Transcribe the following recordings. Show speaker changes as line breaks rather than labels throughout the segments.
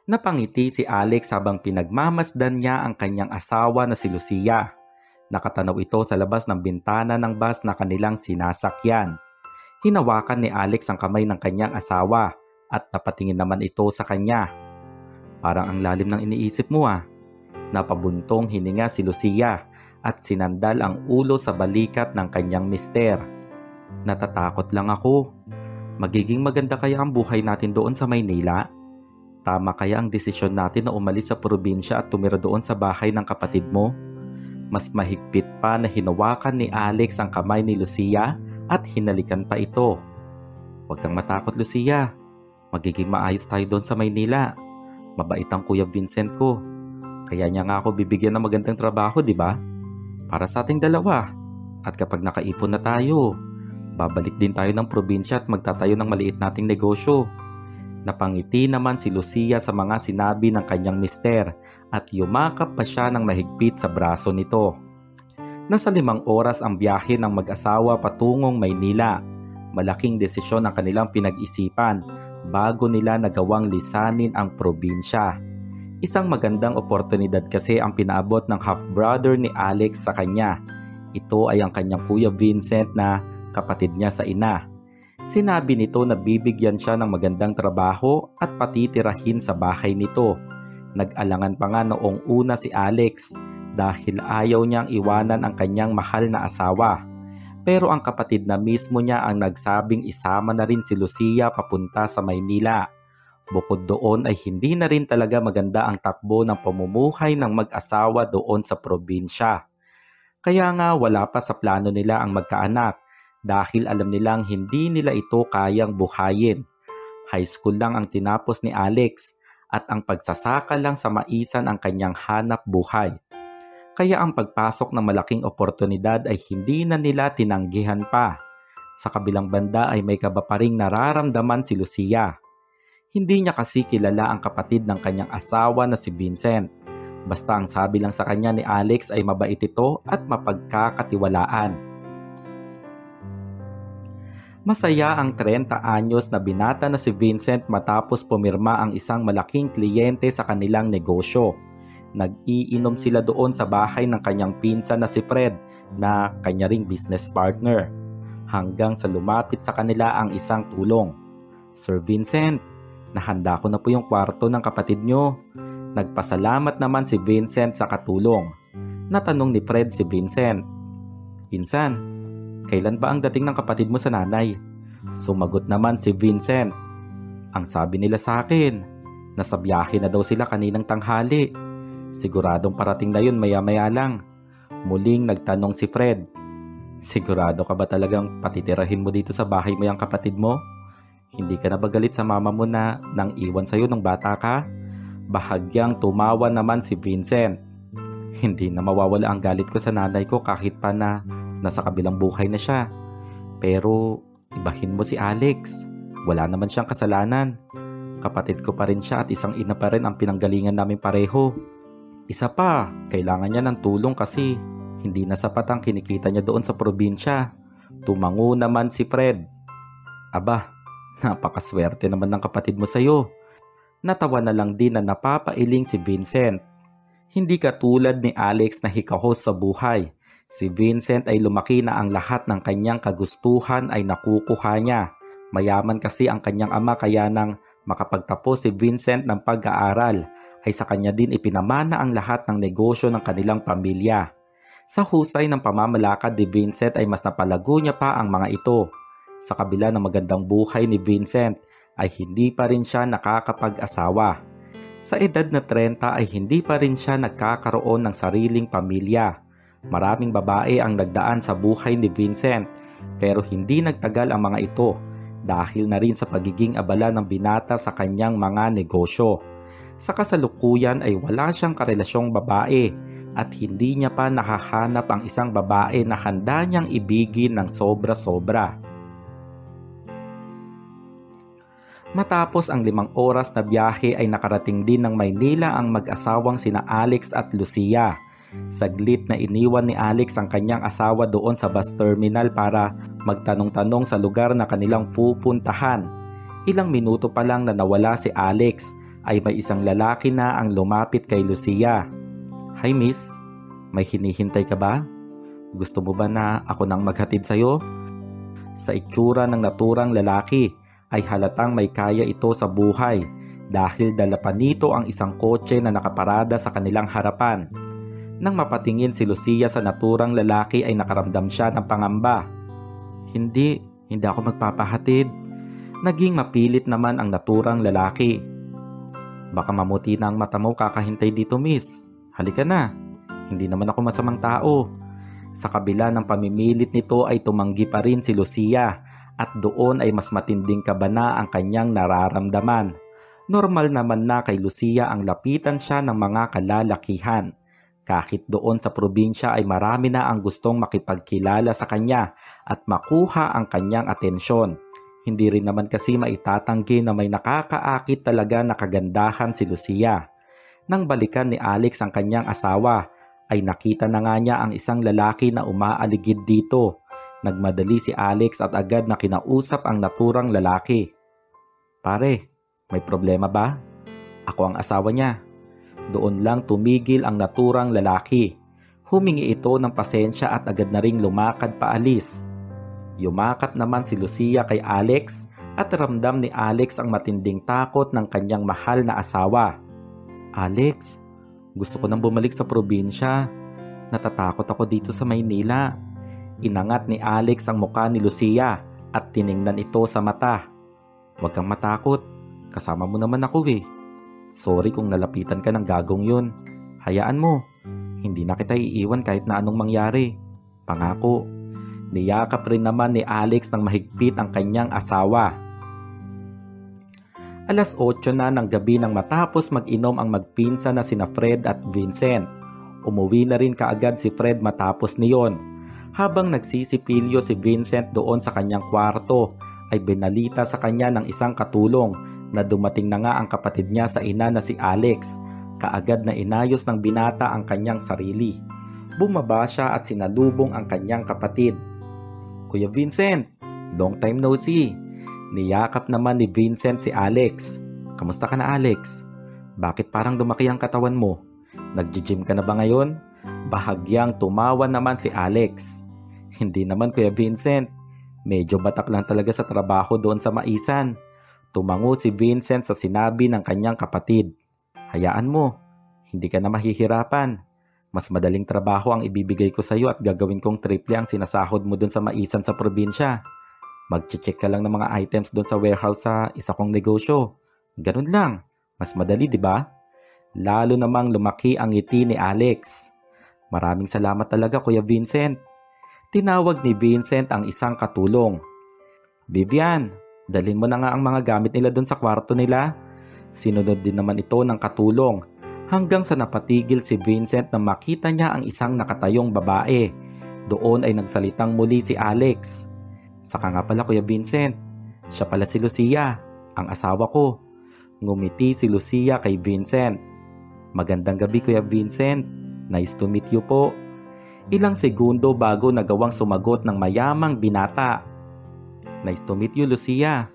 Napangiti si Alex habang pinagmamasdan niya ang kanyang asawa na si Lucia. Nakatanaw ito sa labas ng bintana ng bus na kanilang sinasakyan. Hinawakan ni Alex ang kamay ng kanyang asawa at napatingin naman ito sa kanya. Parang ang lalim ng iniisip mo ah. Napabuntong hininga si Lucia at sinandal ang ulo sa balikat ng kanyang mister. Natatakot lang ako. Magiging maganda kaya ang buhay natin doon sa Maynila? Tama kaya ang desisyon natin na umalis sa probinsya at tumira doon sa bahay ng kapatid mo? Mas mahigpit pa na hinawakan ni Alex ang kamay ni Lucia at hinalikan pa ito. Huwag kang matakot, Lucia. Magiging maayos tayo doon sa Maynila. Mabait ang Kuya Vincent ko. Kaya niya nga ako bibigyan ng magandang trabaho, di ba? Para sa ating dalawa. At kapag nakaipon na tayo, babalik din tayo ng probinsya at magtatayo ng maliit nating negosyo. Napangiti naman si Lucia sa mga sinabi ng kanyang mister at yumakap pa siya ng mahigpit sa braso nito. Nasa 5 oras ang biyahe ng mag-asawa patungong Maynila. Malaking desisyon ang kanilang pinag-isipan bago nila nagawang lisanin ang probinsya. Isang magandang oportunidad kasi ang pinaabot ng half-brother ni Alex sa kanya. Ito ay ang kanyang Kuya Vincent na kapatid niya sa ina. Sinabi nito na bibigyan siya ng magandang trabaho at patitirahin sa bahay nito. Nag-alangan pa nga noong una si Alex dahil ayaw niyang iwanan ang kanyang mahal na asawa. Pero ang kapatid na mismo niya ang nagsabing isama na rin si Lucia papunta sa Maynila. Bukod doon ay hindi na rin talaga maganda ang takbo ng pamumuhay ng mag-asawa doon sa probinsya. Kaya nga wala pa sa plano nila ang magkaanak dahil alam nilang hindi nila ito kayang buhayin. High school lang ang tinapos ni Alex at ang pagsasaka lang sa maisan ang kanyang hanap buhay. Kaya ang pagpasok ng malaking oportunidad ay hindi na nila tinanggihan pa. Sa kabilang banda ay may kaba pa ring nararamdaman si Lucia. Hindi niya kasi kilala ang kapatid ng kanyang asawa na si Vincent. Basta ang sabi lang sa kanya ni Alex ay mabait ito at mapagkakatiwalaan. Masaya ang 30 anyos na binata na si Vincent matapos pumirma ang isang malaking kliyente sa kanilang negosyo. Nag-iinom sila doon sa bahay ng kanyang pinsan na si Fred na kanya ring business partner. Hanggang sa lumapit sa kanila ang isang tulong. Sir Vincent, nahanda ko na po yung kwarto ng kapatid nyo. Nagpasalamat naman si Vincent sa katulong. Natanong ni Fred si Vincent, Pinsan, kailan ba ang dating ng kapatid mo sa nanay? Sumagot naman si Vincent, ang sabi nila sa akin, nasa biyahe na daw sila kaninang tanghali. Siguradong parating na yun maya-maya lang. Muling nagtanong si Fred, sigurado ka ba talagang patitirahin mo dito sa bahay mo yung kapatid mo? Hindi ka na ba galit sa mama mo na nang iwan sa'yo nung bata ka? Bahagyang tumawa naman si Vincent. Hindi na mawawala ang galit ko sa nanay ko kahit pa na nasa kabilang buhay na siya. Pero ibahin mo si Alex. Wala naman siyang kasalanan. Kapatid ko pa rin siya at isang ina pa rin ang pinanggalingan namin pareho. Isa pa, kailangan niya ng tulong kasi hindi na sapat ang kinikita niya doon sa probinsya. Tumango naman si Fred. Aba, napakaswerte naman ng kapatid mo sa'yo. Natawa na lang din na napapailing si Vincent. Hindi katulad ni Alex na hikahos sa buhay. Si Vincent ay lumaki na ang lahat ng kanyang kagustuhan ay nakukuha niya. Mayaman kasi ang kanyang ama kaya nang makapagtapos si Vincent ng pag-aaral ay sa kanya din ipinamana ang lahat ng negosyo ng kanilang pamilya. Sa husay ng pamamalakad ni Vincent ay mas napalago niya pa ang mga ito. Sa kabila ng magandang buhay ni Vincent ay hindi pa rin siya nakakapag-asawa. Sa edad na 30 ay hindi pa rin siya nagkakaroon ng sariling pamilya. Maraming babae ang nagdaan sa buhay ni Vincent pero hindi nagtagal ang mga ito dahil na rin sa pagiging abala ng binata sa kanyang mga negosyo. Sa kasalukuyan ay wala siyang karelasyong babae at hindi niya pa nakahanap ang isang babae na handa niyang ibigin ng sobra-sobra. Matapos ang 5 oras na biyahe ay nakarating din ng Maynila ang mag-asawang sina Alex at Lucia. Saglit na iniwan ni Alex ang kanyang asawa doon sa bus terminal para magtanong-tanong sa lugar na kanilang pupuntahan. Ilang minuto pa lang na nawala si Alex ay may isang lalaki na ang lumapit kay Lucia. "Hi miss, may hinihintay ka ba? Gusto mo ba na ako nang maghatid sa'yo?" Sa itsura ng naturang lalaki ay halatang may kaya ito sa buhay dahil dala pa nito ang isang kotse na nakaparada sa kanilang harapan. Nang mapatingin si Lucia sa naturang lalaki ay nakaramdam siya ng pangamba. Hindi ako magpapahatid." Naging mapilit naman ang naturang lalaki. "Baka mamuti na ang mata mo kakahintay dito miss. Halika na, hindi naman ako masamang tao." Sa kabila ng pamimilit nito ay tumanggi pa rin si Lucia at doon ay mas matinding kaba na ang kanyang nararamdaman. Normal naman na kay Lucia ang lapitan siya ng mga kalalakihan. Kahit doon sa probinsya ay marami na ang gustong makipagkilala sa kanya at makuha ang kanyang atensyon. Hindi rin naman kasi maitatanggi na may nakakaakit talaga na kagandahan si Lucia. Nang balikan ni Alex ang kanyang asawa, ay nakita na nga niya ang isang lalaki na umaaligid dito. Nagmadali si Alex at agad na kinausap ang naturang lalaki. "Pare, may problema ba? Ako ang asawa niya." Doon lang tumigil ang naturang lalaki. Humingi ito ng pasensya at agad na ring lumakad paalis. Yumakap naman si Lucia kay Alex at ramdam ni Alex ang matinding takot ng kanyang mahal na asawa. "Alex, gusto ko nang bumalik sa probinsya. Natatakot ako dito sa Maynila." Inangat ni Alex ang mukha ni Lucia at tiningnan ito sa mata. "Huwag kang matakot. Kasama mo naman ako eh. Sorry kung nalapitan ka ng gagong yun. Hayaan mo. Hindi na kita iiwan kahit na anong mangyari. Pangako." Niyakap rin naman ni Alex ng mahigpit ang kanyang asawa. 8:00 na ng gabi nang matapos mag-inom ang magpinsan na sina Fred at Vincent. Umuwi na rin kaagad si Fred matapos niyon. Habang nagsisipilyo si Vincent doon sa kanyang kwarto, ay binalita sa kanya ng isang katulong na dumating na nga ang kapatid niya sa ina na si Alex. Kaagad na inayos ng binata ang kanyang sarili. Bumaba siya at sinalubong ang kanyang kapatid. "Kuya Vincent, long time no see." Niyakap naman ni Vincent si Alex. "Kamusta ka na Alex? Bakit parang lumaki ang katawan mo? Nag-gym ka na ba ngayon?" Bahagyang tumawa naman si Alex. "Hindi naman Kuya Vincent. Medyo batak lang talaga sa trabaho doon sa Maisan." Tumango si Vincent sa sinabi ng kanyang kapatid. "Hayaan mo, hindi ka na mahihirapan. Mas madaling trabaho ang ibibigay ko sa iyo at gagawin kong triple ang sinasahod mo doon sa Maisan sa probinsya. Mag-check ka lang ng mga items doon sa warehouse sa isa kong negosyo. Ganun lang, mas madali, di ba?" Lalo namang lumaki ang ngiti ni Alex. "Maraming salamat talaga Kuya Vincent." Tinawag ni Vincent ang isang katulong. "Vivian, dalhin mo na nga ang mga gamit nila doon sa kwarto nila." Sinunod din naman ito ng katulong hanggang sa napatigil si Vincent na makita niya ang isang nakatayong babae. Doon ay nagsalitang muli si Alex. "Saka nga pala Kuya Vincent, siya pala si Lucia, ang asawa ko." Ngumiti si Lucia kay Vincent. "Magandang gabi Kuya Vincent, nice to meet you po." Ilang segundo bago nagawang sumagot ng mayamang binata. "Nice to meet you Lucia."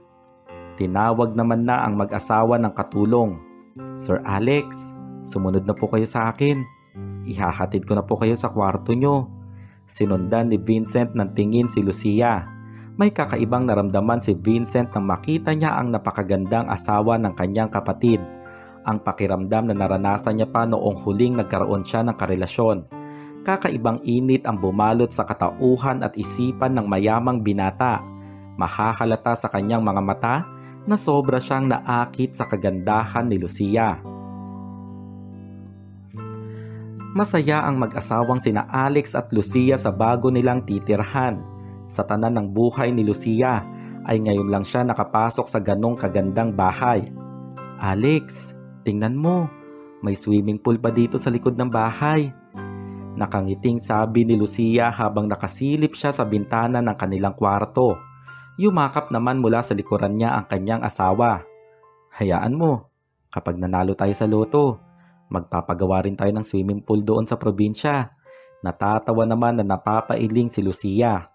Tinawag naman na ang mag-asawa ng katulong. "Sir Alex, sumunod na po kayo sa akin. Ihahatid ko na po kayo sa kwarto nyo." Sinundan ni Vincent ng tingin si Lucia. May kakaibang naramdaman si Vincent nang makita niya ang napakagandang asawa ng kanyang kapatid. Ang pakiramdam na naranasan niya pa noong huling nagkaroon siya ng karelasyon. Kakaibang init ang bumalot sa katauhan at isipan ng mayamang binata. Mahahalata sa kanyang mga mata na sobra siyang naakit sa kagandahan ni Lucia. Masaya ang mag-asawang sina Alex at Lucia sa bago nilang titirhan. Sa tanan ng buhay ni Lucia ay ngayon lang siya nakapasok sa ganong kagandang bahay. "Alex, tingnan mo, may swimming pool pa dito sa likod ng bahay." Nakangiting sabi ni Lucia habang nakasilip siya sa bintana ng kanilang kwarto. Yumakap naman mula sa likuran niya ang kanyang asawa. "Hayaan mo, kapag nanalo tayo sa loto, magpapagawa rin tayo ng swimming pool doon sa probinsya." Natatawa naman na napapailing si Lucia.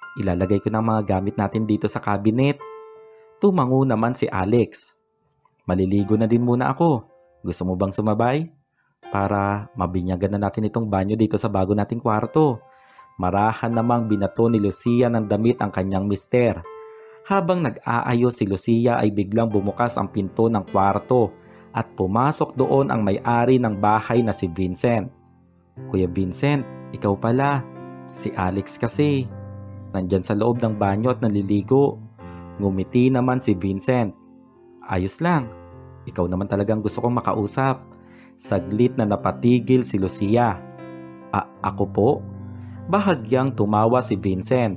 "Ilalagay ko ng mga gamit natin dito sa cabinet." Tumango naman si Alex. maliligo na din muna ako. Gusto mo bang sumabay? Para mabinyagan na natin itong banyo dito sa bago nating kwarto. Marahan namang binato ni Lucia ng damit ang kanyang mister. Habang nag-aayos si Lucia ay biglang bumukas ang pinto ng kwarto at pumasok doon ang may-ari ng bahay na si Vincent. Kuya Vincent, ikaw pala. Si Alex kasi. Nandyan sa loob ng banyo at naliligo. Ngumiti naman si Vincent. Ayos lang. Ikaw naman talagang gusto kong makausap. Saglit na napatigil si Lucia. Ako po? Bahagyang tumawa si Vincent.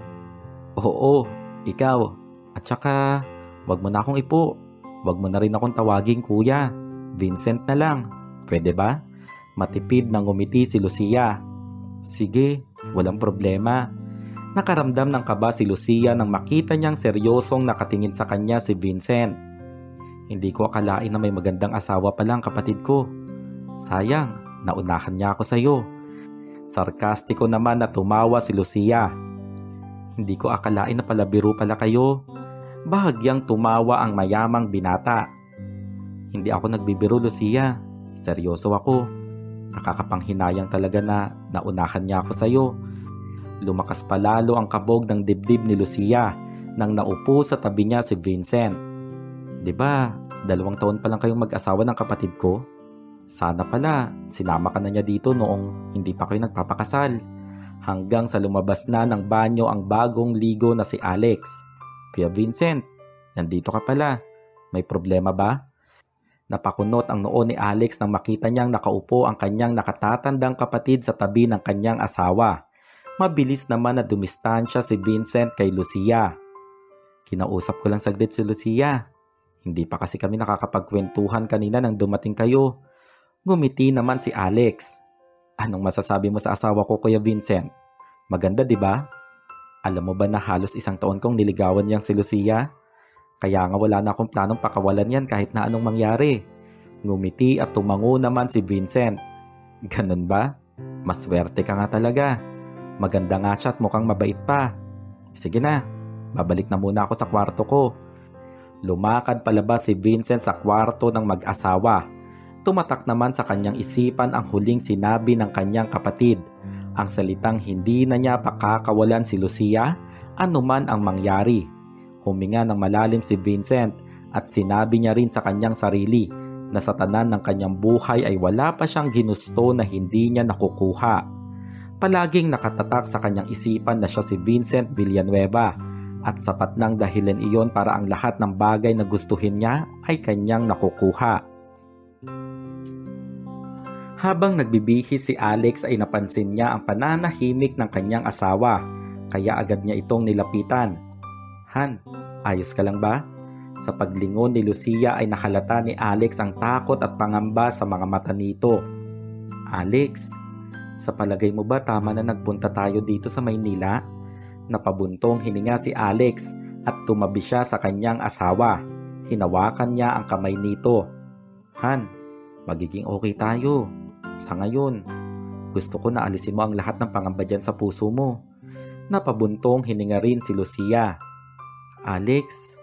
Oo, ikaw. At saka, wag mo na akong ipo. Wag mo na rin akong tawaging kuya. Vincent na lang. Pwede ba? Matipid na ngumiti si Lucia. Sige, walang problema. Nakaramdam ng kaba si Lucia nang makita niyang seryosong nakatingin sa kanya si Vincent. Hindi ko akalain na may magandang asawa pala ang kapatid ko. Sayang, naunahan niya ako sa iyo. Sarkastiko naman na tumawa si Lucia. Hindi ko akalain na palabiro pala kayo. Bahagyang tumawa ang mayamang binata. Hindi ako nagbibiro, Lucia. Seryoso ako. Nakakapanghinayang talaga na naunahan niya ako sa iyo. Lumakas palalo ang kabog ng dibdib ni Lucia nang naupo sa tabi niya si Vincent. Diba, 2 taon pa lang kayong mag-asawa ng kapatid ko? Sana pala, sinama ka na niya dito noong hindi pa kayo nagpapakasal. Hanggang sa lumabas na ng banyo ang bagong ligo na si Alex. Kuya Vincent, nandito ka pala. May problema ba? Napakunot ang noo ni Alex nang makita niyang nakaupo ang kanyang nakatatandang kapatid sa tabi ng kanyang asawa. Mabilis naman na dumistansya si Vincent kay Lucia. Kinausap ko lang saglit si Lucia. Hindi pa kasi kami nakakapagkwentuhan kanina nang dumating kayo. Ngumiti naman si Alex. Anong masasabi mo sa asawa ko, Kuya Vincent? Maganda, di ba? Alam mo ba na halos 1 taon kong niligawan niyang si Lucia? Kaya nga wala na akong planong pakawalan yan kahit na anong mangyari. Ngumiti at tumango naman si Vincent. Ganun ba? Maswerte ka nga talaga. Maganda nga siya at mukhang mabait pa. Sige na, babalik na muna ako sa kwarto ko. Lumakad palabas si Vincent sa kwarto ng mag-asawa. Tumatak naman sa kanyang isipan ang huling sinabi ng kanyang kapatid. Ang salitang hindi na niya pakakawalan si Lucia, anuman ang mangyari. Huminga ng malalim si Vincent at sinabi niya rin sa kanyang sarili na sa tanan ng kanyang buhay ay wala pa siyang ginusto na hindi niya nakukuha. Palaging nakatatak sa kanyang isipan na siya si Vincent Villanueva at sapat nang dahilan iyon para ang lahat ng bagay na gustuhin niya ay kanyang nakukuha. Habang nagbibihis si Alex ay napansin niya ang pananahimik ng kanyang asawa, kaya agad niya itong nilapitan. Han, ayos ka lang ba? Sa paglingon ni Lucia ay nakalata ni Alex ang takot at pangamba sa mga mata nito. Alex, sa palagay mo ba tama na nagpunta tayo dito sa Maynila? Napabuntong hininga si Alex at tumabi siya sa kanyang asawa. Hinawakan niya ang kamay nito. Han, magiging okay tayo. Sa ngayon, gusto ko na alisin mo ang lahat ng pangamba dyan sa puso mo. Napabuntong hininga rin si Lucia. Alex,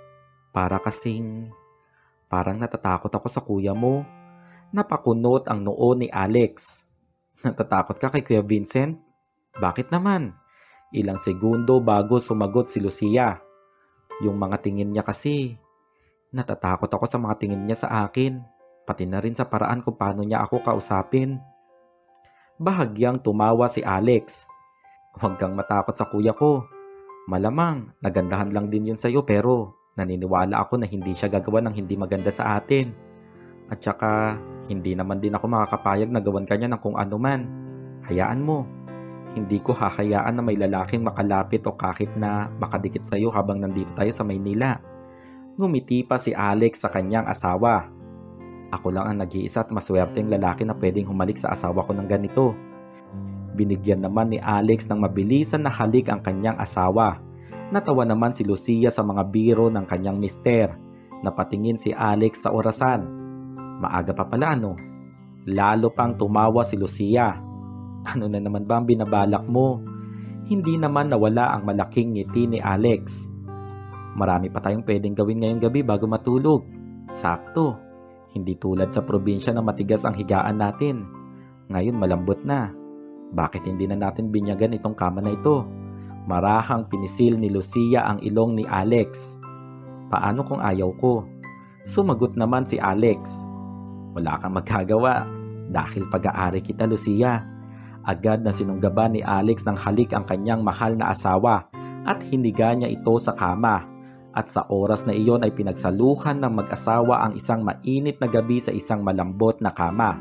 parang natatakot ako sa kuya mo. Napakunot ang noo ni Alex. Natatakot ka kay Kuya Vincent? Bakit naman? Ilang segundo bago sumagot si Lucia. Yung mga tingin niya kasi, natatakot ako sa mga tingin niya sa akin. Pati na rin sa paraan kung paano niya ako kausapin. Bahagyang tumawa si Alex. Huwag kang matakot sa kuya ko. Malamang, nagandahan lang din yun sa'yo pero naniniwala ako na hindi siya gagawa ng hindi maganda sa atin. At saka, hindi naman din ako makakapayag na gawan kanya ng kung ano man. Hayaan mo. Hindi ko hahayaan na may lalaking makalapit o kahit na makadikit sa'yo habang nandito tayo sa Maynila. Ngumiti pa si Alex sa kanyang asawa. Ako lang ang nag-iisa at maswerteng lalaki na pwedeng humalik sa asawa ko ng ganito. Binigyan naman ni Alex ng mabilisan na halik ang kanyang asawa. Natawa naman si Lucia sa mga biro ng kanyang mister. Napatingin si Alex sa orasan. Maaga pa pala ano? Lalo pang tumawa si Lucia. Ano na naman ba ang binabalak mo? Hindi naman nawala ang malaking ngiti ni Alex. Marami pa tayong pwedeng gawin ngayong gabi bago matulog. Sakto. Hindi tulad sa probinsya na matigas ang higaan natin. Ngayon malambot na. Bakit hindi na natin binyagan itong kama na ito? Marahang pinisil ni Lucia ang ilong ni Alex. Paano kung ayaw ko? Sumagot naman si Alex. Wala kang magagawa dahil pag-aari kita, Lucia. Agad na sinunggaban ni Alex ng halik ang kanyang mahal na asawa at hiniga niya ito sa kama. At sa oras na iyon ay pinagsaluhan ng mag-asawa ang isang mainit na gabi sa isang malambot na kama.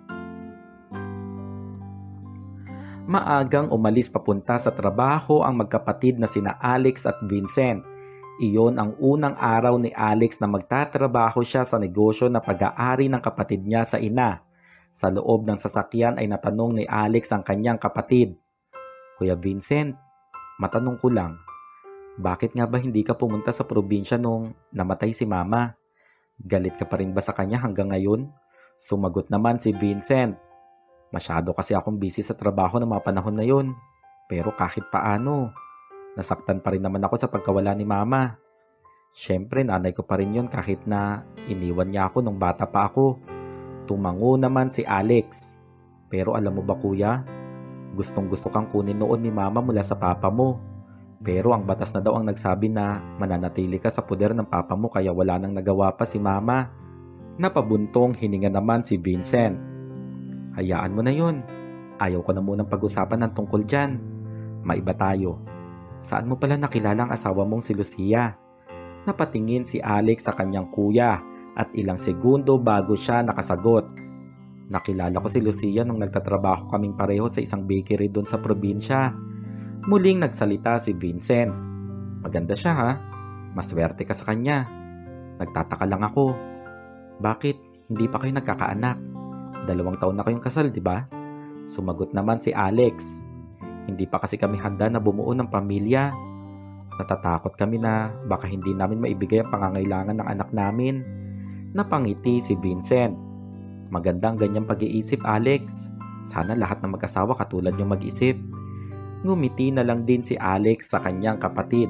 Maagang umalis papunta sa trabaho ang magkapatid na sina Alex at Vincent. Iyon ang unang araw ni Alex na magtatrabaho siya sa negosyo na pag-aari ng kapatid niya sa ina. Sa loob ng sasakyan ay natanong ni Alex ang kanyang kapatid. Kuya Vincent, matanong ko lang, bakit nga ba hindi ka pumunta sa probinsya nung namatay si Mama? Galit ka pa rin ba sa kanya hanggang ngayon? Sumagot naman si Vincent. Masyado kasi akong busy sa trabaho ng mga panahon na yun. Pero kahit paano, nasaktan pa rin naman ako sa pagkawala ni Mama. Siyempre, nanay ko pa rin yun kahit na iniwan niya ako nung bata pa ako. Tumango naman si Alex. Pero alam mo ba kuya, gustong gusto kang kunin noon ni Mama mula sa papa mo. Pero ang batas na daw ang nagsabi na mananatili ka sa poder ng papa mo kaya wala nang nagawa pa si Mama. Napabuntong hininga naman si Vincent. Hayaan mo na yun. Ayaw ko na munang pag-usapan ng tungkol dyan. Maiba tayo. Saan mo pala nakilala ang asawa mong si Lucia? Napatingin si Alex sa kanyang kuya at ilang segundo bago siya nakasagot. Nakilala ko si Lucia nung nagtatrabaho kaming pareho sa isang bakery doon sa probinsya. Muling nagsalita si Vincent. Maganda siya ha? Maswerte ka sa kanya. Nagtataka lang ako. Bakit hindi pa kayo nagkakaanak? 2 taon na kayong kasal, di ba? Sumagot naman si Alex. Hindi pa kasi kami handa na bumuo ng pamilya. Natatakot kami na baka hindi namin maibigay ang pangangailangan ng anak namin. Napangiti si Vincent. Magandang ganyang pag-iisip, Alex. Sana lahat ng mag-asawa katulad yung mag-isip. Ngumiti na lang din si Alex sa kanyang kapatid.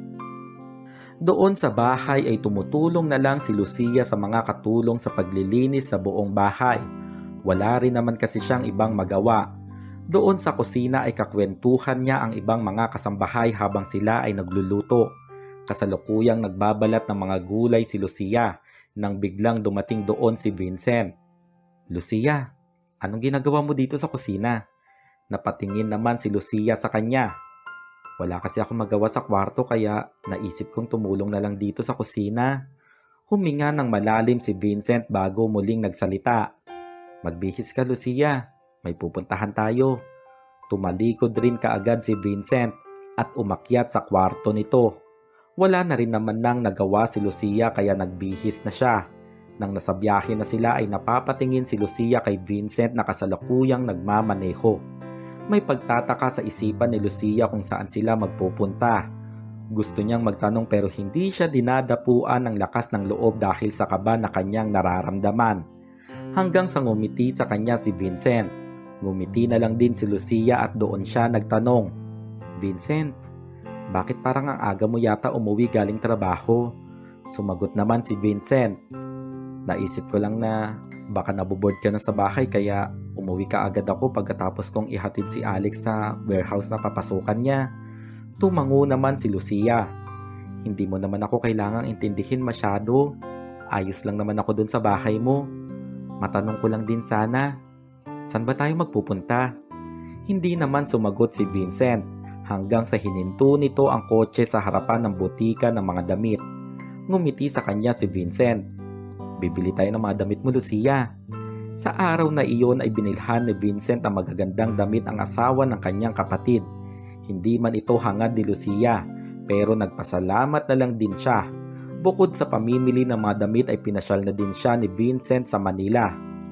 Doon sa bahay ay tumutulong na lang si Lucia sa mga katulong sa paglilinis sa buong bahay. Wala rin naman kasi siyang ibang magawa. Doon sa kusina ay kakwentuhan niya ang ibang mga kasambahay habang sila ay nagluluto. Kasalukuyang nagbabalat ng mga gulay si Lucia nang biglang dumating doon si Vincent. Lucia, anong ginagawa mo dito sa kusina? Napatingin naman si Lucia sa kanya. Wala kasi ako magawa sa kwarto kaya naisip kong tumulong na lang dito sa kusina. Huminga ng malalim si Vincent bago muling nagsalita. Magbihis ka, Lucia. May pupuntahan tayo. Tumalikod rin kaagad si Vincent at umakyat sa kwarto nito. Wala na rin naman nang nagawa si Lucia kaya nagbihis na siya. Nang nasa biyahe na sila ay napapatingin si Lucia kay Vincent na kasalukuyang nagmamaneho. May pagtataka sa isipan ni Lucia kung saan sila magpupunta. Gusto niyang magtanong pero hindi siya dinadapuan ng lakas ng loob dahil sa kaba na kanyang nararamdaman. Hanggang sa ngumiti sa kanya si Vincent. Ngumiti na lang din si Lucia at doon siya nagtanong. Vincent, bakit parang ang aga mo yata umuwi galing trabaho? Sumagot naman si Vincent. Naisip ko lang na baka naboboard ka na sa bahay kaya umuwi ka agad ako pagkatapos kong ihatid si Alex sa warehouse na papasukan niya. Tumango naman si Lucia. Hindi mo naman ako kailangang intindihin masyado. Ayos lang naman ako dun sa bahay mo. Matanong ko lang din sana, saan ba tayo magpupunta? Hindi naman sumagot si Vincent hanggang sa hininto nito ang kotse sa harapan ng butika ng mga damit. Ngumiti sa kanya si Vincent. Bibili tayo ng mga damit mo, Lucia. Sa araw na iyon ay binilhan ni Vincent ang magagandang damit ang asawa ng kanyang kapatid. Hindi man ito hangad ni Lucia, pero nagpasalamat na lang din siya. Bukod sa pamimili ng mga damit ay pinasyal na din siya ni Vincent sa Manila.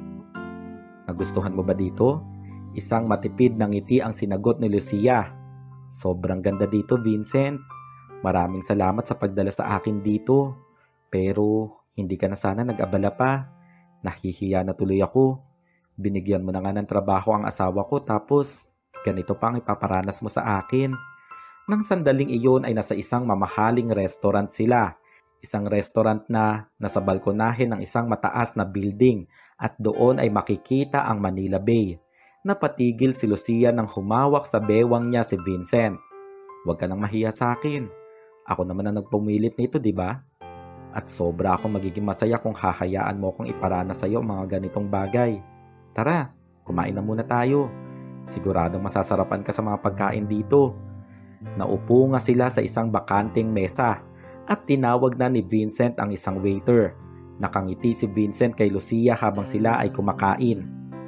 Nagustuhan mo ba dito? Isang matipid na ngiti ang sinagot ni Lucia. Sobrang ganda dito, Vincent. Maraming salamat sa pagdala sa akin dito. Pero hindi ka na sana nag-abala pa. Nahihiya na tuloy ako. Binigyan mo na nga ng trabaho ang asawa ko tapos ganito pa ang ipaparanas mo sa akin. Nang sandaling iyon ay nasa isang mamahaling restaurant sila. Isang restaurant na nasa balkonahe ng isang mataas na building at doon ay makikita ang Manila Bay. Napatigil si Lucia nang humawak sa bewang niya si Vincent. "Huwag ka nang mahiya sa akin. Ako naman ang nagpumilit nito, di ba? At sobra akong magiging masaya kung hahayaan mo kong iparana sa iyo mga ganitong bagay. Tara, kumain na muna tayo. Siguradong masasarapan ka sa mga pagkain dito." Naupo nga sila sa isang bakanting mesa at tinawag na ni Vincent ang isang waiter. Nakangiti si Vincent kay Lucia habang sila ay kumakain.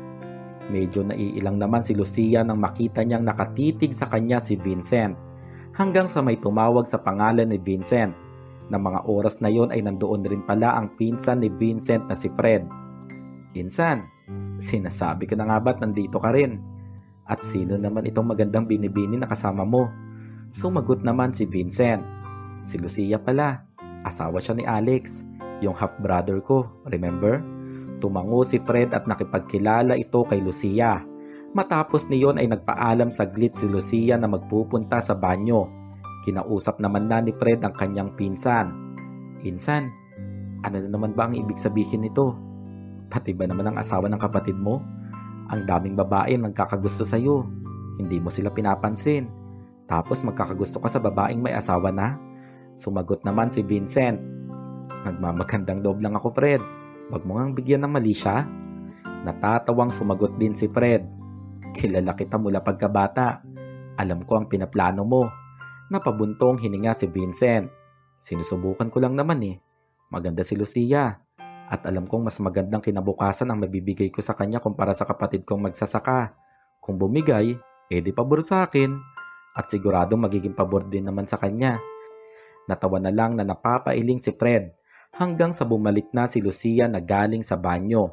Medyo naiilang naman si Lucia nang makita niyang nakatitig sa kanya si Vincent, hanggang sa may tumawag sa pangalan ni Vincent. Nang mga oras na yon ay nandoon rin pala ang pinsan ni Vincent na si Fred. "Pinsan, sinasabi ko na nga ba't nandito ka rin? At sino naman itong magandang binibini na kasama mo?" Sumagot naman si Vincent. "Si Lucia pala. Asawa siya ni Alex, yung half-brother ko, remember?" Tumango si Fred at nakipagkilala ito kay Lucia. Matapos niyon ay nagpaalam saglit si Lucia na magpupunta sa banyo. Kinausap naman na ni Fred ang kanyang pinsan. "Pinsan, ano na naman ba ang ibig sabihin nito? Pati ba naman ang asawa ng kapatid mo? Ang daming babae nagkakagusto sa'yo. Hindi mo sila pinapansin. Tapos magkakagusto ka sa babaeng may asawa na?" Sumagot naman si Vincent. "Nagmamagandang loob lang ako, Fred. Wag mo ngang bigyan ng mali siya." Natatawang sumagot din si Fred. "Kilala kita mula pagkabata. Alam ko ang pinaplano mo." Napabuntong hininga si Vincent. "Sinusubukan ko lang naman eh. Maganda si Lucia. At alam kong mas magandang kinabukasan ang mabibigay ko sa kanya kumpara sa kapatid kong magsasaka. Kung bumigay, edi pabor sa akin. At siguradong magiging pabor din naman sa kanya." Natawa na lang na napapailing si Fred hanggang sa bumalik na si Lucia na galing sa banyo.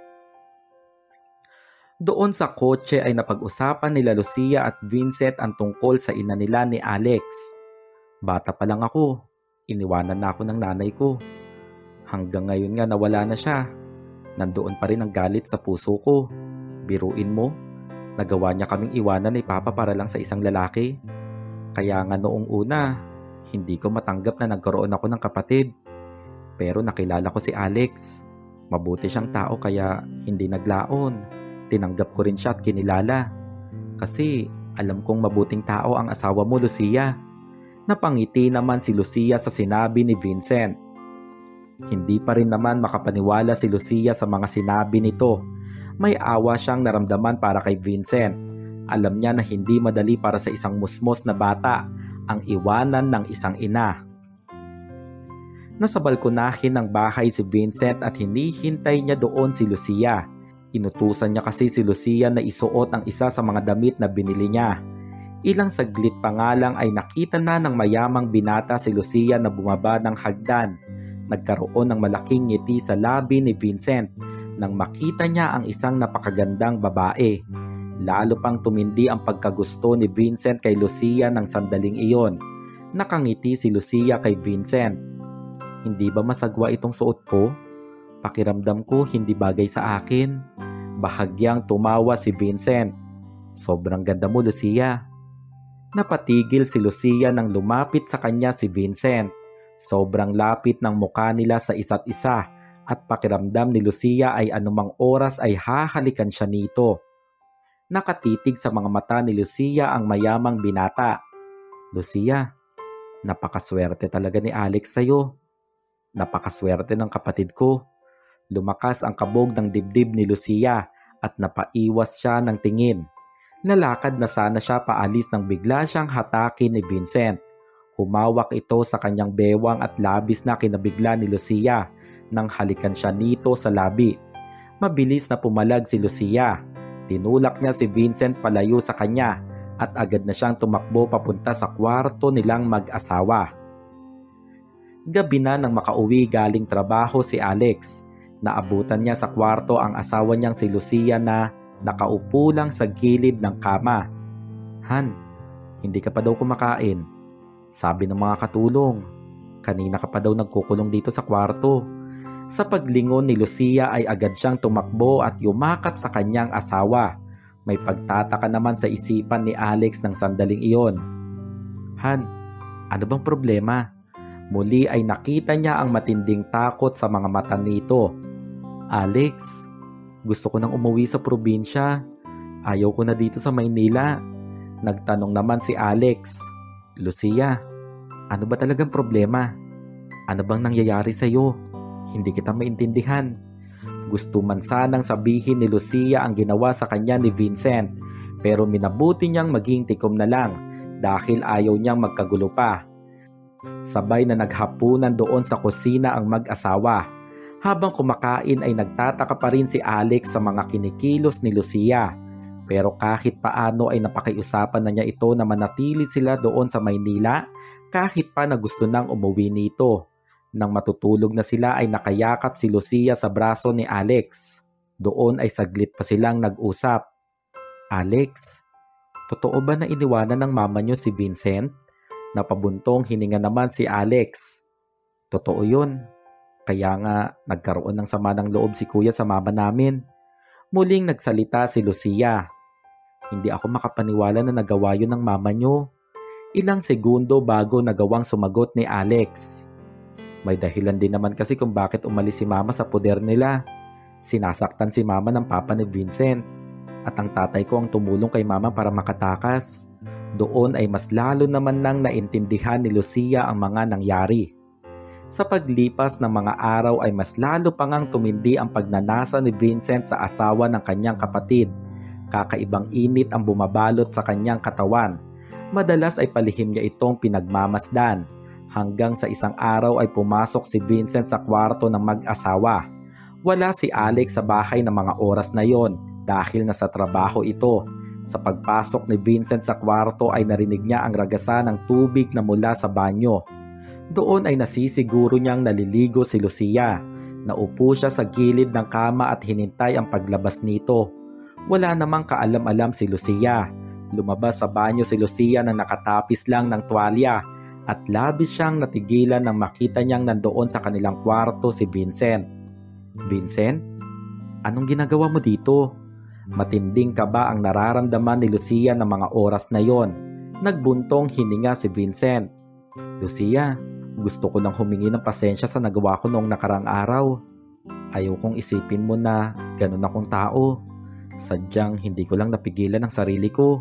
Doon sa kotse ay napag-usapan nila Lucia at Vincent ang tungkol sa ina nila ni Alex. "Bata pa lang ako, iniwanan na ako ng nanay ko. Hanggang ngayon nga nawala na siya. Nandoon pa rin ang galit sa puso ko. Biruin mo, nagawa niya kaming iwanan ni Papa para lang sa isang lalaki. Kaya nga noong una, hindi ko matanggap na nagkaroon ako ng kapatid. Pero nakilala ko si Alex. Mabuti siyang tao kaya hindi naglaon. Tinanggap ko rin siya at kinilala. Kasi alam kong mabuting tao ang asawa mo, Lucia." Napangiti naman si Lucia sa sinabi ni Vincent. Hindi pa rin naman makapaniwala si Lucia sa mga sinabi nito. May awa siyang naramdaman para kay Vincent. Alam niya na hindi madali para sa isang musmos na bata ang iwanan ng isang ina. Nasa balkonahe ng bahay si Vincent at hinihintay niya doon si Lucia. Inutusan niya kasi si Lucia na isuot ang isa sa mga damit na binili niya. Ilang saglit pa nga lang ay nakita na ng mayamang binata si Lucia na bumaba ng hagdan. Nagkaroon ng malaking ngiti sa labi ni Vincent nang makita niya ang isang napakagandang babae. Lalo pang tumindi ang pagkagusto ni Vincent kay Lucia ng sandaling iyon. Nakangiti si Lucia kay Vincent. "Hindi ba masagwa itong suot ko? Pakiramdam ko hindi bagay sa akin." Bahagyang tumawa si Vincent. "Sobrang ganda mo, Lucia." Napatigil si Lucia nang lumapit sa kanya si Vincent. Sobrang lapit ng mukha nila sa isa't isa at pakiramdam ni Lucia ay anumang oras ay hahalikan siya nito. Nakatitig sa mga mata ni Lucia ang mayamang binata. "Lucia, napakaswerte talaga ni Alex sa'yo. Napakaswerte ng kapatid ko." Lumakas ang kabog ng dibdib ni Lucia at napaiwas siya ng tingin. Lalakad na sana siya paalis nang bigla siyang hatakin ni Vincent. Humawak ito sa kanyang bewang at labis na kinabigla ni Lucia nang halikan siya nito sa labi. Mabilis na pumalag si Lucia. Tinulak niya si Vincent palayo sa kanya at agad na siyang tumakbo papunta sa kwarto nilang mag-asawa. Gabi na nang makauwi galing trabaho si Alex. Naabutan niya sa kwarto ang asawa niyang si Lucia na nakaupo lang sa gilid ng kama. "Han, hindi ka pa daw kumakain. Sabi ng mga katulong, kanina ka pa daw nagkukulong dito sa kwarto." Sa paglingon ni Lucia ay agad siyang tumakbo at yumakap sa kanyang asawa. May pagtataka naman sa isipan ni Alex ng sandaling iyon. "Han, ano bang problema? Muli ay nakita niya ang matinding takot sa mga mata nito. Alex, gusto ko nang umuwi sa probinsya. Ayaw ko na dito sa Maynila. Nagtanong naman si Alex. Lucia, ano ba talagang problema? Ano bang nangyayari sa iyo? Hindi kita maintindihan. Gusto man sanang sabihin ni Lucia ang ginawa sa kanya ni Vincent, pero minabuti niyang maging tikom na lang dahil ayaw niyang magkagulo pa. Sabay na naghapunan doon sa kusina ang mag-asawa. Habang kumakain ay nagtataka pa rin si Alex sa mga kinikilos ni Lucia. Pero kahit paano ay napakiusapan na niya ito na manatili sila doon sa Maynila kahit pa na gusto nang umuwi nito. Nang matutulog na sila ay nakayakap si Lucia sa braso ni Alex. Doon ay saglit pa silang nag-usap. Alex, totoo ba na iniwanan ng mama niyo si Vincent? Napabuntong hininga naman si Alex. Totoo yun. Kaya nga nagkaroon ng sama ng loob si kuya sa mama namin. Muling nagsalita si Lucia. Hindi ako makapaniwala na nagawa yun ng mama niyo. Ilang segundo bago nagawang sumagot ni Alex. May dahilan din naman kasi kung bakit umalis si mama sa poder nila. Sinasaktan si mama ng papa ni Vincent. At ang tatay ko ang tumulong kay mama para makatakas. Doon ay mas lalo naman nang naintindihan ni Lucia ang mga nangyari. Sa paglipas ng mga araw ay mas lalo pang ang tumindi ang pagnanasa ni Vincent sa asawa ng kanyang kapatid. Kakaibang init ang bumabalot sa kanyang katawan. Madalas ay palihim niya itong pinagmamasdan. Hanggang sa isang araw ay pumasok si Vincent sa kwarto ng mag-asawa. Wala si Alex sa bahay ng mga oras na yon dahil nasa trabaho ito. Sa pagpasok ni Vincent sa kwarto ay narinig niya ang ragasan ng tubig na mula sa banyo. Doon ay nasisiguro niyang naliligo si Lucia. Naupo siya sa gilid ng kama at hinintay ang paglabas nito. Wala namang kaalam-alam si Lucia. Lumabas sa banyo si Lucia na nakatapis lang ng tuwalya. At labis siyang natigilan nang makita niyang nandoon sa kanilang kwarto si Vincent. Vincent? Anong ginagawa mo dito? Matinding kaba ang nararamdaman ni Lucia ng mga oras na yon. Nagbuntong hininga si Vincent. Lucia, gusto ko lang humingi ng pasensya sa nagawa ko noong nakarang araw. Ayaw kong isipin mo na ganun akong tao. Sadyang hindi ko lang napigilan ang sarili ko.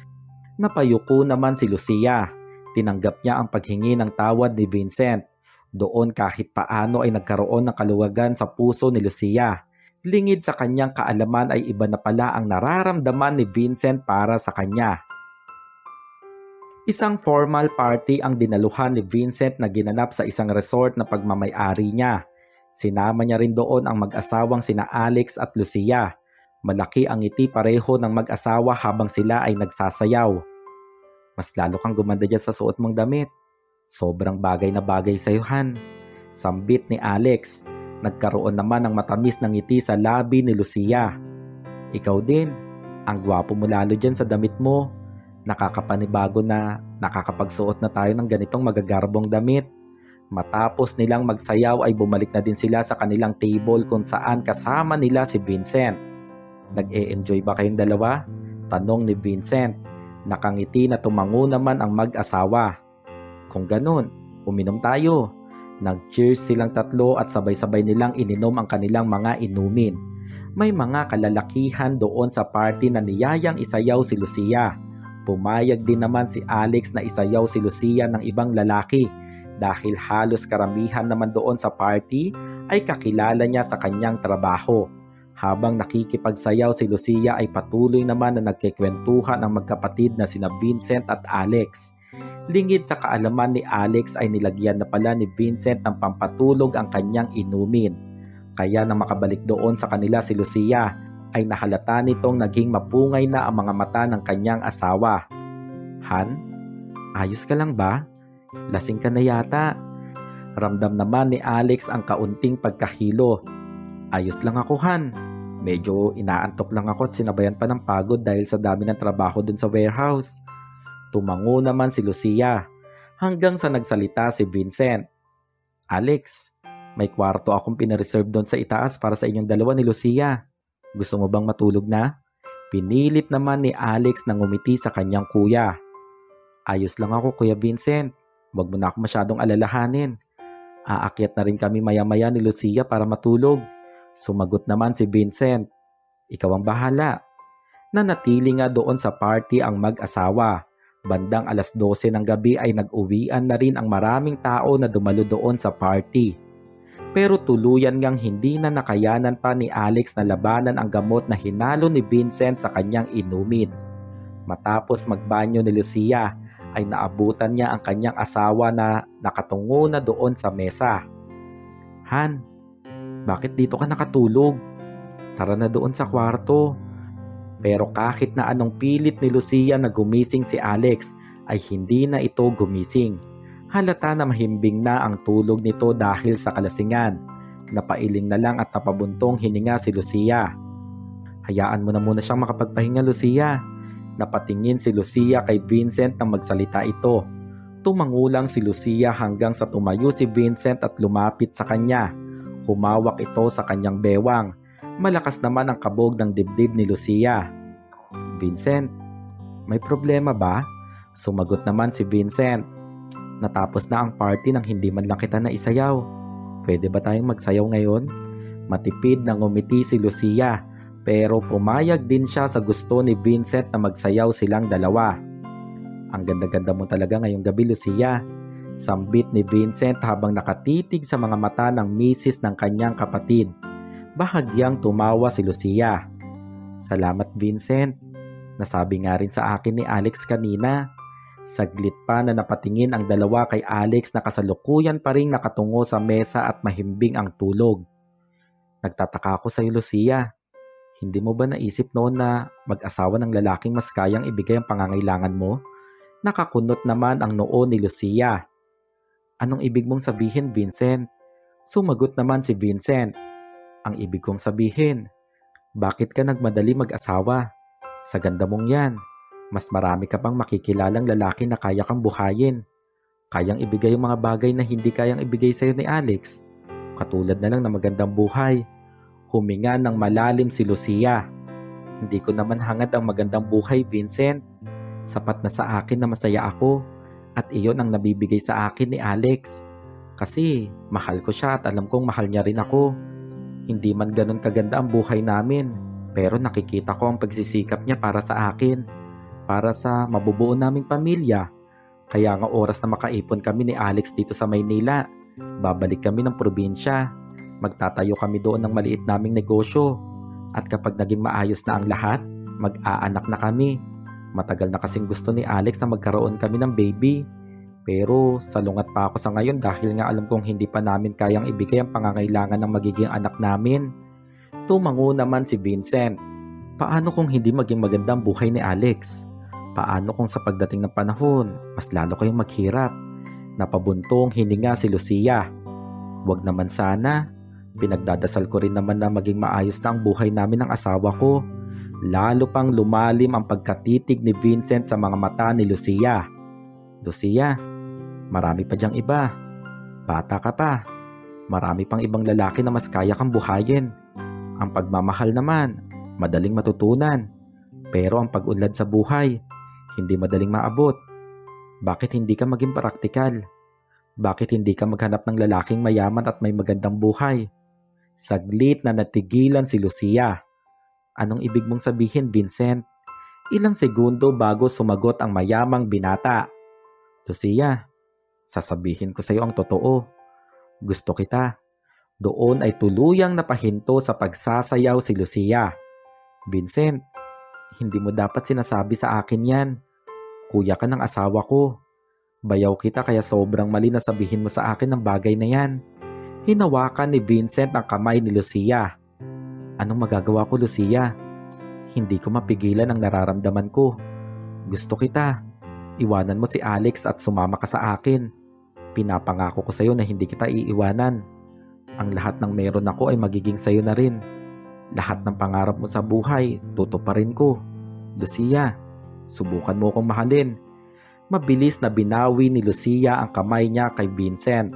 Napayuko naman si Lucia. Tinanggap niya ang paghingi ng tawad ni Vincent. Doon kahit paano ay nagkaroon ng kaluwagan sa puso ni Lucia. Lingid sa kanyang kaalaman ay iba na pala ang nararamdaman ni Vincent para sa kanya. Isang formal party ang dinaluhan ni Vincent na ginanap sa isang resort na pagmamay-ari niya. Sinama niya rin doon ang mag-asawang sina Alex at Lucia. Malaki ang ngiti pareho ng mag-asawa habang sila ay nagsasayaw. Mas lalo kang gumanda dyan sa suot mong damit. Sobrang bagay na bagay sa iyo, Han. Sambit ni Alex. Nagkaroon naman ng matamis na ngiti sa labi ni Lucia. Ikaw din. Ang gwapo mo lalo dyan sa damit mo. Nakakapanibago na nakakapagsuot na tayo ng ganitong magagarbong damit. Matapos nilang magsayaw ay bumalik na din sila sa kanilang table kung saan kasama nila si Vincent. Nag-e-enjoy ba kayong dalawa? Tanong ni Vincent. Nakangiti na tumango naman ang mag-asawa. Kung ganun, uminom tayo. Nag-cheers silang tatlo at sabay-sabay nilang ininom ang kanilang mga inumin. May mga kalalakihan doon sa party na niyayang isayaw si Lucia. Pumayag din naman si Alex na isayaw si Lucia ng ibang lalaki dahil halos karamihan naman doon sa party ay kakilala niya sa kanyang trabaho. Habang nakikipagsayaw si Lucia ay patuloy naman na nagkikwentuhan ang magkapatid na sina Vincent at Alex. Lingid sa kaalaman ni Alex ay nilagyan na pala ni Vincent ng pampatulog ang kanyang inumin. Kaya nang makabalik doon sa kanila si Lucia ay nahalata nitong naging mapungay na ang mga mata ng kanyang asawa. Han, ayos ka lang ba? Lasing ka na yata. Ramdam naman ni Alex ang kaunting pagkahilo. Ayos lang ako, Han. Medyo inaantok lang ako at sinabayan pa ng pagod dahil sa dami ng trabaho dun sa warehouse. Tumango naman si Lucia hanggang sa nagsalita si Vincent. Alex, may kwarto akong pinareserve doon sa itaas para sa inyong dalawa ni Lucia. Gusto mo bang matulog na? Pinilit naman ni Alex na ngumiti sa kanyang kuya. Ayos lang ako, Kuya Vincent. Huwag mo na ako masyadong alalahanin. Aakyat na rin kami maya-maya ni Lucia para matulog. Sumagot naman si Vincent. Ikaw ang bahala. Nanatili nga doon sa party ang mag-asawa. Bandang 12:00 ng gabi ay nag-uwian na rin ang maraming tao na dumalo doon sa party. Pero tuluyan ngang hindi na nakayanan pa ni Alex na labanan ang gamot na hinalo ni Vincent sa kanyang inumin. Matapos magbanyo ni Lucia ay naabutan niya ang kanyang asawa na nakatungo na doon sa mesa. Han, bakit dito ka nakatulog? Tara na doon sa kwarto. Pero kahit na anong pilit ni Lucia na gumising si Alex ay hindi na ito gumising. Halata na mahimbing na ang tulog nito dahil sa kalasingan. Napailing na lang at napabuntong hininga si Lucia. Hayaan mo na muna siyang makapagpahinga, Lucia. Napatingin si Lucia kay Vincent nang magsalita ito. Tumangulang si Lucia hanggang sa tumayo si Vincent at lumapit sa kanya. Humawak ito sa kanyang bewang. Malakas naman ang kabog ng dibdib ni Lucia. Vincent, may problema ba? Sumagot naman si Vincent. Natapos na ang party nang hindi man lang kita naisayaw. Pwede ba tayong magsayaw ngayon? Matipid na ngumiti si Lucia, pero pumayag din siya sa gusto ni Vincent na magsayaw silang dalawa. Ang ganda-ganda mo talaga ngayong gabi, Lucia. Sambit ni Vincent habang nakatitig sa mga mata ng misis ng kanyang kapatid. Bahagyang tumawa si Lucia. Salamat, Vincent. Nasabi nga rin sa akin ni Alex kanina. Saglit pa na napatingin ang dalawa kay Alex na kasalukuyan pa ring nakatungo sa mesa at mahimbing ang tulog. Nagtataka ako sa iyo, Lucia. Hindi mo ba naisip noon na mag-asawa ng lalaking mas kayang ibigay ang pangangailangan mo? Nakakunot naman ang noo ni Lucia. Anong ibig mong sabihin, Vincent? Sumagot naman si Vincent. Ang ibig kong sabihin, bakit ka nagmadali mag-asawa? Sa ganda mong yan, mas marami ka pang makikilalang lalaki na kaya kang buhayin. Kayang ibigay yung mga bagay na hindi kayang ibigay sa'yo ni Alex. Katulad na lang na magandang buhay. Huminga ng malalim si Lucia. Hindi ko naman hangad ang magandang buhay, Vincent. Sapat na sa akin na masaya ako at iyon ang nabibigay sa akin ni Alex. Kasi mahal ko siya at alam kong mahal niya rin ako. Hindi man ganun kaganda ang buhay namin, pero nakikita ko ang pagsisikap niya para sa akin, para sa mabubuo naming pamilya. Kaya nga oras na makaipon kami ni Alex dito sa Maynila, babalik kami ng probinsya. Magtatayo kami doon ng maliit naming negosyo. At kapag naging maayos na ang lahat, mag-aanak na kami. Matagal na kasing gusto ni Alex na magkaroon kami ng baby. Pero salungat pa ako sa ngayon dahil nga alam kong hindi pa namin kayang ibigay ang pangangailangan ng magiging anak namin. Tumango naman si Vincent. Paano kung hindi maging magandang buhay ni Alex? Paano kung sa pagdating ng panahon, mas lalo kayong maghirap? Napabuntong hininga si Lucia. Wag naman sana. Pinagdadasal ko rin naman na maging maayos na ang buhay namin ng asawa ko. Lalo pang lumalim ang pagkatitig ni Vincent sa mga mata ni Lucia. Lucia, marami pa diyang iba. Bata ka pa. Marami pang ibang lalaki na mas kaya kang buhayin. Ang pagmamahal naman, madaling matutunan. Pero ang pag-unlad sa buhay, hindi madaling maabot. Bakit hindi ka maging praktikal? Bakit hindi ka maghanap ng lalaking mayaman at may magandang buhay? Saglit na natigilan si Lucia. Anong ibig mong sabihin, Vincent? Ilang segundo bago sumagot ang mayamang binata. Lucia, sasabihin ko sa iyo ang totoo. Gusto kita. Doon ay tuluyang napahinto sa pagsasayaw si Lucia. Vincent, hindi mo dapat sinasabi sa akin yan. Kuya ka ng asawa ko. Bayaw kita kaya sobrang mali na sabihin mo sa akin ang bagay na yan. Hinawakan ni Vincent ang kamay ni Lucia. Anong magagawa ko, Lucia? Hindi ko mapigilan ang nararamdaman ko. Gusto kita. Iwanan mo si Alex at sumama ka sa akin. Pinapangako ko sa iyo na hindi kita iiwanan. Ang lahat ng meron ako ay magiging sa iyo na rin. Lahat ng pangarap mo sa buhay, tutuparin ko. Lucia, subukan mo akong mahalin. Mabilis na binawi ni Lucia ang kamay niya kay Vincent.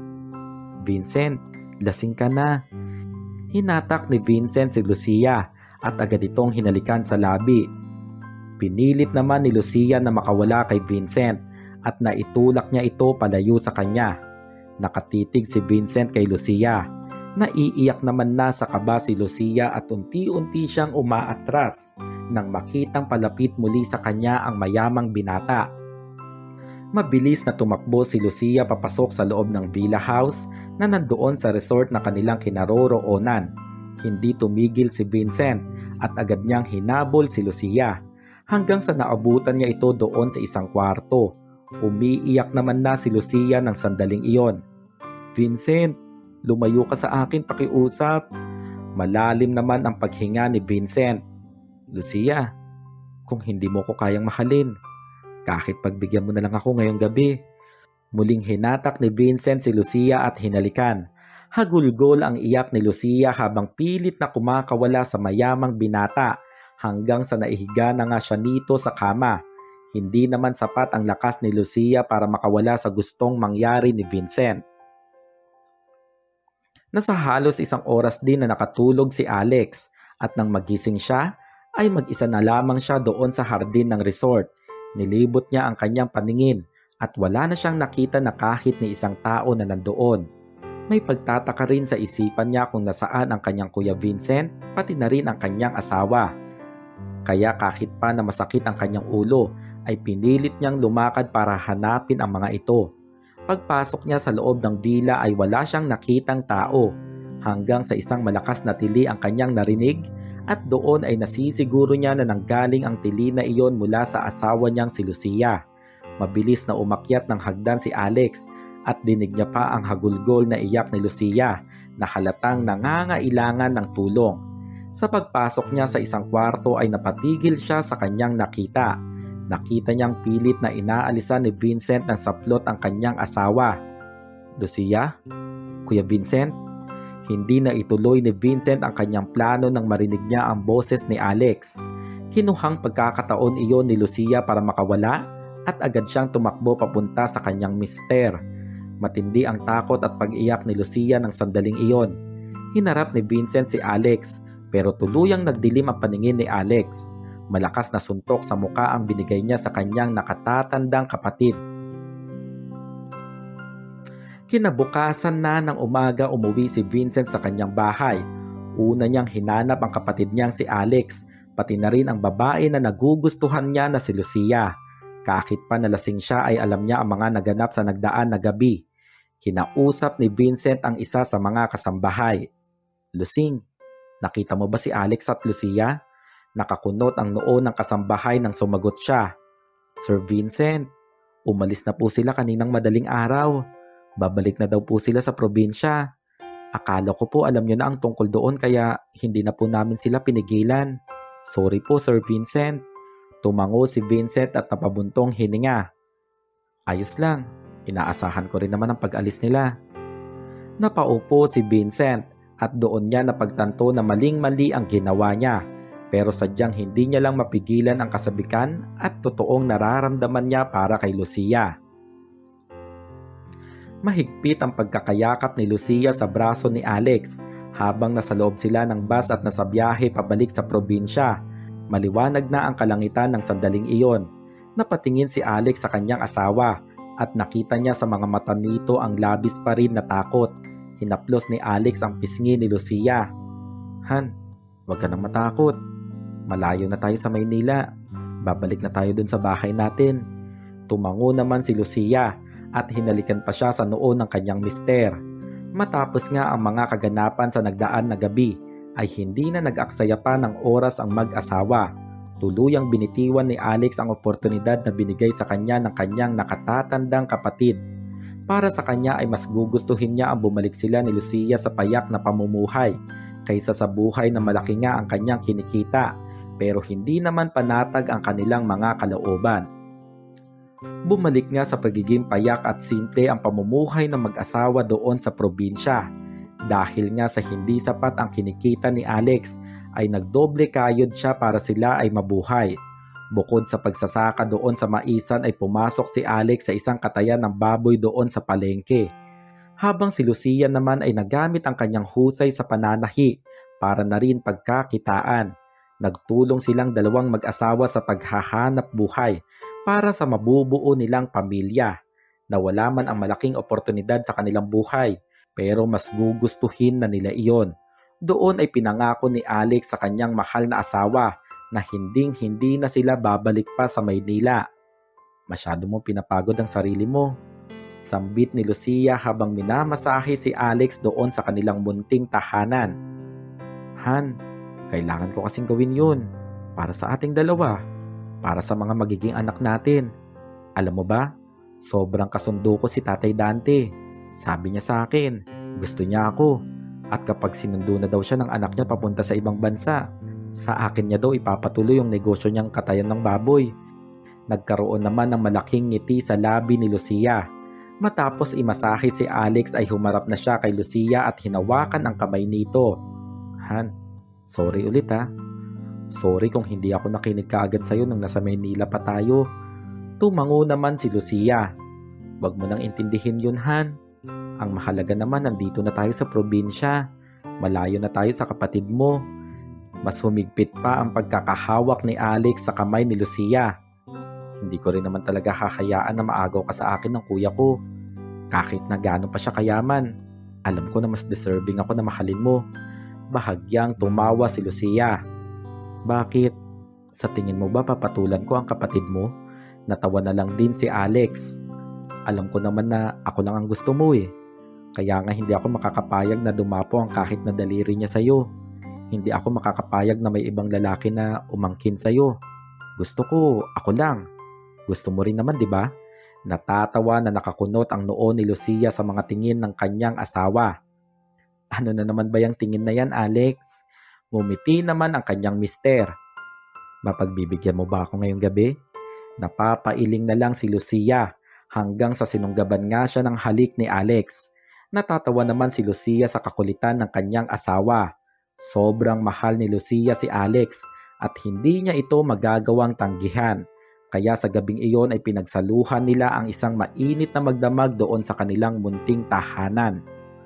Vincent, lasing ka na. Hinatak ni Vincent si Lucia at agad itong hinalikan sa labi. Pinilit naman ni Lucia na makawala kay Vincent at naitulak niya ito palayo sa kanya. Nakatitig si Vincent kay Lucia. Naiiyak naman na sa kaba si Lucia at unti-unti siyang umaatras nang makitang palapit muli sa kanya ang mayamang binata. Mabilis na tumakbo si Lucia papasok sa loob ng villa house na nandoon sa resort na kanilang kinaroroonan. Hindi tumigil si Vincent at agad niyang hinabol si Lucia hanggang sa naabutan niya ito doon sa isang kwarto. Umiiyak naman na si Lucia ng sandaling iyon. "Vincent, lumayo ka sa akin, pakiusap." Malalim naman ang paghinga ni Vincent. "Lucia, kung hindi mo ko kayang mahalin, kahit pagbigyan mo na lang ako ngayong gabi." Muling hinatak ni Vincent si Lucia at hinalikan. Hagulgol ang iyak ni Lucia habang pilit na kumakawala sa mayamang binata hanggang sa naihiga na nga siya nito sa kama. Hindi naman sapat ang lakas ni Lucia para makawala sa gustong mangyari ni Vincent. Nasa halos isang oras din na nakatulog si Alex at nang magising siya ay mag-isa na lamang siya doon sa hardin ng resort. Nilibot niya ang kanyang paningin at wala na siyang nakita na kahit ni isang tao na nandoon. May pagtataka rin sa isipan niya kung nasaan ang kanyang Kuya Vincent pati na rin ang kanyang asawa. Kaya kahit pa na masakit ang kanyang ulo ay pinilit niyang lumakad para hanapin ang mga ito. Pagpasok niya sa loob ng villa ay wala siyang nakitang tao hanggang sa isang malakas na tili ang kanyang narinig at doon ay nasisiguro niya na nanggaling ang tili na iyon mula sa asawa niyang si Lucia. Mabilis na umakyat ng hagdan si Alex at dinig niya pa ang hagulgol na iyak ni Lucia na halatang nangangailangan ng tulong. Sa pagpasok niya sa isang kwarto ay napatigil siya sa kanyang nakita. Nakita niyang pilit na inaalisan ni Vincent ng saplot ang kanyang asawa. "Lucia? Kuya Vincent?" Hindi na ituloy ni Vincent ang kanyang plano nang marinig niya ang boses ni Alex. Kinuhang pagkakataon iyon ni Lucia para makawala at agad siyang tumakbo papunta sa kanyang mister. Matindi ang takot at pag-iyak ni Lucia ng sandaling iyon. Hinarap ni Vincent si Alex pero tuluyang nagdilim ang paningin ni Alex. Malakas na suntok sa muka ang binigay niya sa kanyang nakatatandang kapatid. Kinabukasan na ng umaga umuwi si Vincent sa kanyang bahay. Una niyang hinanap ang kapatid niyang si Alex, pati na rin ang babae na nagugustuhan niya na si Lucia. Kahit pa nalasing siya ay alam niya ang mga naganap sa nagdaan na gabi. Kinausap ni Vincent ang isa sa mga kasambahay. "Lusing, nakita mo ba si Alex at Lucia?" Nakakunot ang noo ng kasambahay nang sumagot siya. "Sir Vincent, umalis na po sila kaninang madaling araw. Babalik na daw po sila sa probinsya. Akala ko po alam nyo na ang tungkol doon kaya hindi na po namin sila pinigilan. Sorry po Sir Vincent." Tumango si Vincent at napabuntong hininga. "Ayos lang, inaasahan ko rin naman ang pag-alis nila." Napaupo si Vincent at doon niya napagtanto na maling-mali ang ginawa niya. Pero sadyang hindi niya lang mapigilan ang kasabikan at totoong nararamdaman niya para kay Lucia. Mahigpit ang pagkakayakap ni Lucia sa braso ni Alex habang nasa loob sila ng bus at nasa biyahe pabalik sa probinsya. Maliwanag na ang kalangitan ng sandaling iyon. Napatingin si Alex sa kanyang asawa at nakita niya sa mga mata nito ang labis pa rin na takot. Hinaplos ni Alex ang pisngi ni Lucia. "Han, huwag ka nang matakot. Malayo na tayo sa Maynila. Babalik na tayo dun sa bahay natin." Tumango naman si Lucia at hinalikan pa siya sa noo ng kanyang mister. Matapos nga ang mga kaganapan sa nagdaan na gabi, ay hindi na nag-aksaya pa ng oras ang mag-asawa. Tuluyang binitiwan ni Alex ang oportunidad na binigay sa kanya ng kanyang nakatatandang kapatid. Para sa kanya ay mas gugustuhin niya ang bumalik sila ni Lucia sa payak na pamumuhay kaysa sa buhay na malaki nga ang kanyang kinikita pero hindi naman panatag ang kanilang mga kalooban. Bumalik nga sa pagiging payak at simple ang pamumuhay ng mag-asawa doon sa probinsya. Dahil nga sa hindi sapat ang kinikita ni Alex ay nagdoble kayod siya para sila ay mabuhay. Bukod sa pagsasaka doon sa maisan ay pumasok si Alex sa isang katayan ng baboy doon sa palengke. Habang si Lucia naman ay nagamit ang kanyang husay sa pananahi para na rin pagkakitaan. Nagtulong silang dalawang mag-asawa sa paghahanap buhay para sa mabubuo nilang pamilya na wala man ang malaking oportunidad sa kanilang buhay pero mas gugustuhin na nila iyon. Doon ay pinangako ni Alex sa kanyang mahal na asawa na hinding-hindi na sila babalik pa sa Maynila. Masyado mong pinapagod ang sarili mo. Sambit ni Lucia habang minamasahe si Alex doon sa kanilang munting tahanan. Han, kailangan ko kasing gawin yun. Para sa ating dalawa. Para sa mga magiging anak natin. Alam mo ba, sobrang kasundo ko si Tatay Dante. Sabi niya sa akin, gusto niya ako. At kapag sinundo na daw siya ng anak niya papunta sa ibang bansa, sa akin niya daw ipapatuloy yung negosyo niyang katayan ng baboy. Nagkaroon naman ng malaking ngiti sa labi ni Lucia. Matapos imasahe si Alex ay humarap na siya kay Lucia at hinawakan ang kamay nito. Han, sorry ulit ha. Sorry kung hindi ako nakinig kaagad sa'yo nung nasa Maynila pa tayo. Tumango naman si Lucia. Wag mo nang intindihin yun, Han. Ang mahalaga naman nandito na tayo sa probinsya. Malayo na tayo sa kapatid mo. Mas humigpit pa ang pagkakahawak ni Alex sa kamay ni Lucia. Hindi ko rin naman talaga kakayaan na maagaw ka sa akin ng kuya ko. Kahit na gaano pa siya kayaman. Alam ko na mas deserving ako na mahalin mo. Bahagyang tumawa si Lucia. Bakit? Sa tingin mo ba papatulan ko ang kapatid mo? Natawa na lang din si Alex. Alam ko naman na ako lang ang gusto mo eh. Kaya nga hindi ako makakapayag na dumapo ang kahit na daliri niya sa'yo. Hindi ako makakapayag na may ibang lalaki na umangkin sa'yo. Gusto ko, ako lang. Gusto mo rin naman, di ba? Natatawa na nakakunot ang noo ni Lucia sa mga tingin ng kanyang asawa. Ano na naman ba yung tingin na yan, Alex? Ngumiti naman ang kanyang mister. Mapagbibigyan mo ba ako ngayong gabi? Napapailing na lang si Lucia hanggang sa sinunggaban nga siya ng halik ni Alex. Natatawa naman si Lucia sa kakulitan ng kanyang asawa. Sobrang mahal ni Lucia si Alex at hindi niya ito magagawang tanggihan. Kaya sa gabing iyon ay pinagsaluhan nila ang isang mainit na magdamag doon sa kanilang munting tahanan.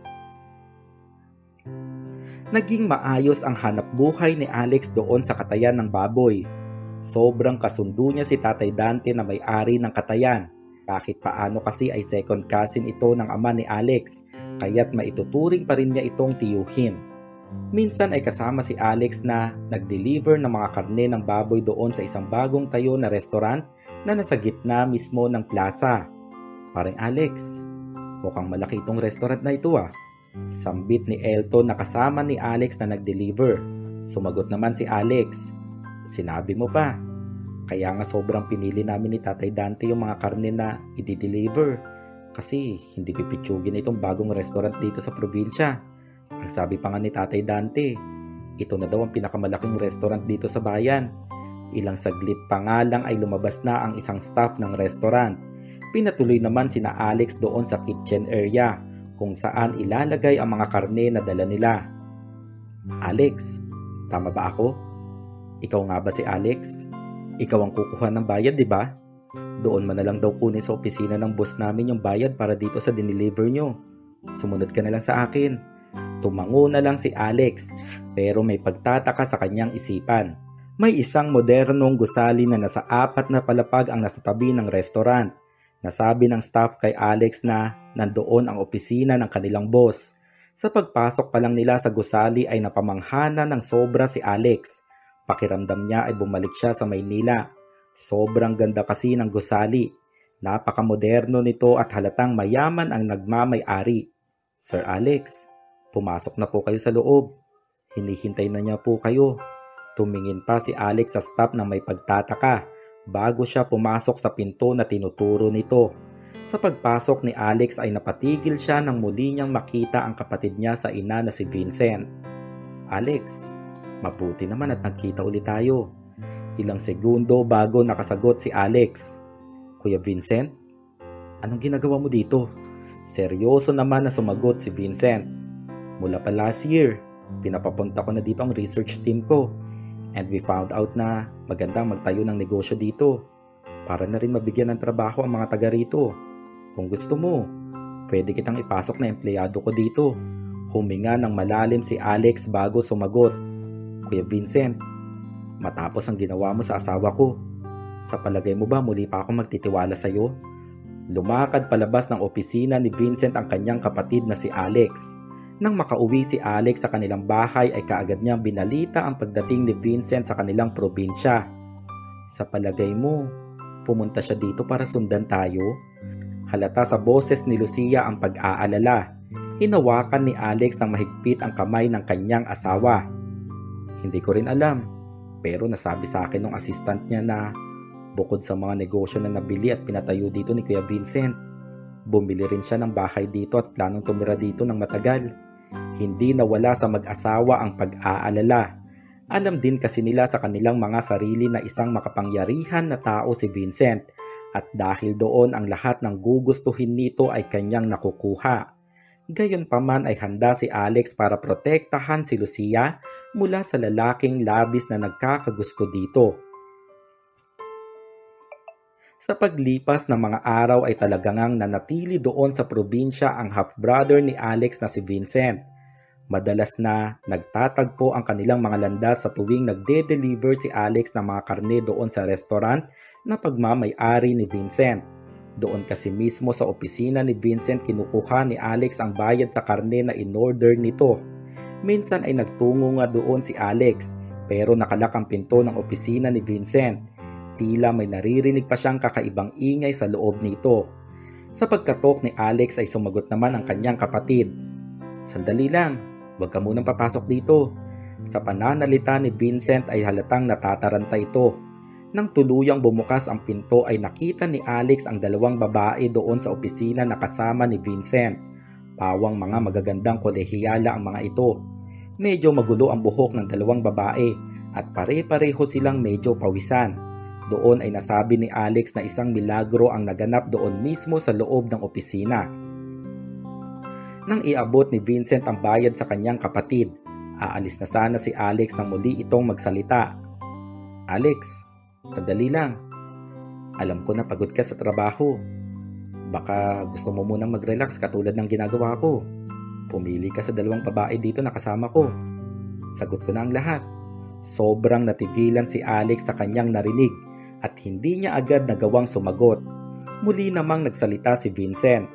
Naging maayos ang hanap buhay ni Alex doon sa katayan ng baboy. Sobrang kasundo niya si Tatay Dante na may-ari ng katayan. Kahit paano kasi ay second cousin ito ng ama ni Alex, kaya't maituturing pa rin niya itong tiyuhin. Minsan ay kasama si Alex na nag-deliver ng mga karne ng baboy doon sa isang bagong tayo na restaurant na nasa gitna mismo ng plaza. Parang Alex, mukhang malaki itong restaurant na ito ah. Sambit ni Elton na kasama ni Alex na nag-deliver. Sumagot naman si Alex. Sinabi mo pa. Kaya nga sobrang pinili namin ni Tatay Dante yung mga karne na i-deliver. Kasi hindi pipitsugin itong bagong restaurant dito sa probinsya. Ang sabi pa nga ni Tatay Dante, ito na daw ang pinakamalaking restaurant dito sa bayan. Ilang saglit pa nga lang ay lumabas na ang isang staff ng restaurant. Pinatuloy naman sina Alex doon sa kitchen area kung saan ilalagay ang mga karne na dala nila. Alex, tama ba ako? Ikaw nga ba si Alex? Ikaw ang kukuha ng bayad, di ba? Doon man na lang daw kunin sa opisina ng boss namin yung bayad para dito sa dineliver nyo. Sumunod ka na lang sa akin. Tumango na lang si Alex pero may pagtataka sa kanyang isipan. May isang modernong gusali na nasa 4 na palapag ang nasa tabi ng restaurant. Nasabi ng staff kay Alex na nandoon ang opisina ng kanilang boss. Sa pagpasok pa lang nila sa gusali ay napamanghana ng sobra si Alex. Pakiramdam niya ay bumalik siya sa Maynila. Sobrang ganda kasi ng gusali. Napakamoderno nito at halatang mayaman ang nagmamay-ari. Sir Alex, pumasok na po kayo sa loob. Hinihintay na niya po kayo. Tumingin pa si Alex sa staff na may pagtataka bago siya pumasok sa pinto na tinuturo nito. Sa pagpasok ni Alex ay napatigil siya nang muli niyang makita ang kapatid niya sa ina na si Vincent. Alex, mabuti naman at nagkita ulit tayo. Ilang segundo bago nakasagot si Alex. Kuya Vincent, anong ginagawa mo dito? Seryoso naman na sumagot si Vincent. Mula pa last year, pinapapunta ko na dito ang research team ko. And we found out na magandang magtayo ng negosyo dito. Para na rin mabigyan ng trabaho ang mga taga rito. Kung gusto mo, pwede kitang ipasok na empleyado ko dito. Huminga ng malalim si Alex bago sumagot. Kuya Vincent, matapos ang ginawa mo sa asawa ko, Sa palagay mo ba muli pa akong magtitiwala sa'yo? Lumakad palabas ng opisina ni Vincent ang kanyang kapatid na si Alex. Nang makauwi si Alex sa kanilang bahay ay kaagad niyang binalita ang pagdating ni Vincent sa kanilang probinsya. Sa palagay mo, pumunta siya dito para sundan tayo? Halata sa boses ni Lucia ang pag-aalala. Hinawakan ni Alex ng mahigpit ang kamay ng kanyang asawa. Hindi ko rin alam, pero nasabi sa akin ng assistant niya na bukod sa mga negosyo na nabili at pinatayo dito ni Kuya Vincent, bumili rin siya ng bahay dito at planong tumira dito ng matagal. Hindi nawala sa mag-asawa ang pag-aalala. Alam din kasi nila sa kanilang mga sarili na isang makapangyarihan na tao si Vincent at dahil doon ang lahat ng gugustuhin nito ay kanyang nakukuha. Gayunpaman ay handa si Alex para protektahan si Lucia mula sa lalaking labis na nagkakagusto dito. Sa paglipas ng mga araw ay talagang nanatili doon sa probinsya ang half-brother ni Alex na si Vincent. Madalas na nagtatagpo ang kanilang mga landas sa tuwing nagde-deliver si Alex ng mga karne doon sa restaurant na pagmamay-ari ni Vincent. Doon kasi mismo sa opisina ni Vincent kinukuha ni Alex ang bayad sa karne na in-order nito. Minsan ay nagtungo nga doon si Alex pero nakalak ang pinto ng opisina ni Vincent. Tila may naririnig pa siyang kakaibang ingay sa loob nito. Sa pagkatok ni Alex ay sumagot naman ang kanyang kapatid. Sandali lang, huwag ka munang papasok dito. Sa pananalita ni Vincent ay halatang natataranta ito. Nang tuluyang bumukas ang pinto ay nakita ni Alex ang dalawang babae doon sa opisina na kasama ni Vincent. Pawang mga magagandang kolehiyala ang mga ito. Medyo magulo ang buhok ng dalawang babae at pare-pareho silang medyo pawisan. Doon ay nasabi ni Alex na isang milagro ang naganap doon mismo sa loob ng opisina. Nang iabot ni Vincent ang bayad sa kanyang kapatid, aalis na sana si Alex nang muli itong magsalita. Alex, sandali lang. Alam ko na pagod ka sa trabaho. Baka gusto mo munang mag-relax katulad ng ginagawa ko. Pumili ka sa dalawang babae dito na kasama ko. Sagot ko na ang lahat. Sobrang natigilan si Alex sa kanyang narinig at hindi niya agad nagawang sumagot. Muli namang nagsalita si Vincent.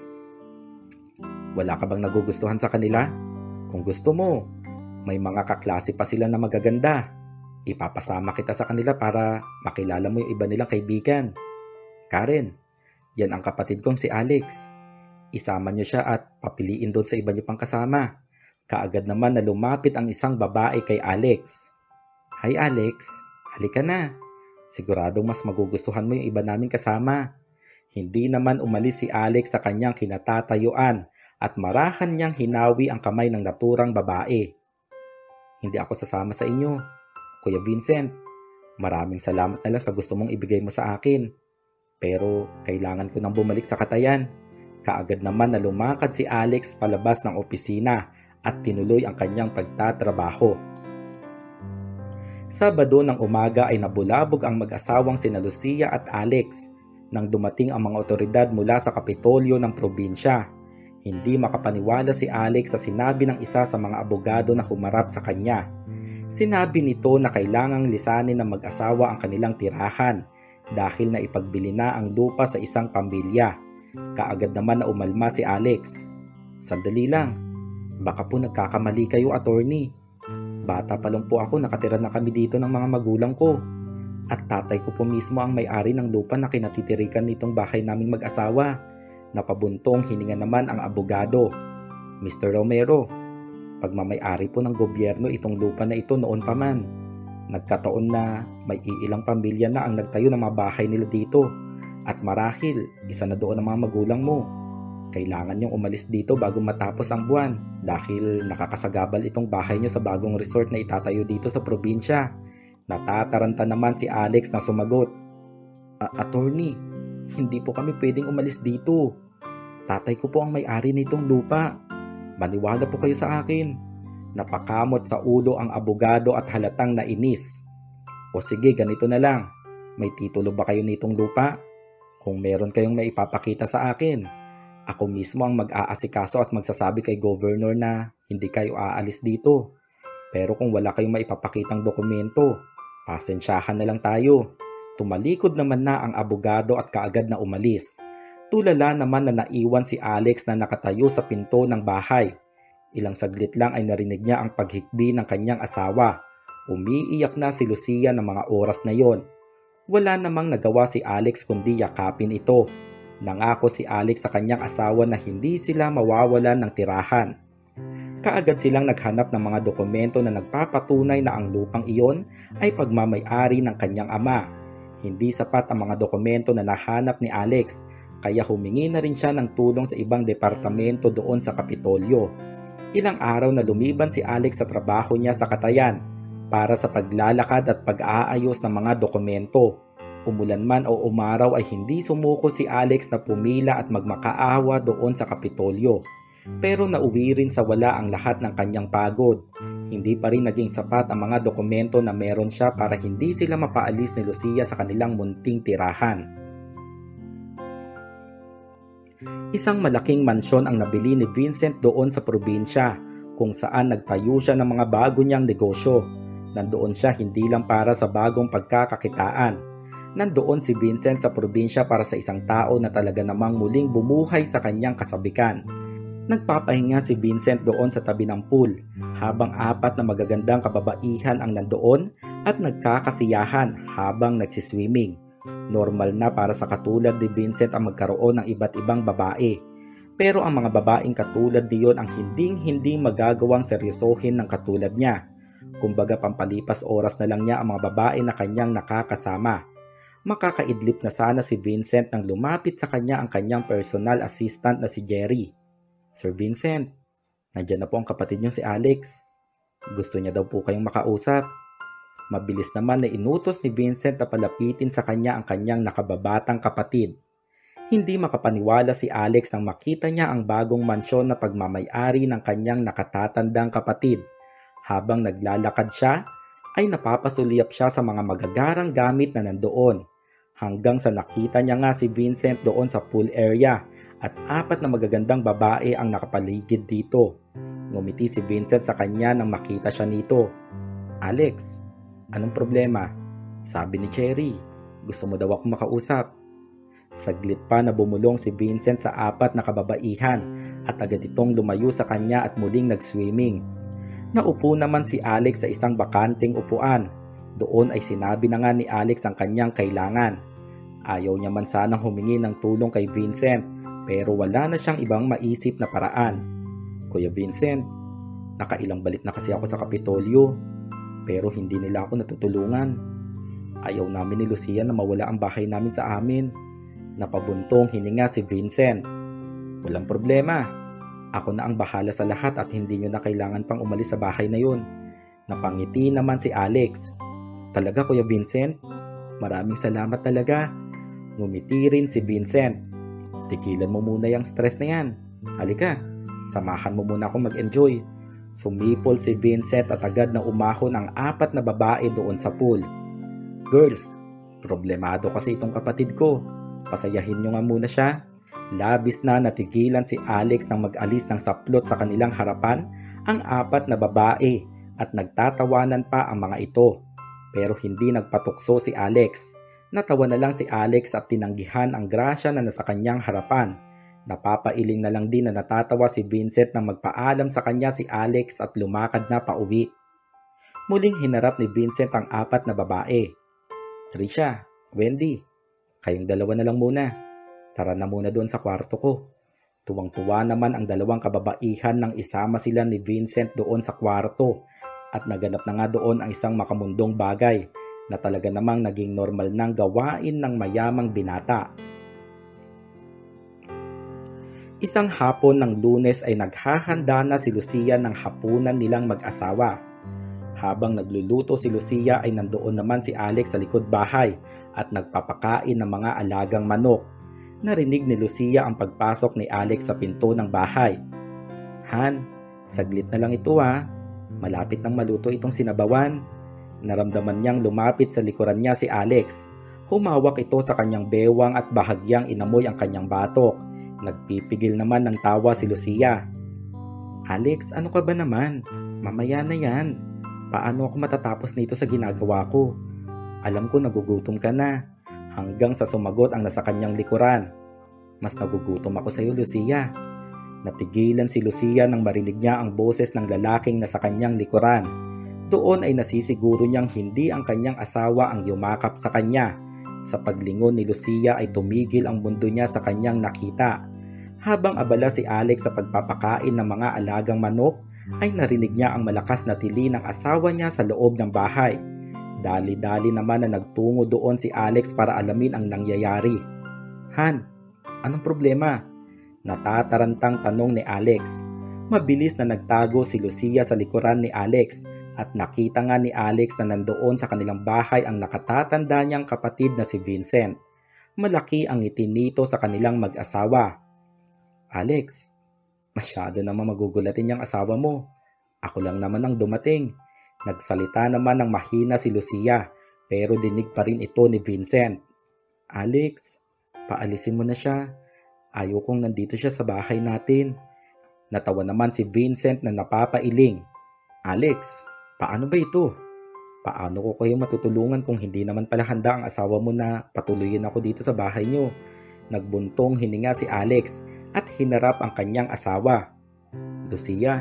Wala ka bang nagugustuhan sa kanila? Kung gusto mo, may mga kaklase pa sila na magaganda. Ipapasama kita sa kanila para makilala mo yung iba nilang kaibigan. Karen, yan ang kapatid kong si Alex. Isama niyo siya at papiliin doon sa iba niyo pang kasama. Kaagad naman na lumapit ang isang babae kay Alex. Hi Alex, halika na. Siguradong mas magugustuhan mo yung iba naming kasama. Hindi naman umalis si Alex sa kanyang kinatatayuan at marahan niyang hinawi ang kamay ng naturang babae. Hindi ako sasama sa inyo, Kuya Vincent. Maraming salamat na lang sa gusto mong ibigay mo sa akin. Pero kailangan ko nang bumalik sa katayan. Kaagad naman na lumakad si Alex palabas ng opisina at tinuloy ang kanyang pagtatrabaho. Sabado ng umaga ay nabulabog ang mag-asawang sina Lucia at Alex nang dumating ang mga otoridad mula sa Kapitolyo ng probinsya. Hindi makapaniwala si Alex sa sinabi ng isa sa mga abogado na humarap sa kanya. Sinabi nito na kailangang lisanin ng mag-asawa ang kanilang tirahan dahil na ipagbili na ang lupa sa isang pamilya. Kaagad naman na umalma si Alex. Sandali lang, baka po nagkakamali kayo, attorney. Bata pa lang po ako, nakatira na kami dito ng mga magulang ko. At tatay ko po mismo ang may-ari ng lupa na kinatitirikan nitong bahay naming mag-asawa. Napabuntong hininga naman ang abogado. Mr. Romero, pagmamay-ari po ng gobyerno itong lupa na ito noon pa man. Nagkataon na may iilang pamilya na ang nagtayo ng mga bahay nila dito. At marahil, isa na doon ang mga magulang mo. Kailangan niyong umalis dito bago matapos ang buwan dahil nakakasagabal itong bahay niyo sa bagong resort na itatayo dito sa probinsya. Natataranta naman si Alex na sumagot. Attorney, hindi po kami pwedeng umalis dito. Tatay ko po ang may-ari nitong lupa. Maniwala po kayo sa akin. Napakamot sa ulo ang abogado at halatang nainis. O sige, ganito na lang. May titulo ba kayo nitong lupa? Kung meron kayong maipapakita sa akin, ako mismo ang mag-aasikaso at magsasabi kay governor na hindi kayo aalis dito. Pero kung wala kayong maipapakitang dokumento, pasensyahan na lang tayo. Tumalikod naman na ang abogado at kaagad na umalis. Tulala naman na naiwan si Alex na nakatayo sa pinto ng bahay. Ilang saglit lang ay narinig niya ang paghikbi ng kanyang asawa. Umiiyak na si Lucia ng mga oras na yon. Wala namang nagawa si Alex kundi yakapin ito. Nangako si Alex sa kanyang asawa na hindi sila mawawalan ng tirahan. Kaagad silang naghanap ng mga dokumento na nagpapatunay na ang lupang iyon ay pagmamay-ari ng kanyang ama. Hindi sapat ang mga dokumento na nahanap ni Alex, kaya humingi na rin siya ng tulong sa ibang departamento doon sa Kapitolyo. Ilang araw na lumiban si Alex sa trabaho niya sa Katayan para sa paglalakad at pag-aayos ng mga dokumento. Umulan man o umaraw ay hindi sumuko si Alex na pumila at magmakaawa doon sa Kapitolyo. Pero nauwi rin sa wala ang lahat ng kanyang pagod. Hindi pa rin naging sapat ang mga dokumento na meron siya para hindi sila mapaalis ni Lucia sa kanilang munting tirahan. Isang malaking mansyon ang nabili ni Vincent doon sa probinsya, kung saan nagtayo siya ng mga bago niyang negosyo. Nandoon siya hindi lang para sa bagong pagkakakitaan. Nandoon si Vincent sa probinsya para sa isang tao na talaga namang muling bumuhay sa kanyang kasabikan. Nagpapahinga si Vincent doon sa tabi ng pool, habang 4 na magagandang kababaihan ang nandoon at nagkakasiyahan habang nagsiswimming. Normal na para sa katulad ni Vincent ang magkaroon ng iba't ibang babae. Pero ang mga babaeng katulad niyon ang hindi magagawang seryosohin ng katulad niya. Kumbaga pampalipas oras na lang niya ang mga babae na kanyang nakakasama. Makakaidlip na sana si Vincent nang lumapit sa kanya ang kanyang personal assistant na si Jerry. "Sir Vincent, nandiyan na po ang kapatid niyo si Alex. Gusto niya daw po kayong makausap." Mabilis naman na inutos ni Vincent na palapitin sa kanya ang kanyang nakababatang kapatid. Hindi makapaniwala si Alex nang makita niya ang bagong mansyon na pagmamay-ari ng kanyang nakatatandang kapatid. Habang naglalakad siya, ay napapasulyap siya sa mga magagarang gamit na nandoon. Hanggang sa nakita niya nga si Vincent doon sa pool area at 4 na magagandang babae ang nakapaligid dito. Ngumiti si Vincent sa kanya nang makita siya nito. "Alex, anong problema?" sabi ni Cherry. "Gusto mo daw akong makausap." Saglit pa na bumulong si Vincent sa 4 na kababaihan at agad itong lumayo sa kanya at muling nag-swimming. Naupo naman si Alex sa isang bakanting upuan. Doon ay sinabi na nga ni Alex ang kanyang kailangan. Ayaw niya man sanang humingi ng tulong kay Vincent, pero wala na siyang ibang maisip na paraan. "Kuya Vincent, nakailang balik na kasi ako sa Kapitolyo, pero hindi nila ako natutulungan. Ayaw namin ni Lucia na mawala ang bahay namin sa amin." Napabuntong hininga si Vincent. "Walang problema. Ako na ang bahala sa lahat at hindi nyo na kailangan pang umalis sa bahay na yun." Napangiti naman si Alex. "Talaga Kuya Vincent? Maraming salamat talaga." Ngumiti rin si Vincent. "Tigilan mo muna yung stress na yan. Halika, samahan mo muna akong mag-enjoy." Sumipol si Vincent at agad na umahon ang 4 na babae doon sa pool. "Girls, problemado kasi itong kapatid ko. Pasayahin nyo nga muna siya." Labis na natigilan si Alex nang mag-alis ng saplot sa kanilang harapan ang 4 na babae at nagtatawanan pa ang mga ito. Pero hindi nagpatukso si Alex. Natawa na lang si Alex at tinanggihan ang grasya na nasa kanyang harapan. Napapailing na lang din na natatawa si Vincent nang magpaalam sa kanya si Alex at lumakad na pauwi. Muling hinarap ni Vincent ang 4 na babae. "Trisha, Wendy, kayong dalawa na lang muna. Tara na muna doon sa kwarto ko." Tuwang-tuwa naman ang 2 kababaihan nang isama sila ni Vincent doon sa kwarto at naganap na nga doon ang isang makamundong bagay na talaga namang naging normal nang gawain ng mayamang binata. Isang hapon ng Lunes ay naghahanda na si Lucia ng hapunan nilang mag-asawa. Habang nagluluto si Lucia ay nandoon naman si Alex sa likod bahay at nagpapakain ng mga alagang manok. Narinig ni Lucia ang pagpasok ni Alex sa pinto ng bahay. "Han, saglit na lang ito ha. Malapit nang maluto itong sinabawan." Naramdaman niyang lumapit sa likuran niya si Alex. Humawak ito sa kanyang bewang at bahagyang inamoy ang kanyang batok. Nagpipigil naman ng tawa si Lucia. "Alex, ano ka ba naman? Mamaya na yan. Paano ako matatapos nito sa ginagawa ko? Alam ko nagugutom ka na. Hanggang sa sumagot ang nasa kanyang likuran. Mas nagugutom ako sa iyo, Lucia. Natigilan si Lucia nang marinig niya ang boses ng lalaking nasa kanyang likuran. Doon ay nasisiguro niyang hindi ang kanyang asawa ang yumakap sa kanya. Sa paglingon ni Lucia ay tumigil ang mundo niya sa kanyang nakita. Habang abala si Alex sa pagpapakain ng mga alagang manok, ay narinig niya ang malakas na tili ng asawa niya sa loob ng bahay. Dali-dali naman na nagtungo doon si Alex para alamin ang nangyayari. Han, anong problema? Natatarantang tanong ni Alex. Mabilis na nagtago si Lucia sa likuran ni Alex at nakita nga ni Alex na nandoon sa kanilang bahay ang nakatatanda niyang kapatid na si Vincent. Malaki ang ngiti nito sa kanilang mag-asawa. Alex, masyado naman magugulatin niyang asawa mo. Ako lang naman ang dumating. Nagsalita naman ng mahina si Lucia pero dinig pa rin ito ni Vincent. Alex, paalisin mo na siya. Ayaw kong nandito siya sa bahay natin. Natawa naman si Vincent na napapailing. Alex, paano ba ito? Paano ko kayo matutulungan kung hindi naman pala handa ang asawa mo na patuloyin ako dito sa bahay niyo? Nagbuntong hininga si Alex at hinarap ang kanyang asawa. Lucia,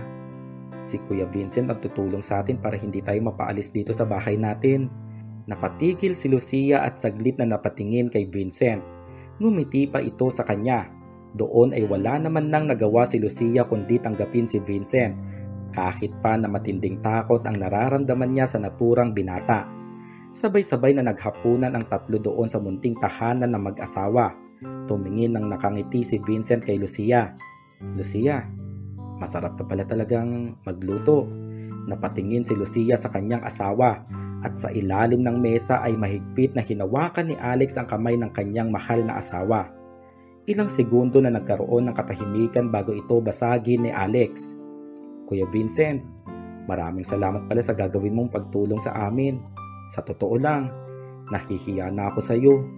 si Kuya Vincent ang tutulong sa atin para hindi tayo mapaalis dito sa bahay natin. Napatigil si Lucia at saglit na napatingin kay Vincent. Ngumiti pa ito sa kanya. Doon ay wala naman nang nagawa si Lucia kundi tanggapin si Vincent. Kahit pa na matinding takot ang nararamdaman niya sa naturang binata. Sabay-sabay na naghapunan ang tatlo doon sa munting tahanan ng mag-asawa. Tumingin ng nakangiti si Vincent kay Lucia. Lucia, masarap ka pala talagang magluto. Napatingin si Lucia sa kanyang asawa at sa ilalim ng mesa ay mahigpit na hinawakan ni Alex ang kamay ng kanyang mahal na asawa. Ilang segundo na nagkaroon ng katahimikan bago ito basagin ni Alex. Kuya Vincent, maraming salamat pala sa gagawin mong pagtulong sa amin. Sa totoo lang, nahihiya na ako sa iyo.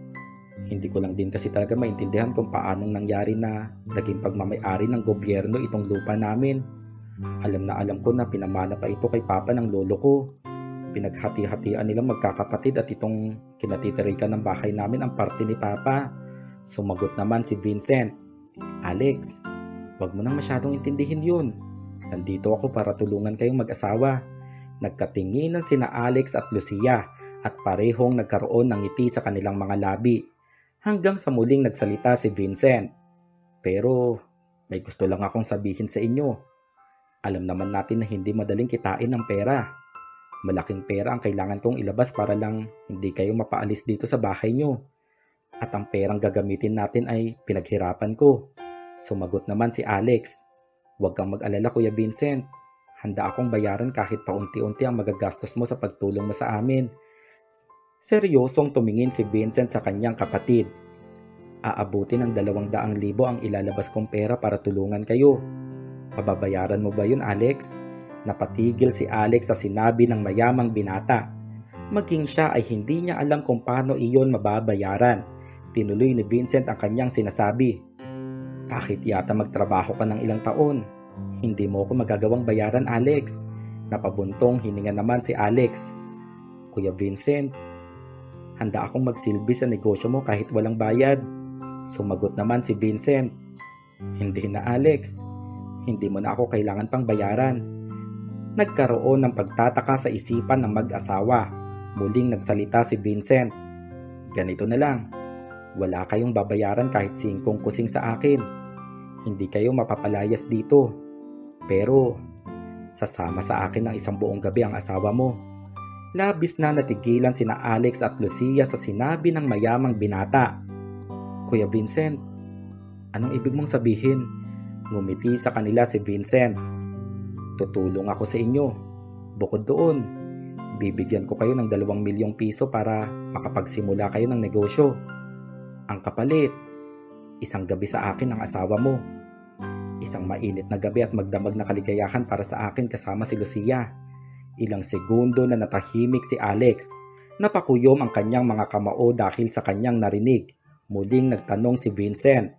Hindi ko lang din kasi talaga maintindihan kung paanong nangyari na naging pagmamay-ari ng gobyerno itong lupa namin. Alam na alam ko na pinamana pa ito kay Papa ng lolo ko. Pinaghati-hatian nilang magkakapatid at itong kinatitirikan ng bahay namin ang parte ni Papa. Sumagot naman si Vincent. Alex, wag mo nang masyadong intindihin yun. Nandito ako para tulungan kayong mag-asawa. Nagkatinginan sina Alex at Lucia at parehong nagkaroon ng ngiti sa kanilang mga labi. Hanggang sa muling nagsalita si Vincent. Pero may gusto lang akong sabihin sa inyo. Alam naman natin na hindi madaling kitain ang pera. Malaking pera ang kailangan kong ilabas para lang hindi kayo mapaalis dito sa bahay nyo. At ang perang gagamitin natin ay pinaghirapan ko. Sumagot naman si Alex. Huwag kang mag-alala Kuya Vincent. Handa akong bayaran kahit paunti-unti ang magagastos mo sa pagtulong mo sa amin. Seryosong tumingin si Vincent sa kanyang kapatid. Aabutin ng 200,000 ang ilalabas kong pera para tulungan kayo. Mababayaran mo ba yun, Alex? Napatigil si Alex sa sinabi ng mayamang binata. Maging siya ay hindi niya alam kung paano iyon mababayaran. Tinuloy ni Vincent ang kanyang sinasabi. Kahit yata magtrabaho ka ng ilang taon, hindi mo ko magagawang bayaran, Alex. Napabuntong hininga naman si Alex. Kuya Vincent, handa akong magsilbi sa negosyo mo kahit walang bayad. Sumagot naman si Vincent. Hindi na Alex, hindi mo na ako kailangan pang bayaran. Nagkaroon ng pagtataka sa isipan ng mag-asawa. Muling nagsalita si Vincent. Ganito na lang, wala kayong babayaran kahit 5 kusing sa akin. Hindi kayo mapapalayas dito. Pero sasama sa akin ng 1 buong gabi ang asawa mo. Labis na natigilan sina Alex at Lucia sa sinabi ng mayamang binata. Kuya Vincent, anong ibig mong sabihin? Ngumiti sa kanila si Vincent. Tutulong ako sa inyo. Bukod doon, bibigyan ko kayo ng 2 milyong piso para makapagsimula kayo ng negosyo. Ang kapalit, 1 gabi sa akin ang asawa mo. 1 mainit na gabi at magdamag na kaligayahan para sa akin kasama si Lucia. Ilang segundo na natahimik si Alex. Napakuyom ang kanyang mga kamao dahil sa kanyang narinig. Muling nagtanong si Vincent.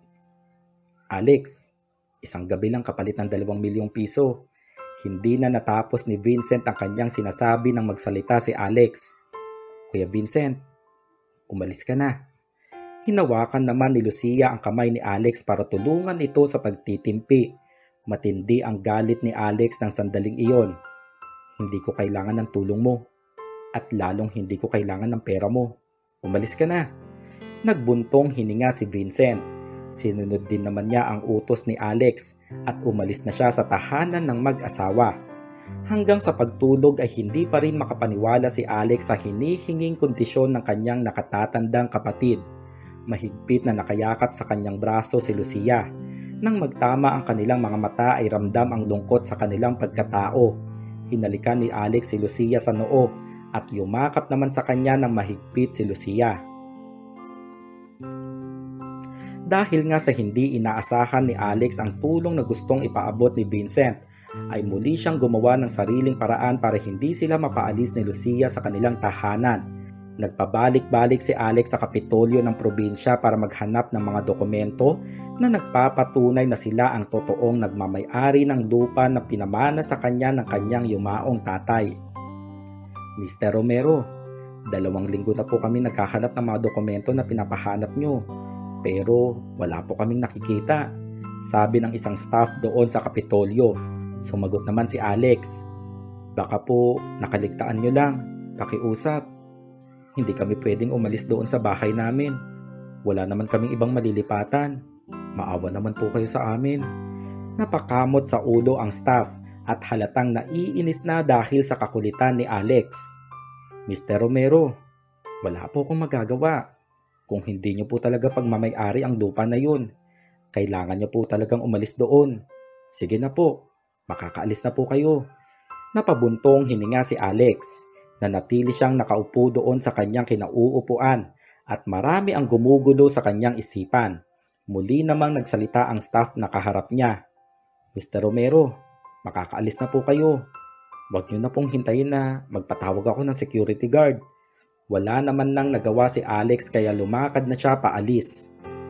Alex, 1 gabi lang kapalit ng 2 milyong piso. Hindi na natapos ni Vincent ang kanyang sinasabi nang magsalita si Alex. Kuya Vincent, umalis ka na. Hinawakan naman ni Lucia ang kamay ni Alex para tulungan ito sa pagtitimpi. Matindi ang galit ni Alex ng sandaling iyon. Hindi ko kailangan ng tulong mo. At lalong hindi ko kailangan ng pera mo. Umalis ka na. Nagbuntong hininga si Vincent. Sinunod din naman niya ang utos ni Alex at umalis na siya sa tahanan ng mag-asawa. Hanggang sa pagtulog ay hindi pa rin makapaniwala si Alex sa hinihinging kondisyon ng kanyang nakatatandang kapatid. Mahigpit na nakayakap sa kanyang braso si Lucia. Nang magtama ang kanilang mga mata ay ramdam ang lungkot sa kanilang pagkatao. Hinalikan ni Alex si Lucia sa noo at yumakap naman sa kanya ng mahigpit si Lucia. Dahil nga sa hindi inaasahan ni Alex ang tulong na gustong ipaabot ni Vincent, ay muli siyang gumawa ng sariling paraan para hindi sila mapaalis ni Lucia sa kanilang tahanan. Nagpabalik-balik si Alex sa Kapitolyo ng probinsya para maghanap ng mga dokumento na nagpapatunay na sila ang totoong nagmamay-ari ng lupa na pinamana sa kanya ng kanyang yumaong tatay. Mr. Romero, 2 linggo na po kami naghahanap ng mga dokumento na pinapahanap nyo. Pero wala po kaming nakikita, sabi ng isang staff doon sa Kapitolyo. Sumagot naman si Alex, baka po nakaligtaan nyo lang, pakiusap. Hindi kami pwedeng umalis doon sa bahay namin. Wala naman kaming ibang malilipatan. Maawa naman po kayo sa amin. Napakamot sa ulo ang staff at halatang naiinis na dahil sa kakulitan ni Alex. Mr. Romero, wala po akong magagawa. Kung hindi nyo po talaga pagmamay-ari ang lupa na yun, kailangan nyo po talagang umalis doon. Sige na po, makakaalis na po kayo. Napabuntong hininga si Alex. Nanatili siyang nakaupo doon sa kanyang kinauupuan at marami ang gumugulo sa kanyang isipan. Muli namang nagsalita ang staff na kaharap niya. Mr. Romero, makakaalis na po kayo. Huwag nyo na pong hintayin na magpatawag ako ng security guard. Wala naman nang nagawa si Alex kaya lumakad na siya paalis.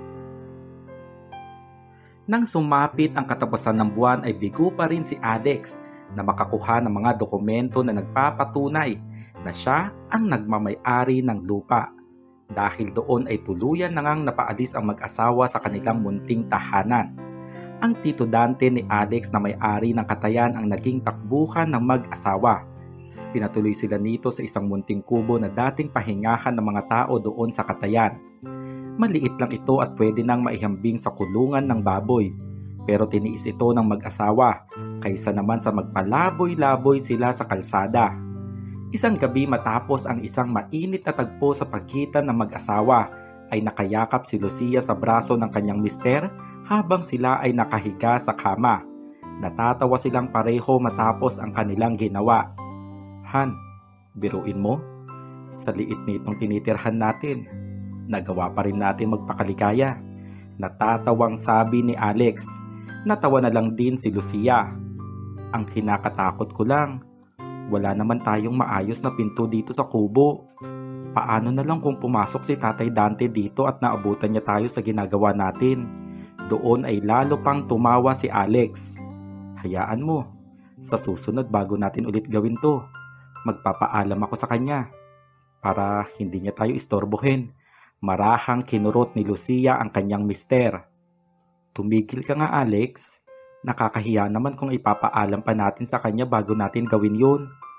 Nang sumapit ang katapusan ng buwan ay bigo pa rin si Alex na makakuha ng mga dokumento na nagpapatunay na siya ang nagmamay-ari ng lupa. Dahil doon ay tuluyan na ngang napaalis ang mag-asawa sa kanilang munting tahanan. Ang Tito Dante ni Alex na may-ari ng katayan ang naging takbuhan ng mag-asawa. Pinatuloy sila nito sa isang munting kubo na dating pahingahan ng mga tao doon sa katayan. Maliit lang ito at pwede nang maihambing sa kulungan ng baboy. Pero tiniis ito ng mag-asawa kaysa naman sa magpalaboy-laboy sila sa kalsada. Isang gabi matapos ang isang mainit na tagpo sa pagitan ng mag-asawa ay nakayakap si Lucia sa braso ng kanyang mister habang sila ay nakahiga sa kama. Natatawa silang pareho matapos ang kanilang ginawa. Han, biruin mo? Sa liit nitong tinitirhan natin, nagawa pa rin natin magpakaligaya. Natatawang sabi ni Alex. Natawa na lang din si Lucia. Ang kinakatakot ko lang, wala naman tayong maayos na pinto dito sa kubo. Paano na lang kung pumasok si Tatay Dante dito at naabutan niya tayo sa ginagawa natin? Doon ay lalo pang tumawa si Alex. Hayaan mo, sa susunod bago natin ulit gawin to, magpapaalam ako sa kanya para hindi niya tayo istorbohin. Marahang kinurot ni Lucia ang kanyang mister. Tumigil ka nga Alex, nakakahiya naman kung ipapaalam pa natin sa kanya bago natin gawin yun.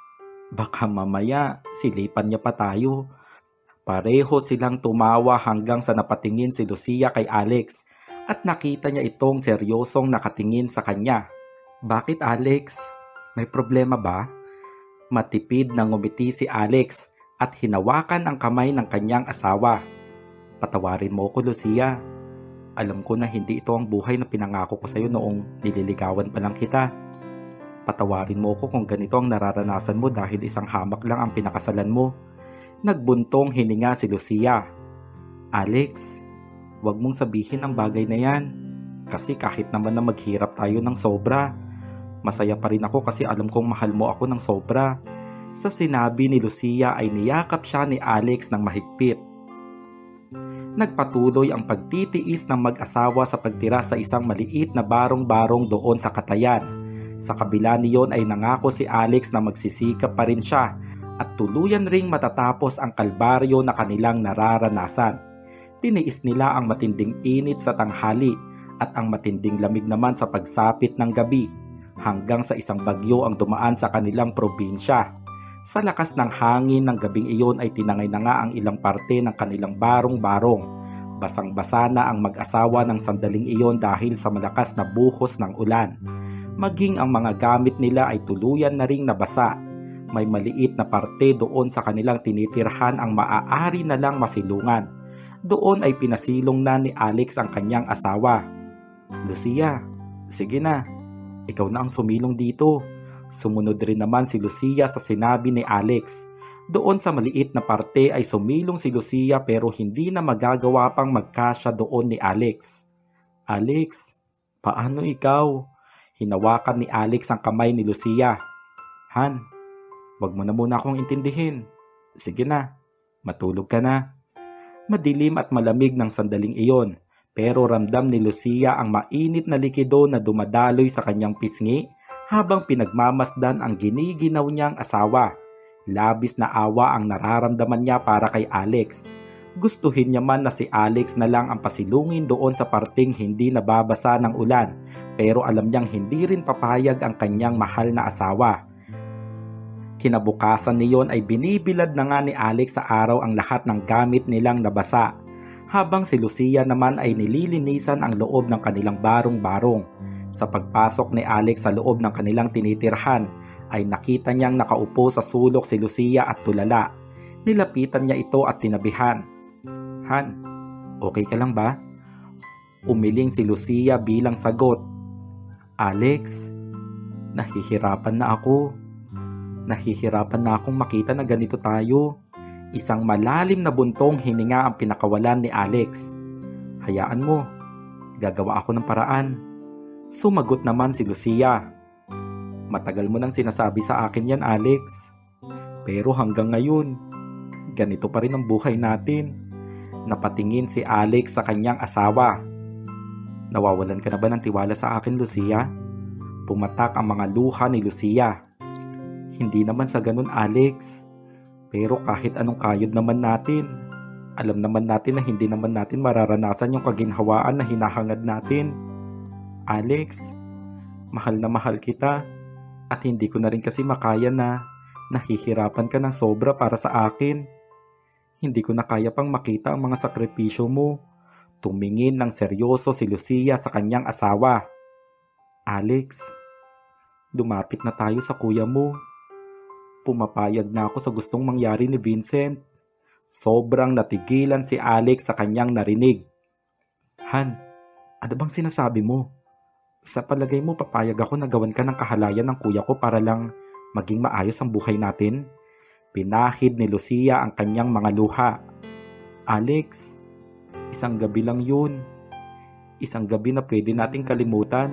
Baka mamaya silipan niya pa tayo. Pareho silang tumawa hanggang sa napatingin si Lucia kay Alex at nakita niya itong seryosong nakatingin sa kanya. Bakit Alex? May problema ba? Matipid na ngumiti si Alex at hinawakan ang kamay ng kanyang asawa. Patawarin mo ko Lucia. Alam ko na hindi ito ang buhay na pinangako ko sa iyo noong nililigawan pa lang kita. Patawarin mo ko kung ganito ang nararanasan mo dahil isang hamak lang ang pinakasalan mo. Nagbuntong hininga si Lucia. Alex, wag mong sabihin ang bagay na yan. Kasi kahit naman na maghirap tayo ng sobra, masaya pa rin ako kasi alam kong mahal mo ako ng sobra. Sa sinabi ni Lucia ay niyakap siya ni Alex ng mahigpit. Nagpatuloy ang pagtitiis ng mag-asawa sa pagtira sa isang maliit na barong-barong doon sa katayan. Sa kabila niyon ay nangako si Alex na magsisikap pa rin siya at tuluyan ring matatapos ang kalbaryo na kanilang nararanasan. Tiniis nila ang matinding init sa tanghali at ang matinding lamig naman sa pagsapit ng gabi hanggang sa isang bagyo ang dumaan sa kanilang probinsya. Sa lakas ng hangin ng gabing iyon ay tinangay na nga ang ilang parte ng kanilang barong-barong. Basang-basa na ang mag-asawa ng sandaling iyon dahil sa malakas na buhos ng ulan. Maging ang mga gamit nila ay tuluyan na ring nabasa. May maliit na parte doon sa kanilang tinitirhan ang maaari na lang masilungan. Doon ay pinasilong na ni Alex ang kanyang asawa. "Lucia, sige na. Ikaw na ang sumilong dito." Sumunod rin naman si Lucia sa sinabi ni Alex. Doon sa maliit na parte ay sumilong si Lucia pero hindi na magagawa pang magkasya doon ni Alex. "Alex, paano ikaw?" Hinawakan ni Alex ang kamay ni Lucia. "Han, wag mo na muna akong intindihin. Sige na, matulog ka na." Madilim at malamig ng sandaling iyon, pero ramdam ni Lucia ang mainit na likido na dumadaloy sa kanyang pisngi habang pinagmamasdan ang giniginaw niyang asawa. Labis na awa ang nararamdaman niya para kay Alex. Gustuhin niya man na si Alex na lang ang pasilungin doon sa parting hindi nababasa ng ulan, pero alam niyang hindi rin papayag ang kanyang mahal na asawa. Kinabukasan niyon ay binibilad na nga ni Alex sa araw ang lahat ng gamit nilang nabasa, habang si Lucia naman ay nililinisan ang loob ng kanilang barong-barong. Sa pagpasok ni Alex sa loob ng kanilang tinitirhan ay nakita niyang nakaupo sa sulok si Lucia at tulala. Nilapitan niya ito at tinabihan. "Han, okay ka lang ba?" Umiling si Lucia bilang sagot. "Alex, nahihirapan na ako. Nahihirapan na akong makita na ganito tayo." Isang malalim na buntong hininga ang pinakawalan ni Alex. "Hayaan mo, gagawa ako ng paraan." Sumagot naman si Lucia. "Matagal mo nang sinasabi sa akin yan, Alex. Pero hanggang ngayon, ganito pa rin ang buhay natin." Napatingin si Alex sa kanyang asawa. "Nawawalan ka na ba ng tiwala sa akin, Lucia?" Pumatak ang mga luha ni Lucia. "Hindi naman sa ganun, Alex. Pero kahit anong kayod naman natin, alam naman natin na hindi naman natin mararanasan yung kaginhawaan na hinahangad natin. Alex, mahal na mahal kita at hindi ko na rin kasi makaya na nahihirapan ka ng sobra para sa akin. Hindi ko na kaya pang makita ang mga sakripisyo mo." Tumingin ng seryoso si Lucia sa kanyang asawa. "Alex, lumapit na tayo sa kuya mo. Pumapayag na ako sa gustong mangyari ni Vincent." Sobrang natigilan si Alex sa kanyang narinig. "Han, ano bang sinasabi mo? Sa palagay mo papayag ako na gawan ka ng kahalayan ng kuya ko para lang maging maayos ang buhay natin?" Pinahid ni Lucia ang kanyang mga luha. "Alex, isang gabi lang yun. Isang gabi na pwede nating kalimutan.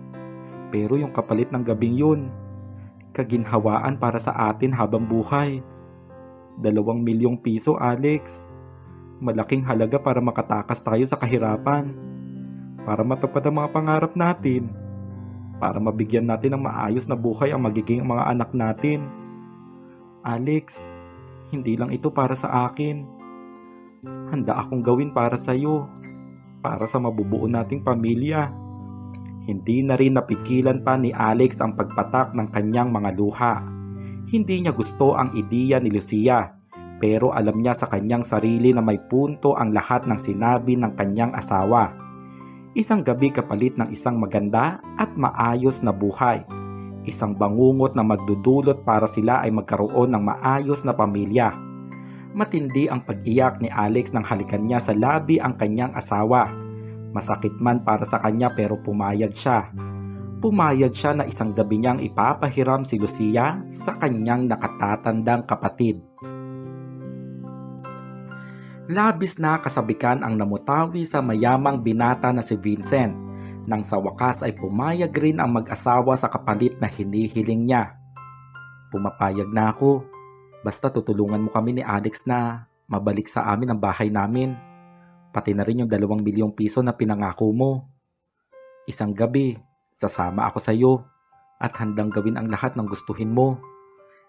Pero yung kapalit ng gabing yun, kaginhawaan para sa atin habang buhay. 2 milyong piso, Alex. Malaking halaga para makatakas tayo sa kahirapan. Para matupad ang mga pangarap natin. Para mabigyan natin ng maayos na buhay ang magiging mga anak natin. Alex, hindi lang ito para sa akin. Handa akong gawin para sa iyo. Para sa mabubuo nating pamilya." Hindi na rin napigilan pa ni Alex ang pagpatak ng kanyang mga luha. Hindi niya gusto ang ideya ni Lucia, pero alam niya sa kanyang sarili na may punto ang lahat ng sinabi ng kanyang asawa. Isang gabi kapalit ng isang maganda at maayos na buhay. Isang bangungot na magdudulot para sila ay magkaroon ng maayos na pamilya. Matindi ang pag-iyak ni Alex nang halikan niya sa labi ang kanyang asawa. Masakit man para sa kanya pero pumayag siya. Pumayag siya na isang gabi niyang ipapahiram si Lucia sa kanyang nakatatandang kapatid. Labis na kasabikan ang namutawi sa mayamang binata na si Vincent, nang sa wakas ay pumayag rin ang mag-asawa sa kapalit na hinihiling niya. "Pumapayag na ako, basta tutulungan mo kami ni Alex na mabalik sa amin ang bahay namin, pati na rin yung 2 milyong piso na pinangako mo. Isang gabi, sasama ako sa iyo at handang gawin ang lahat ng gustuhin mo."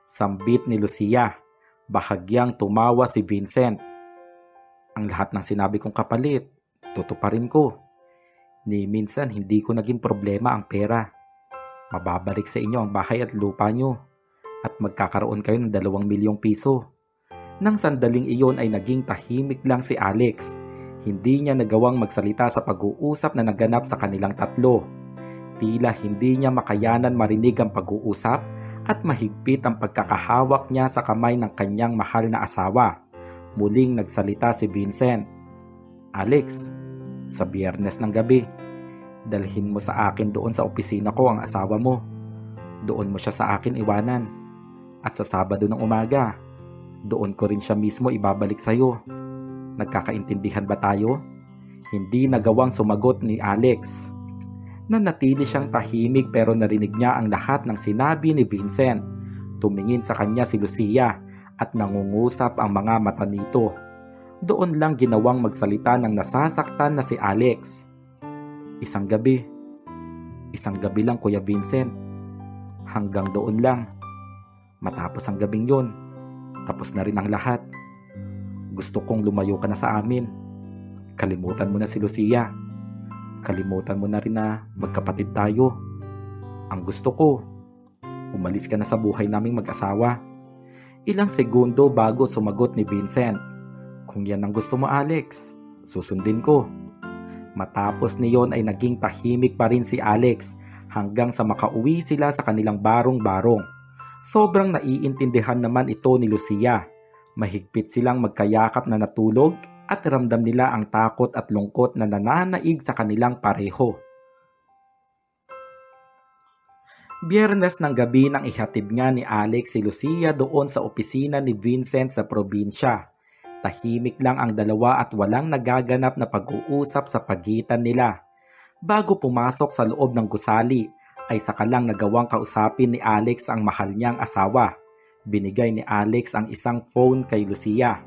Sambit ni Lucia. Bahagyang tumawa si Vincent. Ang lahat ng sinabi kong kapalit, tutuparin ko. Ni minsan hindi ko naging problema ang pera. Mababalik sa inyo ang bahay at lupa nyo at magkakaroon kayo ng 2 milyong piso. Nang sandaling iyon ay naging tahimik lang si Alex. Hindi niya nagawang magsalita sa pag-uusap na naganap sa kanilang tatlo. Tila hindi niya makayanan marinig ang pag-uusap at mahigpit ang pagkakahawak niya sa kamay ng kanyang mahal na asawa. Muling nagsalita si Vincent. Alex, sa Biyernes ng gabi, dalhin mo sa akin doon sa opisina ko ang asawa mo. Doon mo siya sa akin iwanan. At sa Sabado ng umaga, doon ko rin siya mismo ibabalik sa'yo. Nagkakaintindihan ba tayo? Hindi nagawang sumagot ni Alex. Nanatili siyang tahimik pero narinig niya ang lahat ng sinabi ni Vincent. Tumingin sa kanya si Lucia at nangungusap ang mga mata nito. Doon lang ginawang magsalita ng nasasaktan na si Alex. Isang gabi lang Kuya Vincent. Hanggang doon lang. Matapos ang gabing yun, tapos na rin ang lahat. Gusto kong lumayo ka na sa amin. Kalimutan mo na si Lucia. Kalimutan mo na rin na magkapatid tayo. Ang gusto ko, umalis ka na sa buhay naming mag-asawa. Ilang segundo bago sumagot ni Vincent. Kung yan ang gusto mo Alex, susundin ko. Matapos niyon ay naging tahimik pa rin si Alex hanggang sa makauwi sila sa kanilang barong-barong. Sobrang naiintindihan naman ito ni Lucia. Mahigpit silang magkayakap na natulog at ramdam nila ang takot at lungkot na nananaig sa kanilang pareho. Biyernes ng gabi nang ihatid nga ni Alex si Lucia doon sa opisina ni Vincent sa probinsya. Tahimik lang ang dalawa at walang nagaganap na pag-uusap sa pagitan nila. Bago pumasok sa loob ng gusali, ay saka lang nagawang kausapin ni Alex ang mahal niyang asawa. Binigay ni Alex ang isang phone kay Lucia.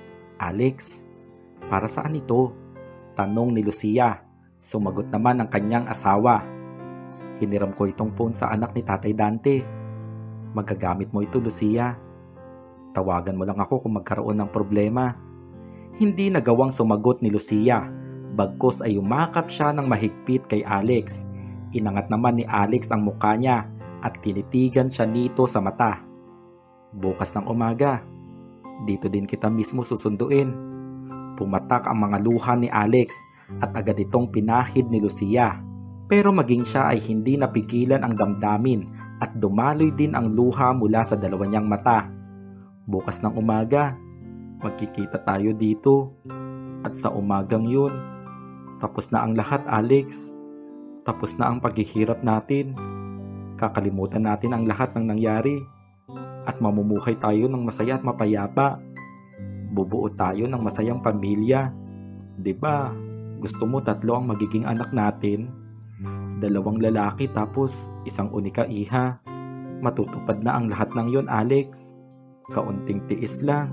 Alex, para saan ito? Tanong ni Lucia. Sumagot naman ang kanyang asawa. Hiniram ko itong phone sa anak ni Tatay Dante. Magagamit mo ito, Lucia. Tawagan mo lang ako kung magkaroon ng problema. Hindi nagawang sumagot ni Lucia. Bagkus ay umakap siya ng mahigpit kay Alex. Inangat naman ni Alex ang mukha niya at tinitigan siya nito sa mata. Bukas ng umaga, dito din kita mismo susunduin. Pumatak ang mga luha ni Alex at agad itong pinahid ni Lucia. Pero maging siya ay hindi napigilan ang damdamin at dumaloy din ang luha mula sa dalawa niyang mata. Bukas ng umaga, magkikita tayo dito. At sa umagang yun, tapos na ang lahat Alex. Tapos na ang paghihirap natin. Kakalimutan natin ang lahat ng nangyari. At mamumuhay tayo ng masaya at mapayapa. Bubuo tayo ng masayang pamilya. 'Di ba? Gusto mo 3 ang magiging anak natin? 2 lalaki tapos 1 unika iha. Matutupad na ang lahat ng yon Alex. Kaunting tiis lang.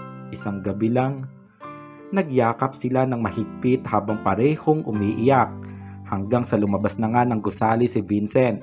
1 gabi lang. Nagyakap sila ng mahigpit habang parehong umiiyak hanggang sa lumabas na nga ng gusali si Vincent.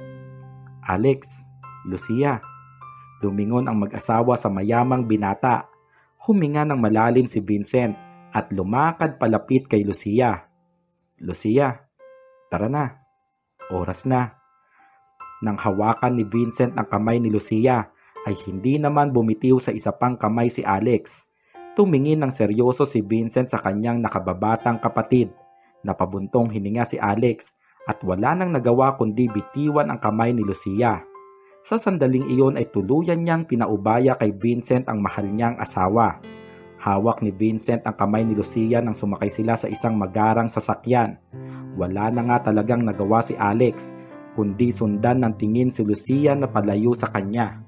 Alex, Lucia. Lumingon ang mag-asawa sa mayamang binata. Huminga ng malalim si Vincent at lumakad palapit kay Lucia. Lucia, tara na. Oras na. Nang hawakan ni Vincent ang kamay ni Lucia, ay hindi naman bumitiw sa isa pang kamay si Alex. Tumingin ng seryoso si Vincent sa kanyang nakababatang kapatid. Napabuntong hininga si Alex at wala nang nagawa kundi bitiwan ang kamay ni Lucia. Sa sandaling iyon ay tuluyan niyang pinaubaya kay Vincent ang mahal niyang asawa. Hawak ni Vincent ang kamay ni Lucia nang sumakay sila sa isang magarang sasakyan. Wala na nga talagang nagawa si Alex, kundi sundan ng tingin si Lucia na palayo sa kanya.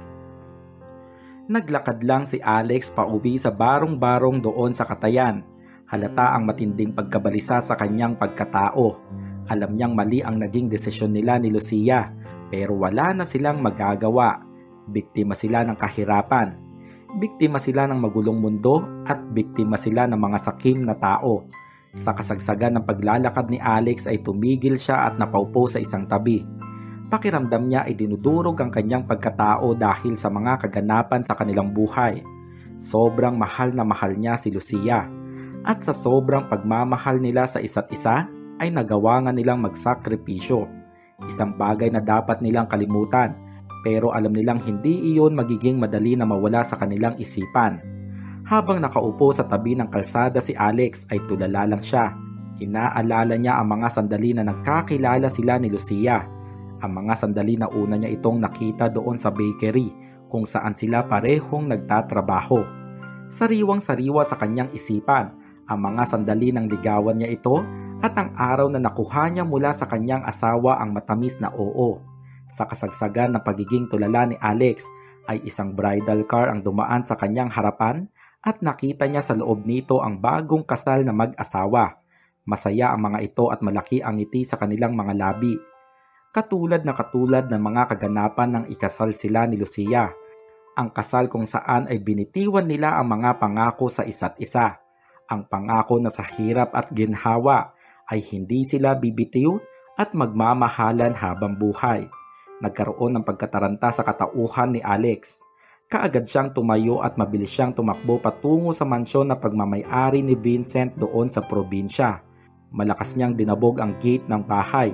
Naglakad lang si Alex pauwi sa barong-barong doon sa Katayan. Halata ang matinding pagkabalisa sa kanyang pagkatao. Alam niyang mali ang naging desisyon nila ni Lucia. Pero wala na silang magagawa. Biktima sila ng kahirapan. Biktima sila ng magulong mundo at biktima sila ng mga sakim na tao. Sa kasagsagan ng paglalakad ni Alex ay tumigil siya at napaupo sa isang tabi. Pakiramdam niya ay dinudurog ang kanyang pagkatao dahil sa mga kaganapan sa kanilang buhay. Sobrang mahal na mahal niya si Lucia. At sa sobrang pagmamahal nila sa isa't isa, ay nagawa nga nilang magsakripisyo. Isang bagay na dapat nilang kalimutan, pero alam nilang hindi iyon magiging madali na mawala sa kanilang isipan. Habang nakaupo sa tabi ng kalsada si Alex ay tulala lang siya. Inaalala niya ang mga sandali na nagkakilala sila ni Lucia. Ang mga sandali na una niya itong nakita doon sa bakery kung saan sila parehong nagtatrabaho. Sariwang-sariwa sa kanyang isipan ang mga sandali ng ligawan niya ito at ang araw na nakuha niya mula sa kanyang asawa ang matamis na oo. Sa kasagsagan ng pagiging tulala ni Alex ay isang bridal car ang dumaan sa kanyang harapan at nakita niya sa loob nito ang bagong kasal na mag-asawa. Masaya ang mga ito at malaki ang ngiti sa kanilang mga labi. Katulad ng mga kaganapan ng ikasal sila ni Lucia. Ang kasal kung saan ay binitiwan nila ang mga pangako sa isa't isa. Ang pangako na sa hirap at ginhawa ay hindi sila bibitiw at magmamahalan habang buhay. Nagkaroon ng pagkataranta sa katauhan ni Alex. Kaagad siyang tumayo at mabilis siyang tumakbo patungo sa mansyon na pagmamay-ari ni Vincent doon sa probinsya. Malakas niyang dinabog ang gate ng bahay.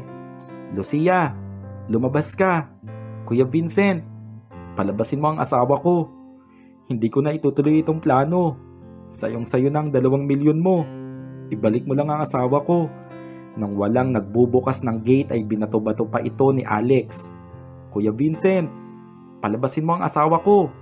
Lucia, lumabas ka. Kuya Vincent, palabasin mo ang asawa ko. Hindi ko na itutuloy itong plano. Sayong-sayo ng 2 milyon mo. Ibalik mo lang ang asawa ko. Nang walang nagbubukas ng gate ay binato-bato pa ito ni Alex. Kuya Vincent, palabasin mo ang asawa ko.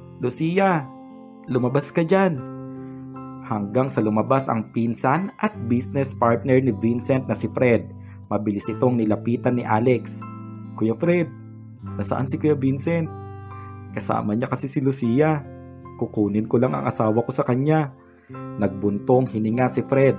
Lucia, lumabas ka dyan. Hanggang sa lumabas ang pinsan at business partner ni Vincent na si Fred. Mabilis itong nilapitan ni Alex. Kuya Fred, nasaan si Kuya Vincent? Kasama niya kasi si Lucia. Kukunin ko lang ang asawa ko sa kanya. Nagbuntong hininga si Fred.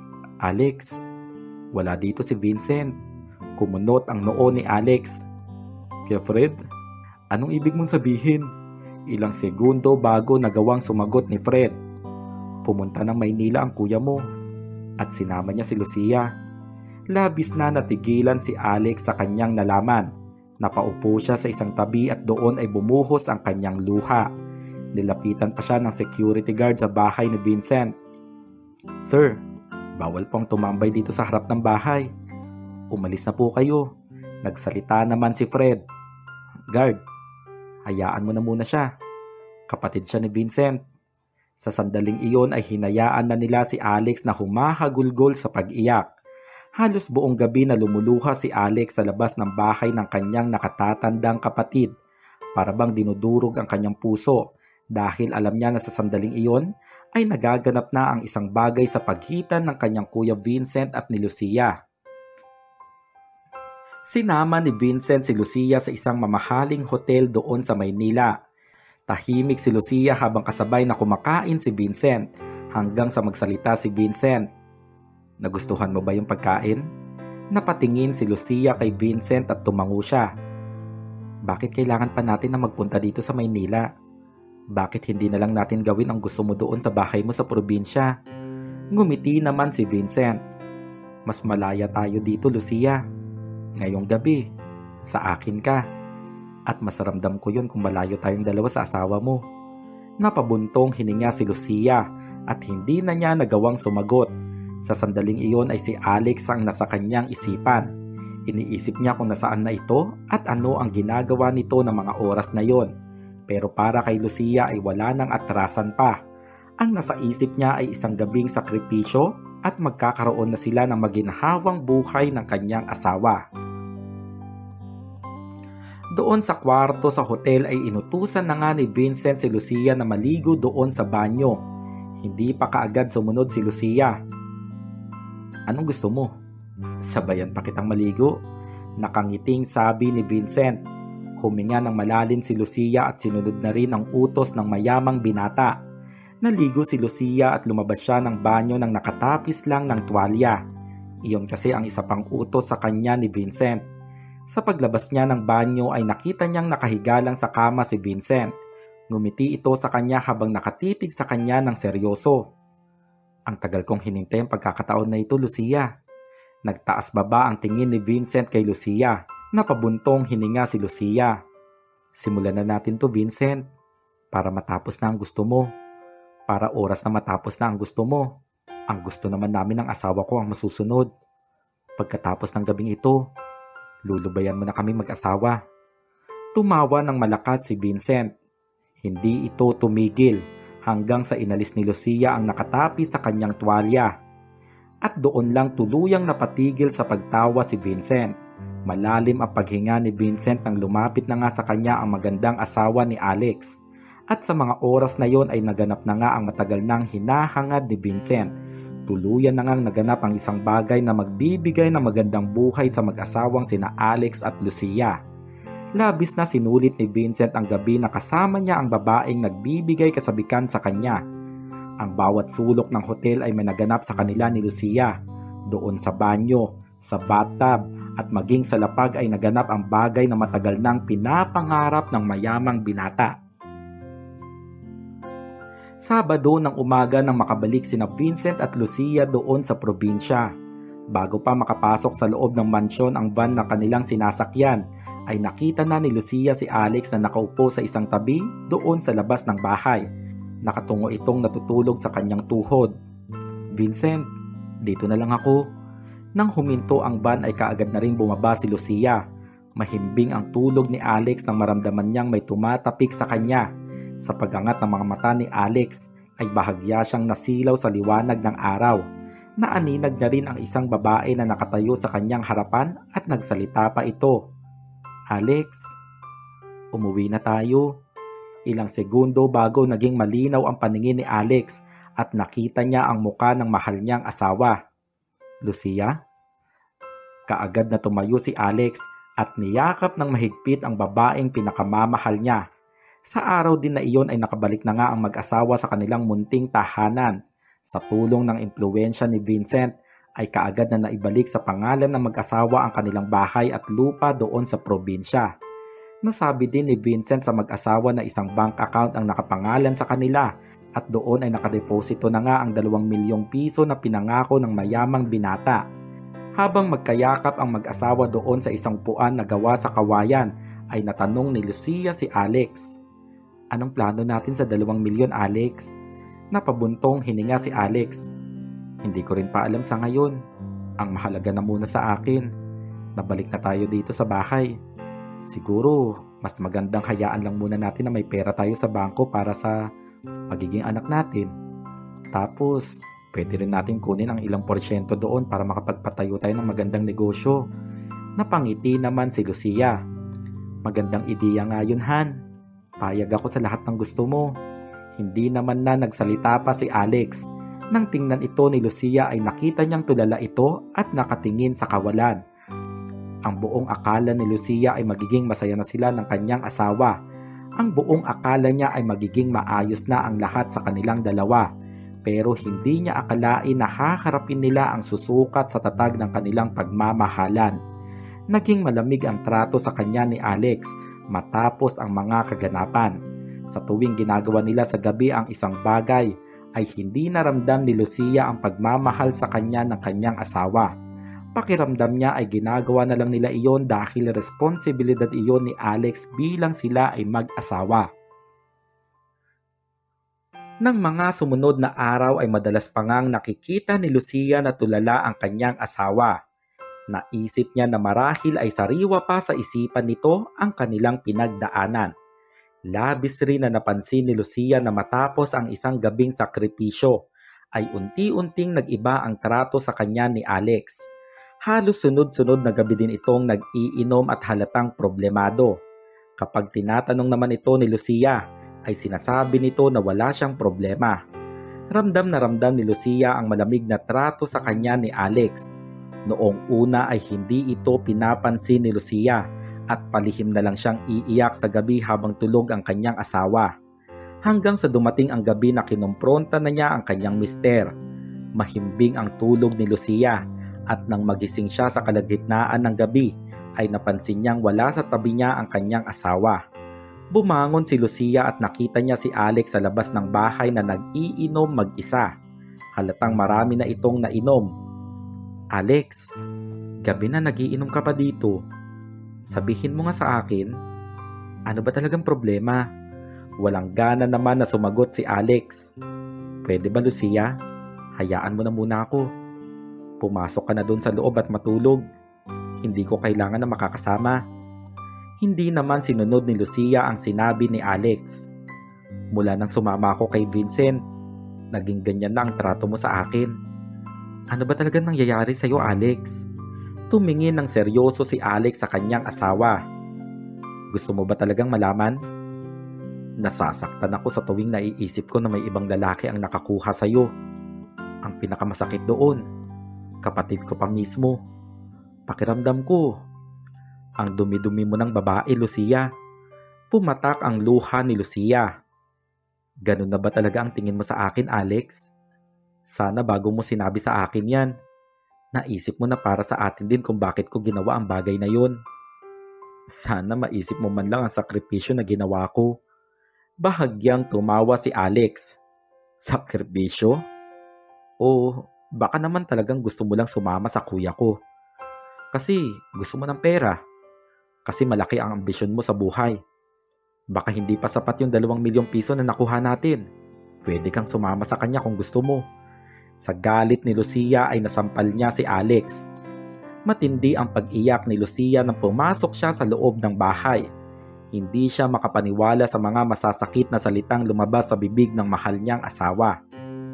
Alex, wala dito si Vincent. Kumunot ang noo ni Alex. Kuya Fred, anong ibig mong sabihin? Ilang segundo bago nagawang sumagot ni Fred. Pumunta ng Maynila ang kuya mo at sinama niya si Lucia. Labis na natigilan si Alex sa kanyang nalaman. Napaupo siya sa isang tabi at doon ay bumuhos ang kanyang luha. Nilapitan pa siya ng security guard sa bahay ni Vincent. Sir, bawal pong tumambay dito sa harap ng bahay. Umalis na po kayo. Nagsalita naman si Fred. Guard, hayaan mo na muna siya. Kapatid siya ni Vincent. Sa sandaling iyon ay hinayaan na nila si Alex na humahagulgol sa pag-iyak. Halos buong gabi na lumuluha si Alex sa labas ng bahay ng kanyang nakatatandang kapatid. Para bang dinudurog ang kanyang puso dahil alam niya na sa sandaling iyon ay nagaganap na ang isang bagay sa pagitan ng kanyang kuya Vincent at ni Lucia. Sinama ni Vincent si Lucia sa isang mamahaling hotel doon sa Maynila. Tahimik si Lucia habang kasabay na kumakain si Vincent hanggang sa magsalita si Vincent. Nagustuhan mo ba yung pagkain? Napatingin si Lucia kay Vincent at tumango siya. Bakit kailangan pa natin na magpunta dito sa Maynila? Bakit hindi na lang natin gawin ang gusto mo doon sa bahay mo sa probinsya? Ngumiti naman si Vincent. Mas malaya tayo dito, Lucia. Ngayong gabi, sa akin ka. At mas ramdam ko yun kung malayo tayong dalawa sa asawa mo. Napabuntong hininga si Lucia at hindi na niya nagawang sumagot. Sa sandaling iyon ay si Alex ang nasa kanyang isipan. Iniisip niya kung nasaan na ito at ano ang ginagawa nito ng mga oras na yon. Pero para kay Lucia ay wala nang atrasan pa. Ang nasa isip niya ay isang gabing sakripisyo at magkakaroon na sila ng maginhawang buhay ng kanyang asawa. Doon sa kwarto sa hotel ay inutusan na nga ni Vincent si Lucia na maligo doon sa banyo. Hindi pa kaagad sumunod si Lucia. Anong gusto mo? Sabayan pa kitang maligo. Nakangiting sabi ni Vincent. Huminga ng malalim si Lucia at sinunod na rin ang utos ng mayamang binata. Naligo si Lucia at lumabas siya ng banyo nang nakatapis lang ng tuwalya. Iyon kasi ang isa pang utos sa kanya ni Vincent. Sa paglabas niya ng banyo ay nakita niyang nakahiga lang sa kama si Vincent. Ngumiti ito sa kanya habang nakatitig sa kanya ng seryoso. Ang tagal kong hinintay ang pagkakataon na ito, Lucia. Nagtaas baba ang tingin ni Vincent kay Lucia. Napabuntong hininga si Lucia. Simulan na natin to, Vincent. Para matapos na ang gusto mo. Para oras na matapos na ang gusto mo. Ang gusto naman namin ng asawa ko ang masusunod. Pagkatapos ng gabing ito, lulubayan mo na kami mag-asawa. Tumawa ng malakas si Vincent. Hindi ito tumigil hanggang sa inalis ni Lucia ang nakatapi sa kanyang tuwalya. At doon lang tuluyang napatigil sa pagtawa si Vincent. Malalim ang paghinga ni Vincent nang lumapit na nga sa kanya ang magandang asawa ni Alex. At sa mga oras na yon ay naganap na nga ang matagal nang hinahangad ni Vincent. Tuluyan na ngang naganap ang isang bagay na magbibigay ng magandang buhay sa mag-asawang sina Alex at Lucia. Labis na sinulit ni Vincent ang gabi na kasama niya ang babaeng nagbibigay kasabikan sa kanya. Ang bawat sulok ng hotel ay may naganap sa kanila ni Lucia. Doon sa banyo, sa bathtub, at maging sa lapag ay naganap ang bagay na matagal nang pinapangarap ng mayamang binata. Sabado ng umaga nang makabalik sina Vincent at Lucia doon sa probinsya. Bago pa makapasok sa loob ng mansyon ang van na kanilang sinasakyan, ay nakita na ni Lucia si Alex na nakaupo sa isang tabi doon sa labas ng bahay. Nakatungo itong natutulog sa kanyang tuhod. "Vincent, dito na lang ako." Nang huminto ang van ay kaagad na rin bumaba si Lucia. Mahimbing ang tulog ni Alex nang maramdaman niyang may tumatapik sa kanya. Sa pagangat ng mga mata ni Alex ay bahagya siyang nasilaw sa liwanag ng araw. Naaninag na rin ang isang babae na nakatayo sa kanyang harapan at nagsalita pa ito. "Alex, umuwi na tayo." Ilang segundo bago naging malinaw ang paningin ni Alex at nakita niya ang muka ng mahal niyang asawa. "Lucia?" Kaagad na tumayo si Alex at niyakap ng mahigpit ang babaeng pinakamamahal niya. Sa araw din na iyon ay nakabalik na nga ang mag-asawa sa kanilang munting tahanan. Sa tulong ng impluwensya ni Vincent ay kaagad na naibalik sa pangalan ng mag-asawa ang kanilang bahay at lupa doon sa probinsya. Nasabi din ni Vincent sa mag-asawa na isang bank account ang nakapangalan sa kanila at doon ay nakadeposito na nga ang 2 milyong piso na pinangako ng mayamang binata. Habang magkayakap ang mag-asawa doon sa isang puan na gawa sa kawayan, ay natanong ni Lucia si Alex. "Anong plano natin sa 2 milyon, Alex?" Napabuntong hininga si Alex. "Hindi ko rin pa alam sa ngayon. Ang mahalaga na muna sa akin, nabalik na tayo dito sa bahay. Siguro, mas magandang hayaan lang muna natin na may pera tayo sa bangko para sa magiging anak natin. Tapos, pwede rin natin kunin ang ilang porsyento doon para makapagpatayo tayo ng magandang negosyo." Napangiti naman si Lucia. "Magandang ideya nga yun, Han. Payag ako sa lahat ng gusto mo." Hindi naman na nagsalita pa si Alex. Nang tingnan ito ni Lucia ay nakita niyang tulala ito at nakatingin sa kawalan. Ang buong akala ni Lucia ay magiging masaya na sila ng kanyang asawa. Ang buong akala niya ay magiging maayos na ang lahat sa kanilang dalawa. Pero hindi niya akalain na haharapin nila ang susukat sa tatag ng kanilang pagmamahalan. Naging malamig ang trato sa kanya ni Alex matapos ang mga kaganapan. Sa tuwing ginagawa nila sa gabi ang isang bagay, ay hindi naramdam ni Lucia ang pagmamahal sa kanya ng kanyang asawa. Pakiramdam niya ay ginagawa na lang nila iyon dahil responsibilidad iyon ni Alex bilang sila ay mag-asawa. Nang mga sumunod na araw ay madalas pa ngang nakikita ni Lucia na tulala ang kanyang asawa. Naisip niya na marahil ay sariwa pa sa isipan nito ang kanilang pinagdaanan. Labis rin na napansin ni Lucia na matapos ang isang gabing sakripisyo, ay unti-unting nag-iba ang trato sa kanya ni Alex. Halos sunod-sunod na gabi din itong nag-iinom at halatang problemado. Kapag tinatanong naman ito ni Lucia, ay sinasabi nito na wala siyang problema. Ramdam na ramdam ni Lucia ang malamig na trato sa kanya ni Alex. Noong una ay hindi ito pinapansin ni Lucia at palihim na lang siyang iiyak sa gabi habang tulog ang kanyang asawa. Hanggang sa dumating ang gabi na kinumpronta na niya ang kanyang mister. Mahimbing ang tulog ni Lucia at nang magising siya sa kalagitnaan ng gabi ay napansin niyang wala sa tabi niya ang kanyang asawa. Bumangon si Lucia at nakita niya si Alex sa labas ng bahay na nag-iinom mag-isa. Halatang marami na itong nainom. "Alex, gabi na nagiinom ka pa dito. Sabihin mo nga sa akin, ano ba talagang problema? Walang gana naman na sumagot si Alex. Pwede ba, Lucia? Hayaan mo na muna ako. Pumasok ka na doon sa loob at matulog. Hindi ko kailangan na makakasama. Hindi naman sinunod ni Lucia ang sinabi ni Alex. Mula nang sumama ako kay Vincent, naging ganyan na ang trato mo sa akin. Ano ba talagang nangyayari sa'yo, Alex? Tumingin ng seryoso si Alex sa kanyang asawa. Gusto mo ba talagang malaman? Nasasaktan ako sa tuwing naiisip ko na may ibang lalaki ang nakakuha sa'yo. Ang pinakamasakit doon, kapatid ko pa mismo. Pakiramdam ko, ang dumi-dumi mo ng babae, Lucia. Pumatak ang luha ni Lucia. Ganun na ba talaga ang tingin mo sa akin, Alex? Sana bago mo sinabi sa akin yan, naisip mo na para sa atin din kung bakit ko ginawa ang bagay na yon. Sana maisip mo man lang ang sakripisyo na ginawa ko. Bahagyang tumawa si Alex. Sakripisyo? O baka naman talagang gusto mo lang sumama sa kuya ko. Kasi gusto mo ng pera. Kasi malaki ang ambisyon mo sa buhay. Baka hindi pa sapat yung 2 milyong piso na nakuha natin. Pwede kang sumama sa kanya kung gusto mo. Sa galit ni Lucia ay nasampal niya si Alex. Matindi ang pag-iyak ni Lucia nang pumasok siya sa loob ng bahay. Hindi siya makapaniwala sa mga masasakit na salitang lumabas sa bibig ng mahal niyang asawa.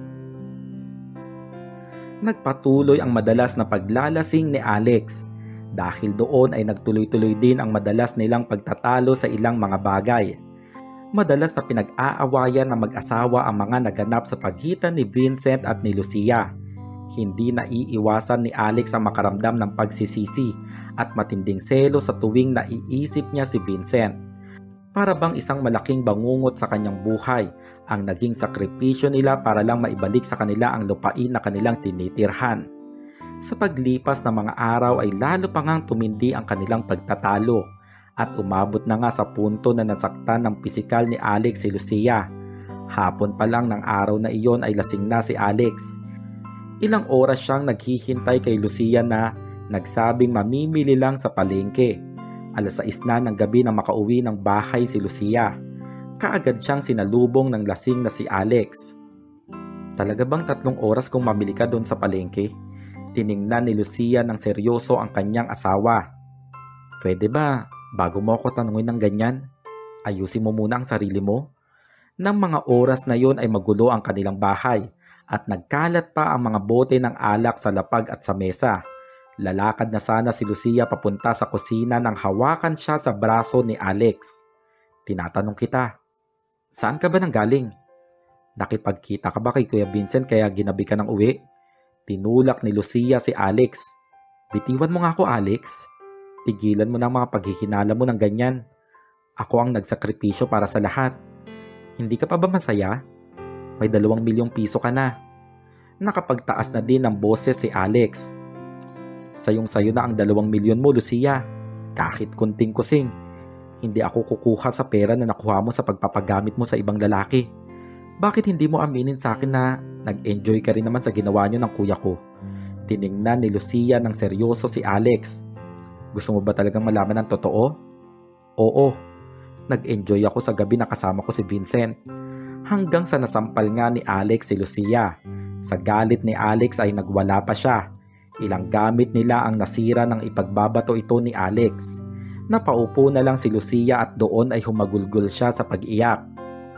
Nagpatuloy ang madalas na paglalasing ni Alex. Dahil doon ay nagtuloy-tuloy din ang madalas nilang pagtatalo sa ilang mga bagay. Madalas na pinag-aawayan ng mag-asawa ang mga naganap sa pagitan ni Vincent at ni Lucia. Hindi naiiwasan ni Alex ang makaramdam ng pagsisisi at matinding selo sa tuwing naiisip niya si Vincent. Para bang isang malaking bangungot sa kanyang buhay ang naging sakripisyo nila para lang maibalik sa kanila ang lupain na kanilang tinitirhan. Sa paglipas ng mga araw ay lalo pa ngang tumindi ang kanilang pagtatalo at umabot na nga sa punto na nasaktan ng pisikal ni Alex si Lucia. Hapon pa lang ng araw na iyon ay lasing na si Alex. Ilang oras siyang naghihintay kay Lucia na nagsabing mamimili lang sa palengke. 6:00 na ng gabi na makauwi ng bahay si Lucia. Kaagad siyang sinalubong ng lasing na si Alex. Talaga bang 3 oras kung mamili ka doon sa palengke? Tiningnan ni Lucia ng seryoso ang kanyang asawa. Pwede ba, bago mo ako tanungin ng ganyan, ayusin mo muna ang sarili mo? Nang mga oras na yon ay magulo ang kanilang bahay at nagkalat pa ang mga bote ng alak sa lapag at sa mesa. Lalakad na sana si Lucia papunta sa kusina nang hawakan siya sa braso ni Alex. Tinatanong kita, saan ka ba nanggaling? Nakipagkita ka ba kay Kuya Vincent kaya ginabi ka ng uwi? Tinulak ni Lucia si Alex. Bitiwan mo nga ako, Alex. Tigilan mo na ang mga paghihinala mo ng ganyan. Ako ang nagsakripisyo para sa lahat. Hindi ka pa ba masaya? May 2 milyong piso ka na. Nakapagtaas na din ng boses si Alex. Sayong-sayo na ang 2 milyon mo, Lucia. Kahit kunting kusing. Hindi ako kukuha sa pera na nakuha mo sa pagpapagamit mo sa ibang lalaki. Bakit hindi mo aminin sa akin na nag-enjoy ka rin naman sa ginawa niyo ng kuya ko? Tiningnan ni Lucia ng seryoso si Alex. Gusto mo ba talagang malaman ang totoo? Oo, nag-enjoy ako sa gabi na kasama ko si Vincent. Hanggang sa nasampal nga ni Alex si Lucia. Sa galit ni Alex ay nagwala pa siya. Ilang gamit nila ang nasira ng ipagbabato ito ni Alex. Napaupo na lang si Lucia at doon ay humagulgol siya sa pag-iyak.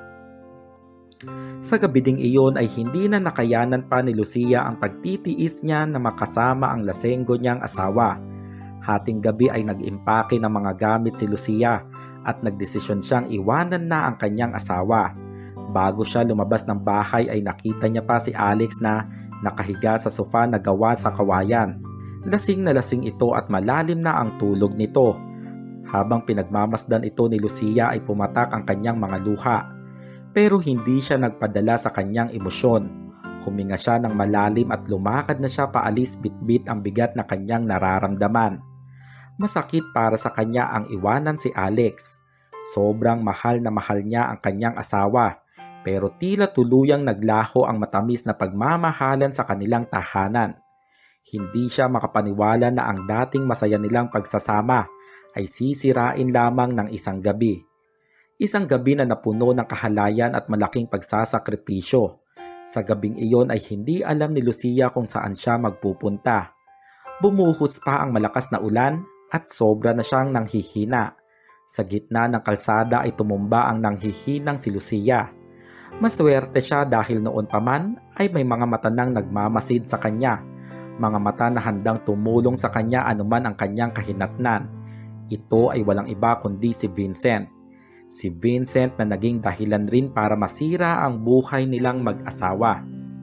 Sa gabi ding iyon ay hindi na nakayanan pa ni Lucia ang pagtitiis niya na makasama ang lasenggo niyang asawa. Hating gabi ay nag-impake ng mga gamit si Lucia at nagdesisyon siyang iwanan na ang kanyang asawa. Bago siya lumabas ng bahay ay nakita niya pa si Alex na nakahiga sa sofa na gawa sa kawayan. Lasing na lasing ito at malalim na ang tulog nito. Habang pinagmamasdan ito ni Lucia ay pumatak ang kanyang mga luha. Pero hindi siya nagpadala sa kanyang emosyon. Huminga siya ng malalim at lumakad na siya paalis bitbit ang bigat na kanyang nararamdaman. Masakit para sa kanya ang iwanan si Alex. Sobrang mahal na mahal niya ang kanyang asawa. Pero tila tuluyang naglaho ang matamis na pagmamahalan sa kanilang tahanan. Hindi siya makapaniwala na ang dating masaya nilang pagsasama ay sisirain lamang ng isang gabi. Isang gabi na napuno ng kahalayan at malaking pagsasakripisyo. Sa gabing iyon ay hindi alam ni Lucia kung saan siya magpupunta. Bumuhos pa ang malakas na ulan at sobra na siyang nanghihina. Sa gitna ng kalsada ay tumumba ang nanghihinang si Lucia. Maswerte siya dahil noon pa man ay may mga mata nang nagmamasid sa kanya. Mga mata na handang tumulong sa kanya anuman ang kanyang kahinatnan. Ito ay walang iba kundi si Vincent. Si Vincent na naging dahilan rin para masira ang buhay nilang mag-asawa.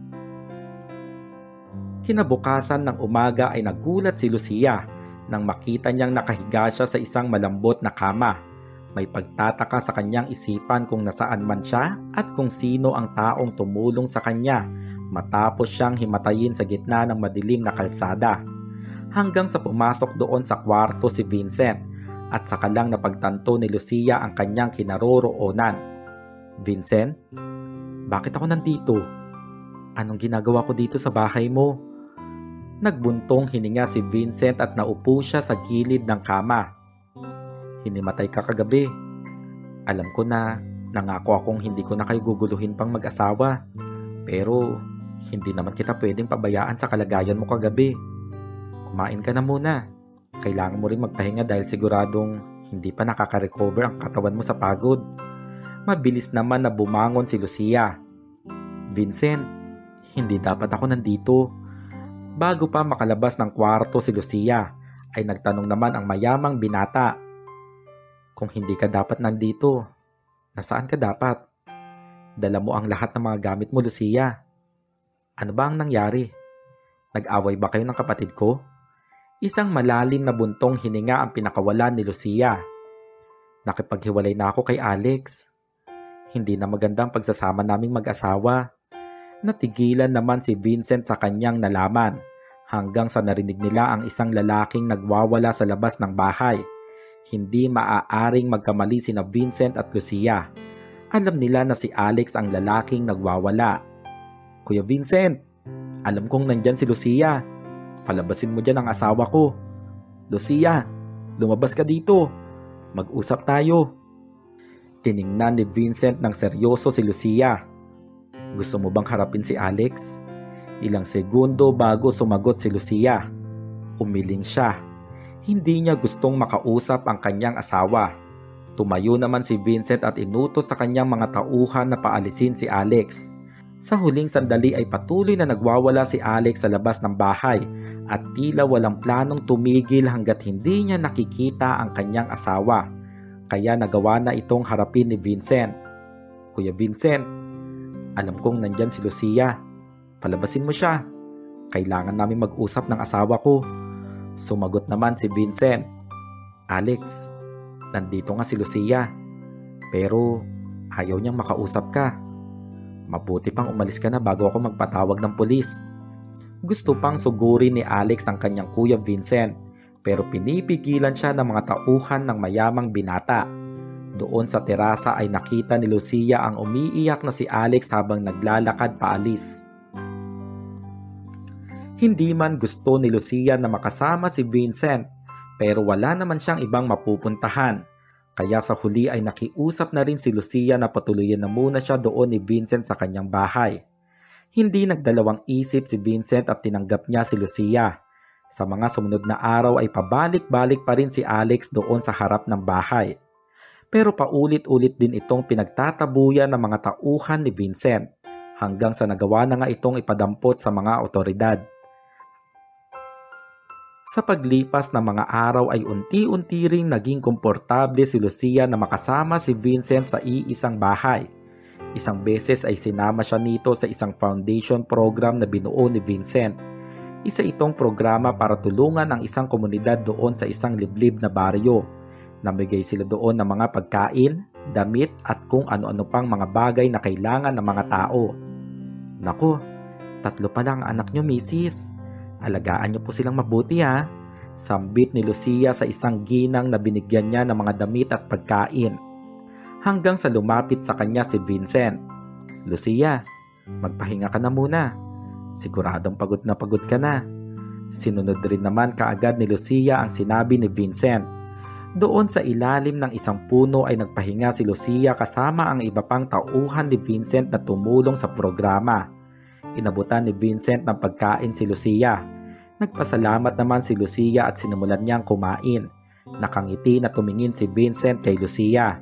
Kinabukasan ng umaga ay nagulat si Lucia nang makita niyang nakahiga siya sa isang malambot na kama. May pagtataka sa kanyang isipan kung nasaan man siya at kung sino ang taong tumulong sa kanya matapos siyang himatayin sa gitna ng madilim na kalsada. Hanggang sa pumasok doon sa kwarto si Vincent at saka lang napagtanto ni Lucia ang kanyang kinaroroonan. Vincent, bakit ako nandito? Anong ginagawa ko dito sa bahay mo? Nagbuntong hininga si Vincent at naupo siya sa gilid ng kama. Hinimatay ka kagabi. Alam ko na nangako akong hindi ko na kayo guguluhin pang mag-asawa. Pero hindi naman kita pwedeng pabayaan sa kalagayan mo kagabi. Kumain ka na muna. Kailangan mo rin magpahinga dahil siguradong hindi pa nakaka-recover ang katawan mo sa pagod. Mabilis naman na bumangon si Lucia. Vincent, hindi dapat ako nandito. Bago pa makalabas ng kwarto si Lucia, ay nagtanong naman ang mayamang binata. Kung hindi ka dapat nandito, nasaan ka dapat? Dala mo ang lahat ng mga gamit mo, Lucia. Ano ba ang nangyari? Nag-away ba kayo ng kapatid ko? Isang malalim na buntong hininga ang pinakawalan ni Lucia. Nakipaghiwalay na ako kay Alex. Hindi na magandang pagsasama naming mag-asawa. Natigilan naman si Vincent sa kanyang nalaman hanggang sa narinig nila ang isang lalaking nagwawala sa labas ng bahay. Hindi maaaring magkamali sina Vincent at Lucia. Alam nila na si Alex ang lalaking nagwawala. Kuya Vincent, alam kong nandyan si Lucia. Palabasin mo dyan ang asawa ko. Lucia, lumabas ka dito. Mag-usap tayo. Tiningnan ni Vincent ng seryoso si Lucia. Gusto mo bang harapin si Alex? Ilang segundo bago sumagot si Lucia. Umiling siya. Hindi niya gustong makausap ang kanyang asawa. Tumayo naman si Vincent at inutos sa kanyang mga tauhan na paalisin si Alex. Sa huling sandali ay patuloy na nagwawala si Alex sa labas ng bahay at tila walang planong tumigil hanggat hindi niya nakikita ang kanyang asawa. Kaya nagawa na itong harapin ni Vincent. Kuya Vincent, alam kong nandyan si Lucia. Palabasin mo siya. Kailangan namin mag-usap ng asawa ko. Sumagot naman si Vincent. Alex, nandito nga si Lucia. Pero ayaw niyang makausap ka. Mabuti pang umalis ka na bago ako magpatawag ng pulis. Gusto pang sugurin ni Alex ang kanyang kuya Vincent pero pinipigilan siya ng mga tauhan ng mayamang binata. Doon sa terasa ay nakita ni Lucia ang umiiyak na si Alex habang naglalakad paalis. Hindi man gusto ni Lucia na makasama si Vincent pero wala naman siyang ibang mapupuntahan. Kaya sa huli ay nakiusap na rin si Lucia na patuloyin na muna siya doon ni Vincent sa kanyang bahay. Hindi nagdalawang isip si Vincent at tinanggap niya si Lucia. Sa mga sumunod na araw ay pabalik-balik pa rin si Alex doon sa harap ng bahay. Pero paulit-ulit din itong pinagtatabuyan ng mga tauhan ni Vincent hanggang sa nagawa na nga itong ipadampot sa mga otoridad. Sa paglipas ng mga araw ay unti-unti ring naging komportable si Lucia na makasama si Vincent sa iisang bahay. Isang beses ay sinama siya nito sa isang foundation program na binuo ni Vincent. Isa itong programa para tulungan ang isang komunidad doon sa isang liblib na baryo. Namigay sila doon ng mga pagkain, damit at kung ano-ano pang mga bagay na kailangan ng mga tao. Naku, 3 pa lang ang anak nyo, misis. Alagaan niyo po silang mabuti ha. Sambit ni Lucia sa isang ginang na binigyan niya ng mga damit at pagkain. Hanggang sa lumapit sa kanya si Vincent. Lucia, magpahinga ka na muna. Siguradong pagod ka na. Sinunod rin naman kaagad ni Lucia ang sinabi ni Vincent. Doon sa ilalim ng isang puno ay nagpahinga si Lucia kasama ang iba pang tauhan ni Vincent na tumulong sa programa. Inabutan ni Vincent ng pagkain si Lucia. Nagpasalamat naman si Lucia at sinimulan niyang kumain. Nakangiti na tumingin si Vincent kay Lucia.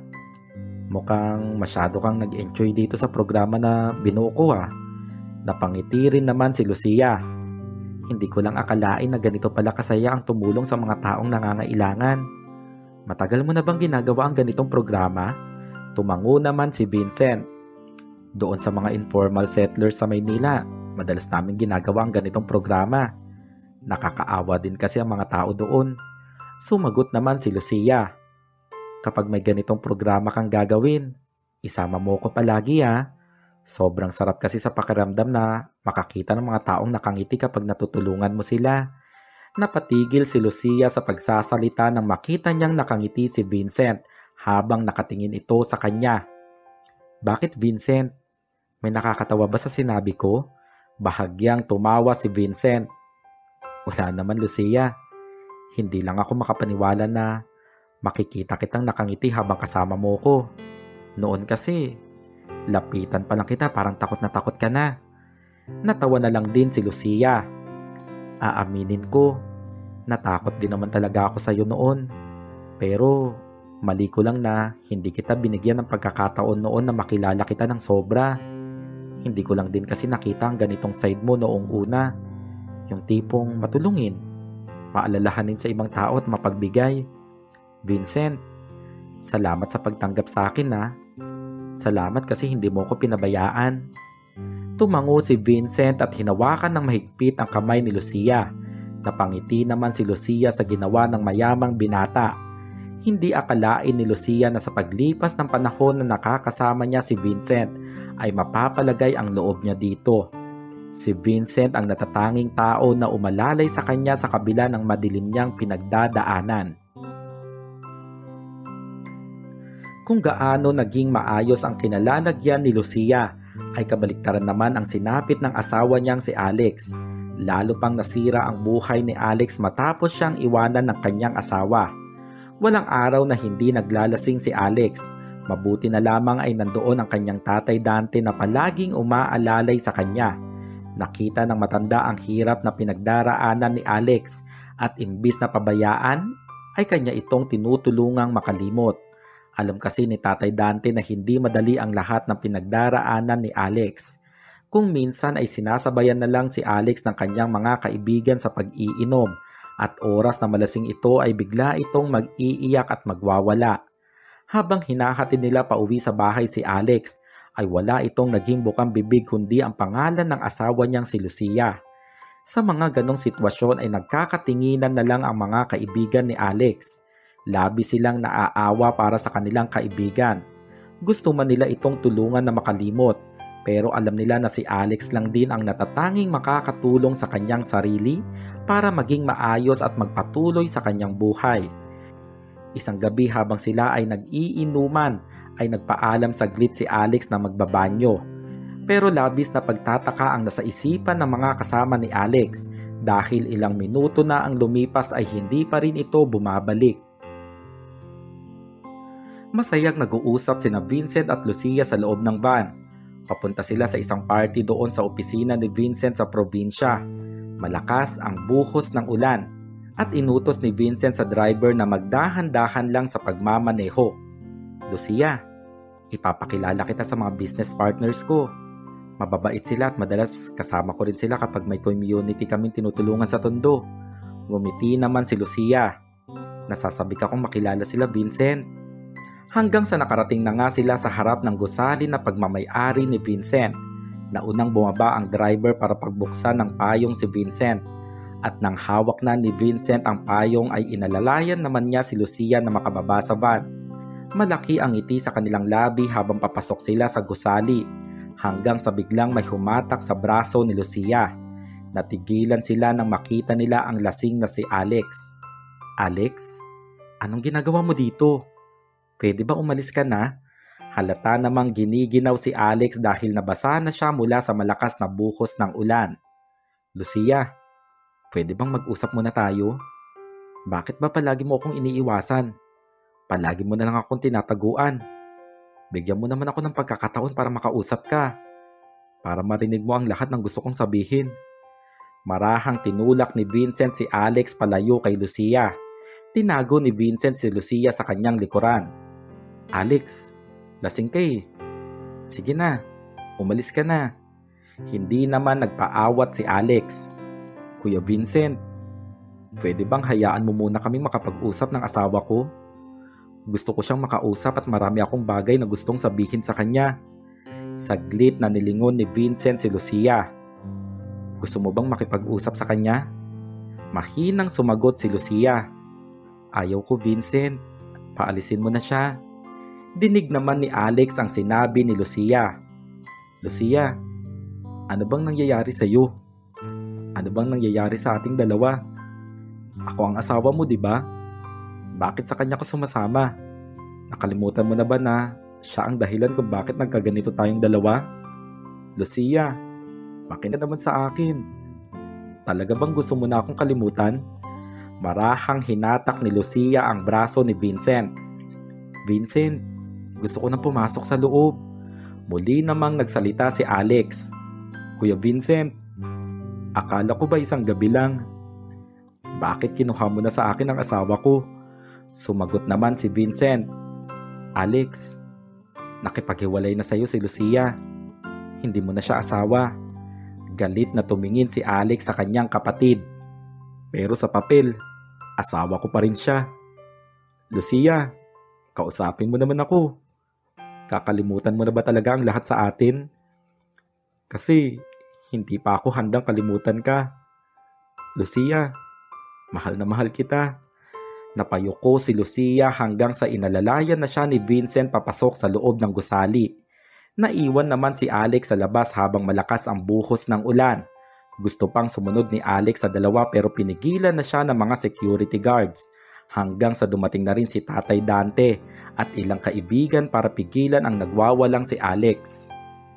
Mukhang masyado kang nag-enjoy dito sa programa na binuo ko ha. Napangiti rin naman si Lucia. Hindi ko lang akalain na ganito pala kasaya ang tumulong sa mga taong nangangailangan. Matagal mo na bang ginagawa ang ganitong programa? Tumango naman si Vincent. Doon sa mga informal settlers sa Maynila, madalas namin ginagawa ang ganitong programa. Nakakaawa din kasi ang mga tao doon. Sumagot naman si Lucia. Kapag may ganitong programa kang gagawin, isama mo ko palagi ha. Sobrang sarap kasi sa pakiramdam na makakita ng mga taong nakangiti kapag natutulungan mo sila. Napatigil si Lucia sa pagsasalita nang makita niyang nakangiti si Vincent habang nakatingin ito sa kanya. Bakit Vincent? May nakakatawa ba sa sinabi ko? Bahagyang tumawa si Vincent. Wala naman Lucia. Hindi lang ako makapaniwala na makikita kitang nakangiti habang kasama mo ko. Noon kasi, lapitan pa lang kita parang takot na takot ka na. Natawa na lang din si Lucia. Aaminin ko, natakot din naman talaga ako sa iyo noon. Pero mali ko lang na hindi kita binigyan ng pagkakataon noon na makilala kita ng sobra. Hindi ko lang din kasi nakita ang ganitong side mo noong una. Yung tipong matulungin, maalalahanin sa ibang tao at mapagbigay. Vincent, salamat sa pagtanggap sa akin ha. Salamat kasi hindi mo ko pinabayaan. Tumango si Vincent at hinawakan ng mahigpit ang kamay ni Lucia. Napangiti naman si Lucia sa ginawa ng mayamang binata. Hindi akalain ni Lucia na sa paglipas ng panahon na nakakasama niya si Vincent ay mapapalagay ang loob niya dito. Si Vincent ang natatanging tao na umalalay sa kanya sa kabila ng madilim niyang pinagdadaanan. Kung gaano naging maayos ang kinalalagyan ni Lucia, ay kabaliktaran naman ang sinapit ng asawa niyang si Alex. Lalo pang nasira ang buhay ni Alex matapos siyang iwanan ng kanyang asawa. Walang araw na hindi naglalasing si Alex. Mabuti na lamang ay nandoon ang kanyang tatay Dante na palaging umaalalay sa kanya. Nakita ng matanda ang hirap na pinagdaraanan ni Alex at imbis na pabayaan ay kanya itong tinutulungang makalimot. Alam kasi ni Tatay Dante na hindi madali ang lahat ng pinagdaraanan ni Alex. Kung minsan ay sinasabayan na lang si Alex ng kanyang mga kaibigan sa pag-iinom at oras na malasing ito ay bigla itong mag-iiyak at magwawala. Habang hinahatid nila pauwi sa bahay si Alex ay wala itong naging bukang bibig kundi ang pangalan ng asawa niyang si Lucia. Sa mga ganong sitwasyon ay nagkakatinginan na lang ang mga kaibigan ni Alex. Labi silang naaawa para sa kanilang kaibigan. Gusto man nila itong tulungan na makalimot, pero alam nila na si Alex lang din ang natatanging makakatulong sa kanyang sarili para maging maayos at magpatuloy sa kanyang buhay. Isang gabi habang sila ay nag-iinuman ay nagpaalam saglit si Alex na magbabanyo. Pero labis na pagtataka ang nasa isipan ng mga kasama ni Alex dahil ilang minuto na ang lumipas ay hindi pa rin ito bumabalik. Masayang nag-uusap sina Vincent at Lucia sa loob ng van. Papunta sila sa isang party doon sa opisina ni Vincent sa probinsya. Malakas ang buhos ng ulan at inutos ni Vincent sa driver na magdahan-dahan lang sa pagmamaneho. Lucia, ipapakilala kita sa mga business partners ko. Mababait sila at madalas kasama ko rin sila kapag may community kaming tinutulungan sa Tondo. Ngumiti naman si Lucia. Nasasabi ka kong makilala sila Vincent. Hanggang sa nakarating na nga sila sa harap ng gusali na pagmamay-ari ni Vincent. Naunang bumaba ang driver para pagbuksan ng payong si Vincent. At nang hawak na ni Vincent ang payong ay inalalayan naman niya si Lucia na makababa sa van. Malaki ang ngiti sa kanilang labi habang papasok sila sa gusali. Hanggang sa biglang may humatak sa braso ni Lucia. Natigilan sila nang makita nila ang lasing na si Alex. Alex, anong ginagawa mo dito? Pwede ba umalis ka na? Halata namang giniginaw si Alex dahil nabasa na siya mula sa malakas na buhos ng ulan. Lucia, pwede bang mag-usap muna tayo? Bakit ba palagi mo akong iniiwasan? Palagi mo na lang akong tinataguan. Bigyan mo naman ako ng pagkakataon para makausap ka, para marinig mo ang lahat ng gusto kong sabihin. Marahang tinulak ni Vincent si Alex palayo kay Lucia. Tinago ni Vincent si Lucia sa kanyang likuran. Alex, lasing ka eh. Sige na, umalis ka na. Hindi naman nagpaawat si Alex. Kuya Vincent, pwede bang hayaan mo muna kami makapag-usap ng asawa ko? Gusto ko siyang makausap at marami akong bagay na gustong sabihin sa kanya. Saglit na nilingon ni Vincent si Lucia. Gusto mo bang makipag-usap sa kanya? Mahinang sumagot si Lucia. Ayaw ko, Vincent. Paalisin mo na siya. Dinig naman ni Alex ang sinabi ni Lucia. Lucia, ano bang nangyayari sa iyo? Ano bang nangyayari sa ating dalawa? Ako ang asawa mo, di ba? Bakit sa kanya ko sumasama? Nakalimutan mo na ba na siya ang dahilan kung bakit nagkaganito tayong dalawa? Lucia, makinig naman sa akin. Talaga bang gusto mo na akong kalimutan? Marahang hinatak ni Lucia ang braso ni Vincent. Vincent, gusto ko nang pumasok sa loob. Muli namang nagsalita si Alex. Kuya Vincent, akala ko ba isang gabi lang? Bakit kinuha mo na sa akin ang asawa ko? Sumagot naman si Vincent. Alex, nakipaghiwalay na sa'yo si Lucia. Hindi mo na siya asawa. Galit na tumingin si Alex sa kanyang kapatid. Pero sa papel, asawa ko pa rin siya. Lucia, kausapin mo naman ako. Kakalimutan mo na ba talaga ang lahat sa atin? Kasi hindi pa ako handang kalimutan ka. Lucia, mahal na mahal kita. Napayuko si Lucia hanggang sa inalalayan na siya ni Vincent papasok sa loob ng gusali. Naiwan naman si Alex sa labas habang malakas ang buhos ng ulan. Gusto pang sumunod ni Alex sa dalawa pero pinigilan na siya ng mga security guards. Hanggang sa dumating na rin si Tatay Dante at ilang kaibigan para pigilan ang nagwawalang si Alex.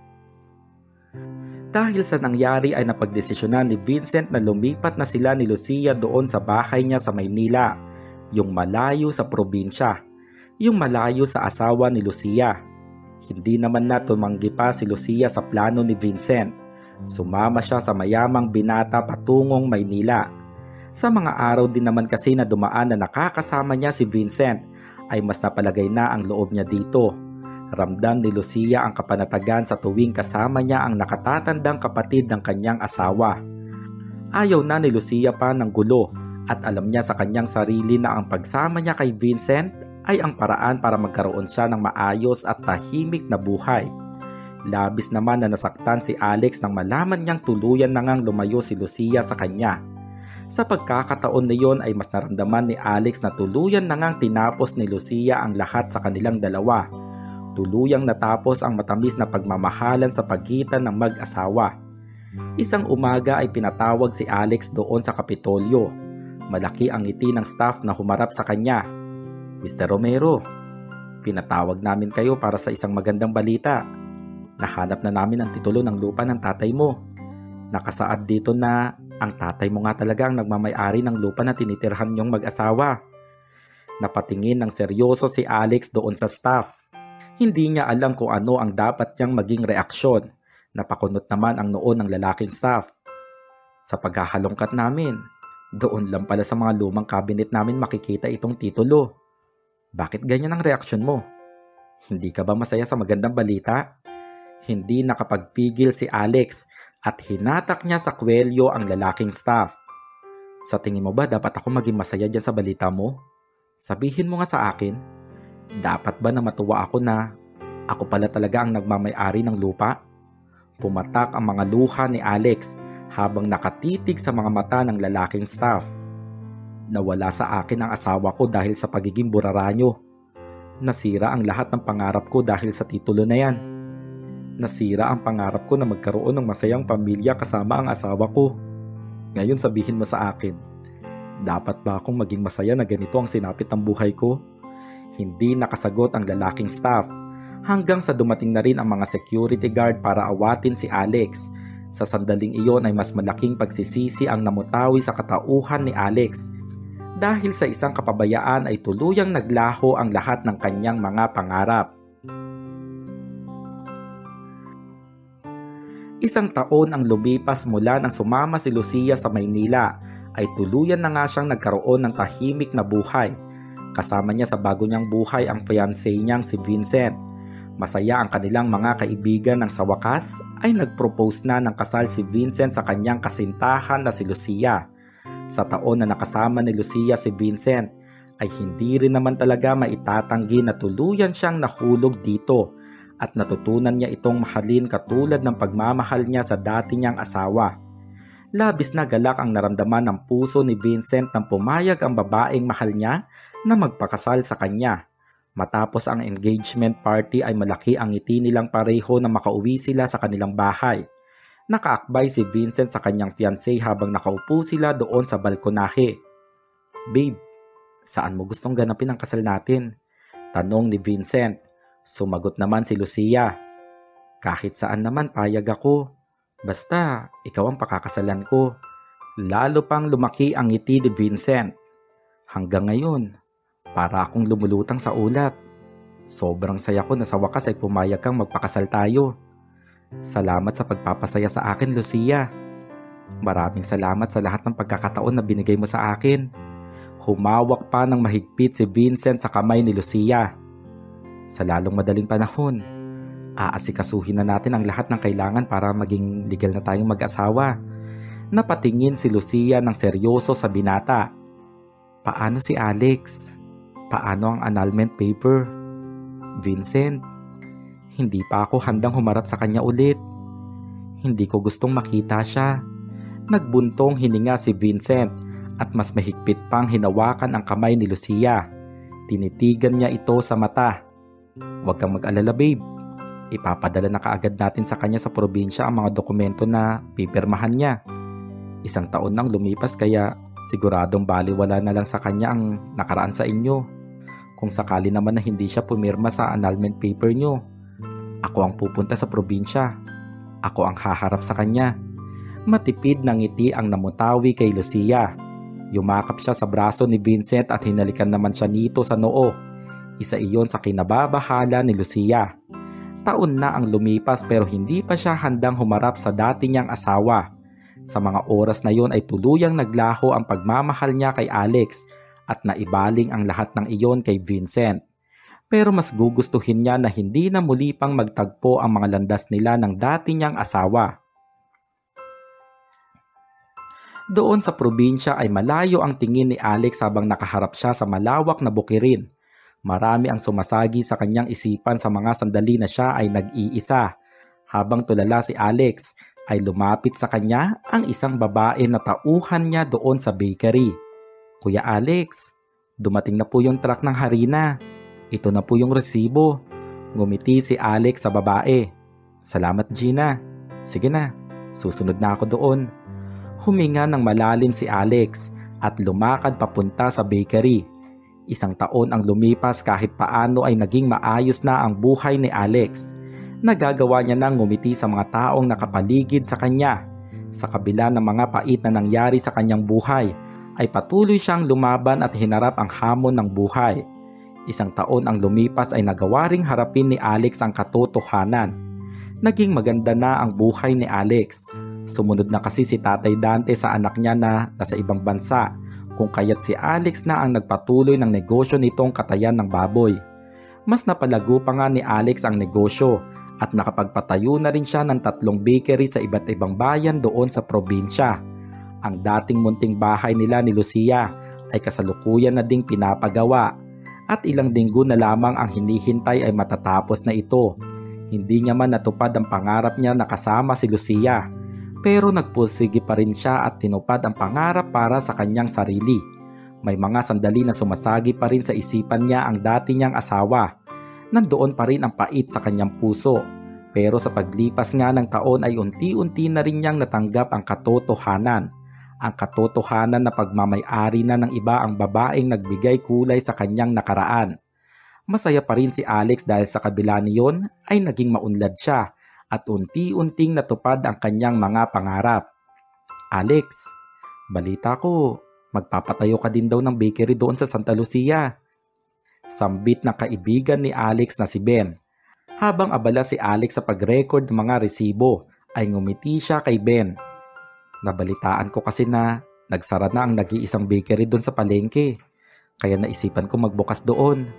Dahil sa nangyari ay napagdesisyonan ni Vincent na lumipat na sila ni Lucia doon sa bahay niya sa Maynila, yung malayo sa probinsya, yung malayo sa asawa ni Lucia. Hindi naman na tumanggi pa si Lucia sa plano ni Vincent. Sumama siya sa mayamang binata patungong Maynila. Sa mga araw din naman kasi na dumaan na nakakasama niya si Vincent, ay mas napalagay na ang loob niya dito. Ramdam ni Lucia ang kapanatagan sa tuwing kasama niya ang nakatatandang kapatid ng kanyang asawa. Ayaw na ni Lucia pa ng gulo at alam niya sa kanyang sarili na ang pagsama niya kay Vincent ay ang paraan para magkaroon siya ng maayos at tahimik na buhay. Labis naman na nasaktan si Alex nang malaman niyang tuluyan na ngang lumayo si Lucia sa kanya. Sa pagkakataon na yon ay mas naramdaman ni Alex na tuluyan na ngang tinapos ni Lucia ang lahat sa kanilang dalawa. Tuluyang natapos ang matamis na pagmamahalan sa pagitan ng mag-asawa. Isang umaga ay pinatawag si Alex doon sa Kapitolyo. Malaki ang ngiti ng staff na humarap sa kanya. Mr. Romero, pinatawag namin kayo para sa isang magandang balita. Nahanap na namin ang titulo ng lupa ng tatay mo. Nakasaad dito na ang tatay mo nga talaga ang nagmamay-ari ng lupa na tinitirhan niyong mag-asawa. Napatingin ng seryoso si Alex doon sa staff. Hindi niya alam kung ano ang dapat niyang maging reaksyon. Napakunot naman ang noo ng lalaking staff. Sa paghahalongkat namin, doon lang pala sa mga lumang cabinet namin makikita itong titulo. Bakit ganyan ang reaksyon mo? Hindi ka ba masaya sa magandang balita? Hindi nakapagpigil si Alex at hinatak niya sa kwelyo ang lalaking staff. Sa tingin mo ba dapat ako maging masaya dyan sa balita mo? Sabihin mo nga sa akin, dapat ba na matuwa ako na ako pala talaga ang nagmamay-ari ng lupa? Pumatak ang mga luha ni Alex habang nakatitig sa mga mata ng lalaking staff. Nawala sa akin ang asawa ko dahil sa pagiging buraranyo. Nasira ang lahat ng pangarap ko dahil sa titulo na yan. Nasira ang pangarap ko na magkaroon ng masayang pamilya kasama ang asawa ko. Ngayon sabihin mo sa akin, dapat ba akong maging masaya na ganito ang sinapit ng buhay ko? Hindi nakasagot ang lalaking staff hanggang sa dumating na rin ang mga security guard para awatin si Alex. Sa sandaling iyon ay mas malaking pagsisisi ang namutawi sa katauhan ni Alex. Dahil sa isang kapabayaan ay tuluyang naglaho ang lahat ng kanyang mga pangarap. Isang taon ang lumipas mula nang sumama si Lucia sa Maynila ay tuluyan na nga siyang nagkaroon ng tahimik na buhay. Kasama niya sa bago niyang buhay ang fiancé niyang si Vincent. Masaya ang kanilang mga kaibigan nang sa wakas ay nag-propose na ng kasal si Vincent sa kanyang kasintahan na si Lucia. Sa taon na nakasama ni Lucia si Vincent ay hindi rin naman talaga maitatanggi na tuluyan siyang nahulog dito at natutunan niya itong mahalin katulad ng pagmamahal niya sa dati niyang asawa. Labis na galak ang naramdaman ng puso ni Vincent nang pumayag ang babaeng mahal niya na magpakasal sa kanya. Matapos ang engagement party ay malaki ang ngiti nilang pareho na makauwi sila sa kanilang bahay. Nakaakbay si Vincent sa kanyang fiancé habang nakaupo sila doon sa balkonahe. "Babe, saan mo gustong ganapin ang kasal natin?" tanong ni Vincent. Sumagot naman si Lucia. "Kahit saan naman payag ako. Basta ikaw ang pakakasalan ko." Lalo pang lumaki ang ngiti ni Vincent. "Hanggang ngayon, para akong lumulutang sa ulap. Sobrang saya ko na sa wakas ay pumayag kang magpakasal tayo. Salamat sa pagpapasaya sa akin, Lucia. Maraming salamat sa lahat ng pagkakataon na binigay mo sa akin." Humawak pa ng mahigpit si Vincent sa kamay ni Lucia. "Sa lalong madaling panahon, aasikasuhin na natin ang lahat ng kailangan para maging legal na tayong mag-asawa." Napatingin si Lucia ng seryoso sa binata. "Paano si Alex? Paano ang annulment paper?" "Vincent, hindi pa ako handang humarap sa kanya ulit. Hindi ko gustong makita siya." Nagbuntong hininga si Vincent at mas mahigpit pang hinawakan ang kamay ni Lucia. Tinitigan niya ito sa mata. "Huwag kang mag-alala, babe. Ipapadala na kaagad natin sa kanya sa probinsya ang mga dokumento na pipirmahan niya. Isang taon nang lumipas kaya siguradong baliwala na lang sa kanya ang nakaraan sa inyo. Kung sakali naman na hindi siya pumirma sa annulment paper niyo, ako ang pupunta sa probinsya. Ako ang haharap sa kanya." Matipid na ngiti ang namutawi kay Lucia. Yumakap siya sa braso ni Vincent at hinalikan naman siya nito sa noo. Isa iyon sa kinababahala ni Lucia. Taon na ang lumipas pero hindi pa siya handang humarap sa dati niyang asawa. Sa mga oras na yon ay tuluyang naglaho ang pagmamahal niya kay Alex at naibaling ang lahat ng iyon kay Vincent. Pero mas gugustuhin niya na hindi na muli pang magtagpo ang mga landas nila ng dati niyang asawa. Doon sa probinsya ay malayo ang tingin ni Alex habang nakaharap siya sa malawak na bukirin. Marami ang sumasagi sa kanyang isipan sa mga sandali na siya ay nag-iisa. Habang tulala si Alex, ay lumapit sa kanya ang isang babae na tauhan niya doon sa bakery. "Kuya Alex, dumating na po yung truck ng harina. Ito na po yung resibo." Ngumiti si Alex sa babae. "Salamat, Gina. Sige na, susunod na ako doon." Huminga ng malalim si Alex at lumakad papunta sa bakery. Isang taon ang lumipas kahit paano ay naging maayos na ang buhay ni Alex. Nagagawa niya nang ngumiti sa mga taong nakapaligid sa kanya. Sa kabila ng mga pait na nangyari sa kanyang buhay, ay patuloy siyang lumaban at hinarap ang hamon ng buhay. Isang taon ang lumipas ay nagawa ring harapin ni Alex ang katotohanan. Naging maganda na ang buhay ni Alex. Sumunod na kasi si Tatay Dante sa anak niya na nasa ibang bansa, kung kaya't si Alex na ang nagpatuloy ng negosyo nitong katayan ng baboy. Mas napalago pa nga ni Alex ang negosyo at nakapagpatayo na rin siya ng 3 bakery sa iba't ibang bayan doon sa probinsya. Ang dating munting bahay nila ni Lucia ay kasalukuyan na ding pinapagawa at ilang linggo na lamang ang hinihintay ay matatapos na ito. Hindi niya man natupad ang pangarap niya na kasama si Lucia. Pero nagpursige pa rin siya at tinupad ang pangarap para sa kanyang sarili. May mga sandali na sumasagi pa rin sa isipan niya ang dati niyang asawa. Nandoon pa rin ang pait sa kanyang puso. Pero sa paglipas nga ng taon ay unti-unti na rin niyang natanggap ang katotohanan. Ang katotohanan na pagmamay-ari na ng iba ang babaeng nagbigay kulay sa kanyang nakaraan. Masaya pa rin si Alex dahil sa kabila niyon ay naging maunlad siya at unti-unting natupad ang kanyang mga pangarap. "Alex, balita ko, Magpapatayo ka din daw ng bakery doon sa Santa Lucia. Sambit na kaibigan ni Alex na si Ben. Habang abala si Alex sa pag-record ng mga resibo, ay ngumiti siya kay Ben. Nabalitaan ko kasi na nagsara na ang nag-iisang bakery doon sa palengke, kaya naisipan ko magbukas doon.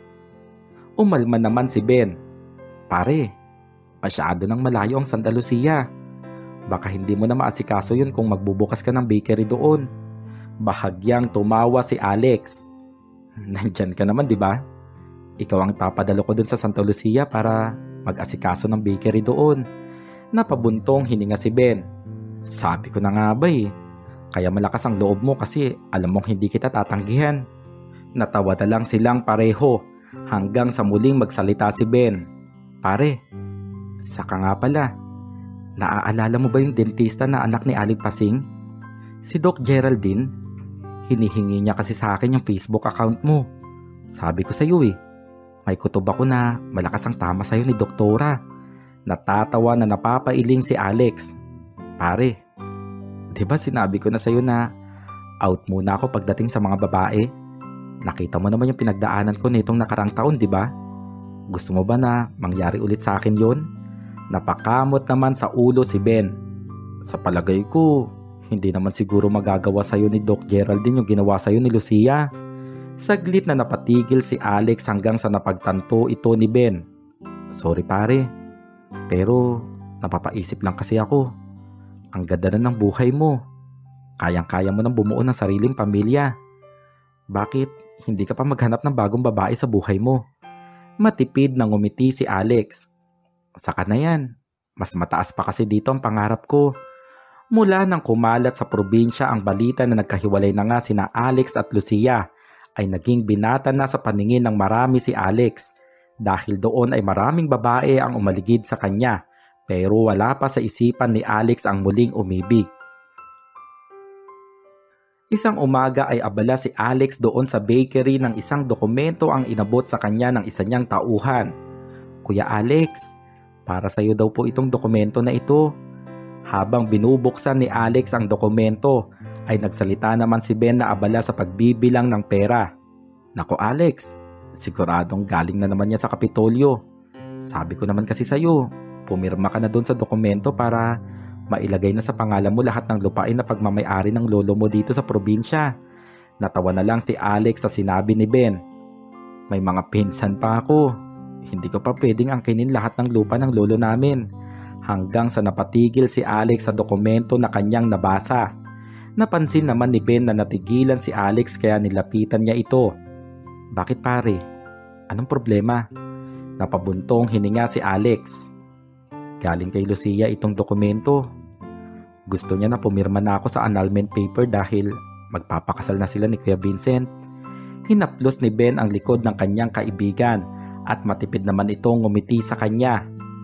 Umalma naman si Ben. Pare, masyado nang malayo ang Santa Lucia. Baka hindi mo na maasikaso yun kung magbubukas ka ng bakery doon. Bahagyang tumawa si Alex. Nandyan ka naman, di ba? Ikaw ang papadalo ko dun sa Santa Lucia para mag-asikaso ng bakery doon. Napabuntong hininga si Ben. Sabi ko na nga ba eh. Kaya malakas ang loob mo kasi alam mong hindi kita tatanggihan. Natawa na lang silang pareho hanggang sa muling magsalita si Ben. Pare, saka nga pala, naaalala mo ba yung dentista na anak ni Aling Pasing? Si Doc Geraldine? Hinihingi niya kasi sa akin yung Facebook account mo. Sabi ko sa iyo eh, may kutob ako na malakas ang tama sa iyo ni Doktora. Natatawa na napapailing si Alex. Pare, di ba sinabi ko na sa iyo na out muna ako pagdating sa mga babae? Nakita mo naman yung pinagdaanan ko nitong nakarang taon, di ba? Gusto mo ba na mangyari ulit sa akin yon? Napakamot naman sa ulo si Ben. Sa palagay ko, hindi naman siguro magagawa sa'yo ni Doc Geraldine yung ginawa sa'yo ni Lucia. Saglit na napatigil si Alex hanggang sa napagtanto ito ni Ben. Sorry pare, pero napapaisip lang kasi ako. Ang ganda na ng buhay mo. Kayang-kaya mo nang bumuo ng sariling pamilya. Bakit hindi ka pa maghanap ng bagong babae sa buhay mo? Matipid na ngumiti si Alex. Saka na yan, mas mataas pa kasi dito ang pangarap ko. Mula nang kumalat sa probinsya ang balita na nagkahiwalay na nga sina Alex at Lucia, ay naging binata na sa paningin ng marami si Alex. Dahil doon ay maraming babae ang umaligid sa kanya, pero wala pa sa isipan ni Alex ang muling umibig. Isang umaga ay abala si Alex doon sa bakery ng isang dokumento ang inabot sa kanya ng isa niyang tauhan. Kuya Alex, para sa iyo daw po itong dokumento na ito. Habang binubuksan ni Alex ang dokumento, ay nagsalita naman si Ben na abala sa pagbibilang ng pera. Nako Alex, siguradong galing na naman niya sa Kapitolyo. Sabi ko naman kasi sa'yo, pumirma ka na doon sa dokumento para mailagay na sa pangalan mo lahat ng lupain na pagmamay-ari ng lolo mo dito sa probinsya. Natawa na lang si Alex sa sinabi ni Ben. May mga pinsan pa ako. Hindi ko pa pwedeng angkinin lahat ng lupa ng lolo namin. Hanggang sa napatigil si Alex sa dokumento na kanyang nabasa. Napansin naman ni Ben na natigilan si Alex kaya nilapitan niya ito. Bakit pare? Anong problema? Napabuntong hininga si Alex. Galing kay Lucia itong dokumento. Gusto niya na pumirma na ako sa annulment paper dahil magpapakasal na sila ni Kuya Vincent. Hinaplos ni Ben ang likod ng kanyang kaibigan at matipid naman itong ngumiti sa kanya.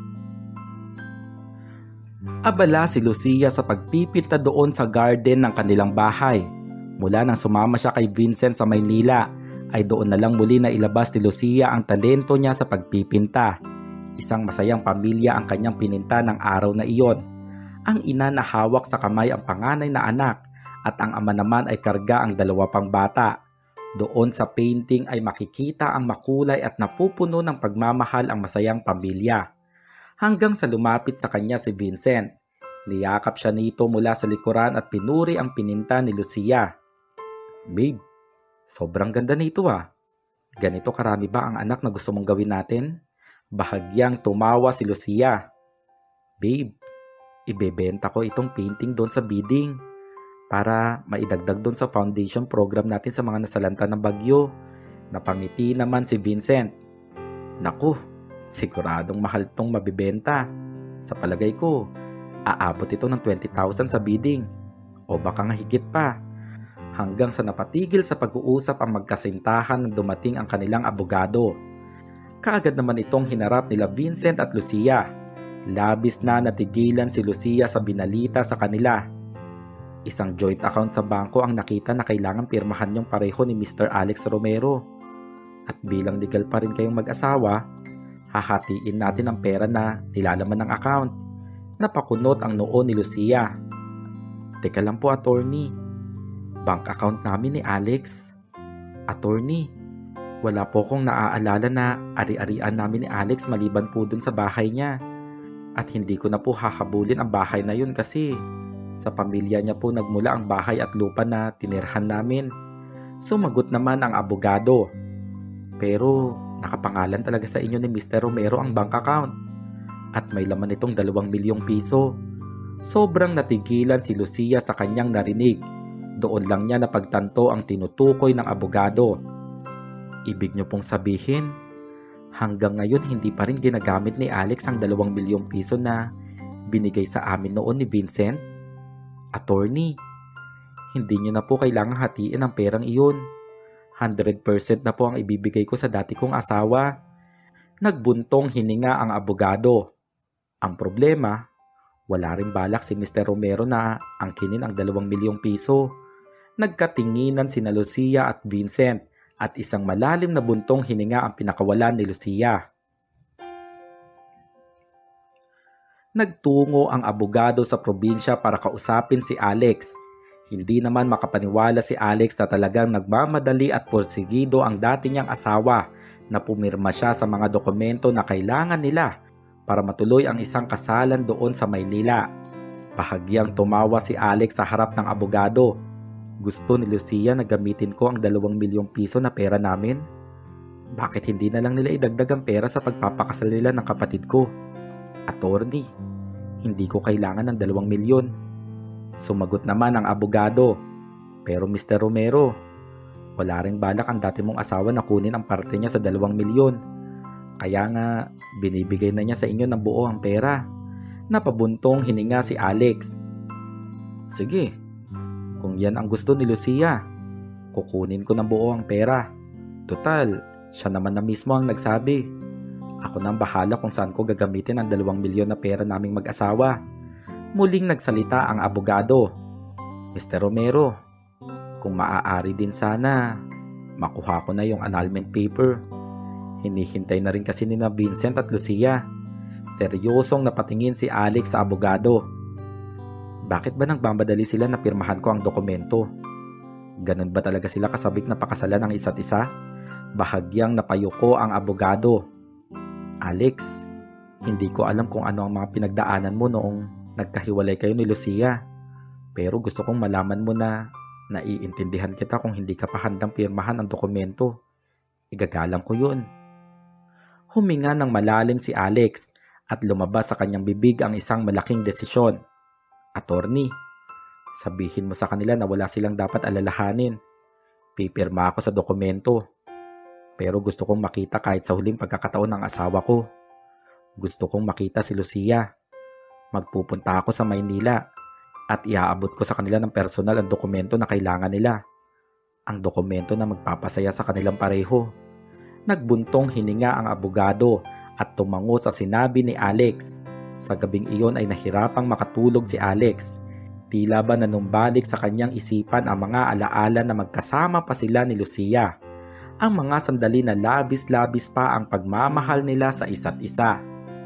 Abala si Lucia sa pagpipinta doon sa garden ng kanilang bahay. Mula nang sumama siya kay Vincent sa Maynila, ay doon na lang muli na ilabas ni Lucia ang talento niya sa pagpipinta. Isang masayang pamilya ang kanyang pininta ng araw na iyon. Ang ina na hawak sa kamay ang panganay na anak at ang ama naman ay karga ang dalawa pang bata. Doon sa painting ay makikita ang makulay at napupuno ng pagmamahal ang masayang pamilya. Hanggang sa lumapit sa kanya si Vincent. Niyakap siya nito mula sa likuran at pinuri ang pininta ni Lucia. Babe, sobrang ganda nito ah. Ganito karami ba ang anak na gusto mong gawin natin? Bahagyang tumawa si Lucia. Babe, ibebenta ko itong painting doon sa bidding para maidagdag doon sa foundation program natin sa mga nasalanta ng bagyo. Napangiti naman si Vincent. Naku, siguradong mahal tong mabibenta. Sa palagay ko, aabot ito ng 20,000 sa bidding. O baka nga higit pa. Hanggang sa napatigil sa pag-uusap ang magkasintahan nang dumating ang kanilang abogado. Kaagad naman itong hinarap nila Vincent at Lucia. Labis na natigilan si Lucia sa binalita sa kanila. Isang joint account sa bangko ang nakita na kailangan pirmahan niyong pareho ni Mr. Alex Romero. At bilang legal pa rin kayong mag-asawa, hahatiin natin ang pera na nilalaman ng account. Napakunot ang noo ni Lucia. Teka lang po attorney, Bank account namin ni Alex. Attorney, wala po akong naaalala na ari-arian namin ni Alex maliban po dun sa bahay niya. At hindi ko na po hahabulin ang bahay na yun kasi sa pamilya niya po nagmula ang bahay at lupa na tinirhan namin. Sumagot naman ang abogado. Pero nakapangalan talaga sa inyo ni Mr. Romero ang bank account. At may laman itong 2 milyong piso. Sobrang natigilan si Lucia sa kanyang narinig. Doon lang niya napagtanto ang tinutukoy ng abogado. Ibig niyo pong sabihin, hanggang ngayon hindi pa rin ginagamit ni Alex ang 2 milyong piso na binigay sa amin noon ni Vincent? Attorney, hindi niyo na po kailangang hatiin ang perang iyon. 100% na po ang ibibigay ko sa dati kong asawa. Nagbuntong hininga ang abogado. Ang problema, wala ring balak si Mr. Romero na angkinin ang 2 milyong piso. Nagkatinginan sina Lucia at Vincent at isang malalim na buntong hininga ang pinakawalan ni Lucia. Nagtungo ang abogado sa probinsya para kausapin si Alex. Hindi naman makapaniwala si Alex na talagang nagmamadali at porsigido ang dati niyang asawa na pumirma siya sa mga dokumento na kailangan nila para matuloy ang isang kasalan doon sa Maynila. Bahagyang tumawa si Alex sa harap ng abogado. Gusto ni Lucia na gamitin ko ang 2 milyong piso na pera namin? Bakit hindi na lang nila idagdag ang pera sa pagpapakasal nila ng kapatid ko? Attorney, hindi ko kailangan ng 2 milyon. Sumagot naman ang abogado. Pero Mr. Romero, wala ring balak ang dati mong asawa na kunin ang parte niya sa 2 milyon. Kaya nga, binibigay na niya sa inyo ng buo ang pera. Napabuntong hininga si Alex. Sige, kung yan ang gusto ni Lucia, kukunin ko ng buo ang pera. Total, siya naman na mismo ang nagsabi. Ako nang bahala kung saan ko gagamitin ang 2 milyon na pera naming mag-asawa. Muling nagsalita ang abogado. Mr. Romero, kung maaari din sana, makuha ko na yung annulment paper. Hinihintay na rin kasi ni na Vincent at Lucia. Seryosong napatingin si Alex sa abogado. Bakit ba nagmamadali sila na pirmahan ko ang dokumento? Ganun ba talaga sila kasabik na pakasalan ang isa't isa? Bahagyang napayuko ang abogado. Alex, hindi ko alam kung ano ang mga pinagdaanan mo noong nagkahiwalay kayo ni Lucia. Pero gusto kong malaman mo na naiintindihan kita kung hindi ka pa handang pirmahan ang dokumento. Igagalang ko yun. Huminga ng malalim si Alex at lumabas sa kanyang bibig ang isang malaking desisyon. Attorney, sabihin mo sa kanila na wala silang dapat alalahanin. Pipirma ako sa dokumento. Pero gusto kong makita kahit sa huling pagkakataon ng asawa ko. Gusto kong makita si Lucia. Magpupunta ako sa Maynila at iaabot ko sa kanila ng personal ang dokumento na kailangan nila. Ang dokumento na magpapasaya sa kanilang pareho. Nagbuntong hininga ang abogado at tumango sa sinabi ni Alex. Sa gabing iyon ay nahirapang makatulog si Alex. Tila ba nanumbalik sa kanyang isipan ang mga alaala na magkasama pa sila ni Lucia. Ang mga sandali na labis-labis pa ang pagmamahal nila sa isa't isa.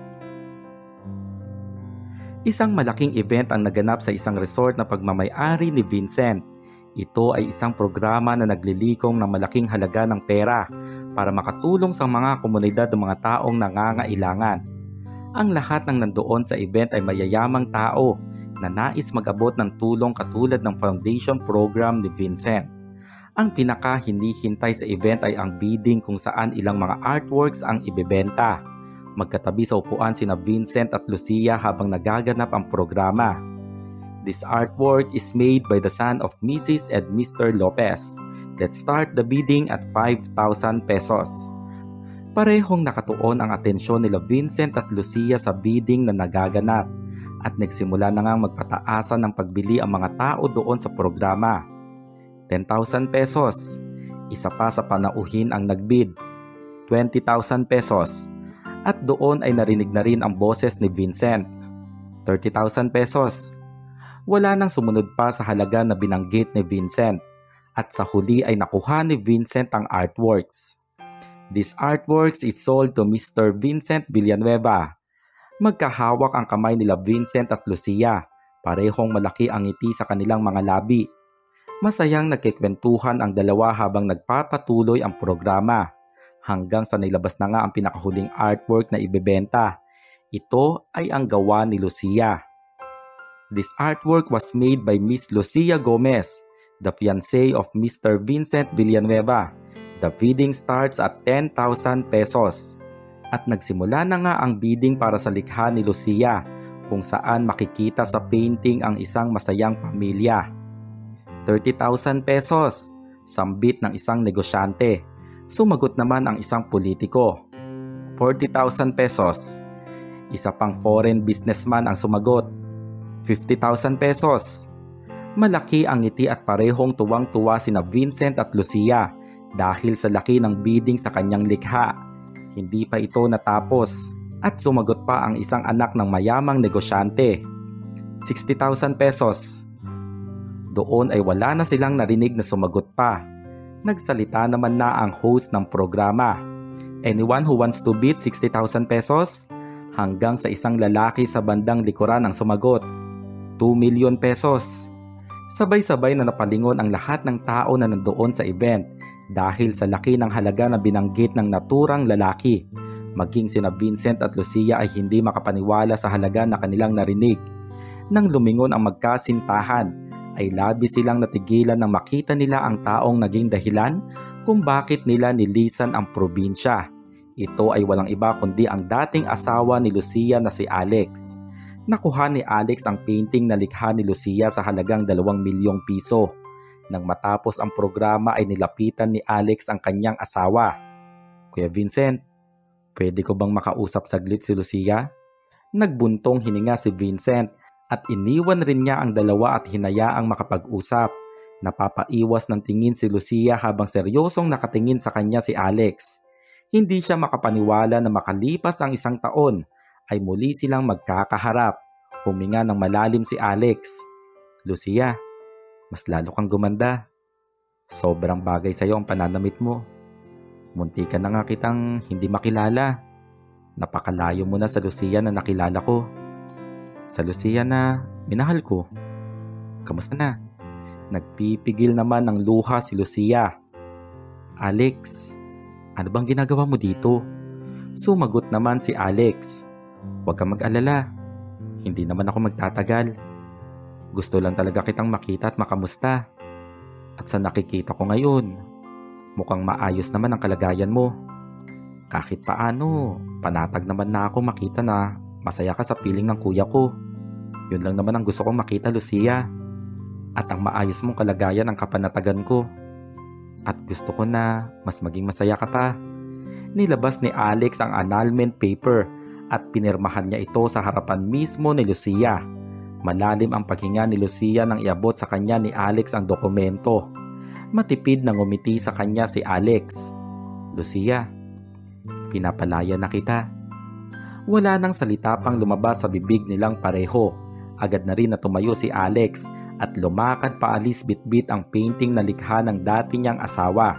Isang malaking event ang naganap sa isang resort na pagmamay-ari ni Vincent. Ito ay isang programa na naglilikong ng malaking halaga ng pera para makatulong sa mga komunidad ng mga taong nangangailangan. Ang lahat ng nandoon sa event ay mayayamang tao na nais mag-abot ng tulong katulad ng foundation program ni Vincent. Ang pinaka-hinihintay sa event ay ang bidding kung saan ilang mga artworks ang ibebenta. Magkatabi sa upuan sina Vincent at Lucia habang nagaganap ang programa. This artwork is made by the son of Mrs. and Mr. Lopez. Let's start the bidding at 5,000 pesos. Parehong nakatuon ang atensyon nila Vincent at Lucia sa bidding na nagaganap at nagsimula na ngang magpataasan ng pagbili ang mga tao doon sa programa. 10,000 pesos. Isa pa sa panauhin ang nagbid. 20,000 pesos. At doon ay narinig na rin ang boses ni Vincent. 30,000 pesos. Wala nang sumunod pa sa halaga na binanggit ni Vincent. At sa huli ay nakuha ni Vincent ang artworks. This artworks is sold to Mr. Vincent Villanueva. Magkahawak ang kamay nila Vincent at Lucia. Parehong malaki ang ngiti sa kanilang mga labi. Masayang nagkikwentuhan ang dalawa habang nagpapatuloy ang programa, hanggang sa nilabas na nga ang pinakahuling artwork na ibebenta. Ito ay ang gawa ni Lucia. This artwork was made by Miss Lucia Gomez, the fiancée of Mr. Vincent Villanueva. The bidding starts at 10,000 pesos. At nagsimula na nga ang bidding para sa likha ni Lucia, kung saan makikita sa painting ang isang masayang pamilya. 30,000 pesos, sambit ng isang negosyante. Sumagot naman ang isang politiko. 40,000 pesos. Isa pang foreign businessman ang sumagot. 50,000 pesos. Malaki ang ngiti at parehong tuwang-tuwa sina Vincent at Lucia dahil sa laki ng bidding sa kanyang likha. Hindi pa ito natapos at sumagot pa ang isang anak ng mayamang negosyante. 60,000 pesos. Doon ay wala na silang narinig na sumagot pa. Nagsalita naman na ang host ng programa. Anyone who wants to bid 60,000 pesos? Hanggang sa isang lalaki sa bandang likuran ang sumagot. 2 million pesos. Sabay-sabay na napalingon ang lahat ng tao na nandoon sa event dahil sa laki ng halaga na binanggit ng naturang lalaki. Maging sina Vincent at Lucia ay hindi makapaniwala sa halaga na kanilang narinig. Nang lumingon ang magkasintahan, ay labis silang natigilan nang makita nila ang taong naging dahilan kung bakit nila nilisan ang probinsya. Ito ay walang iba kundi ang dating asawa ni Lucia na si Alex. Nakuha ni Alex ang painting na likha ni Lucia sa halagang 2 milyong piso. Nang matapos ang programa ay nilapitan ni Alex ang kanyang asawa. Kuya Vincent, pwede ko bang makausap saglit si Lucia? Nagbuntong hininga si Vincent at iniwan rin niya ang dalawa at hinayaang makapag-usap. Napapaiwas ng tingin si Lucia habang seryosong nakatingin sa kanya si Alex. Hindi siya makapaniwala na makalipas ang 1 taon ay muli silang magkakaharap. Huminga ng malalim si Alex. Lucia, mas lalo kang gumanda. Sobrang bagay sa'yo ang pananamit mo. Munti ka na nga kitang hindi makilala. Napakalayo mo na sa Lucia na nakilala ko. Sa Lucia na minahal ko. Kamusta na? Nagpipigil naman ng luha si Lucia. Alex, ano bang ginagawa mo dito? Sumagot naman si Alex. Huwag kang mag-alala. Hindi naman ako magtatagal. Gusto lang talaga kitang makita at makamusta. At sa nakikita ko ngayon, mukhang maayos naman ang kalagayan mo. Kahit paano, panatag naman na ako makita na masaya ka sa piling ng kuya ko. Yun lang naman ang gusto kong makita, Lucia. At ang maayos mong kalagayan ang kapanatagan ko. At gusto ko na mas maging masaya ka pa. Nilabas ni Alex ang annulment paper at pinirmahan niya ito sa harapan mismo ni Lucia. Malalim ang paghinga ni Lucia nang iabot sa kanya ni Alex ang dokumento. Matipid na ngumiti sa kanya si Alex. Lucia, pinapalaya na kita. Wala nang salita pang lumabas sa bibig nilang pareho. Agad na rin na tumayo si Alex at lumakad paalis bitbit ang painting na likha ng dati niyang asawa.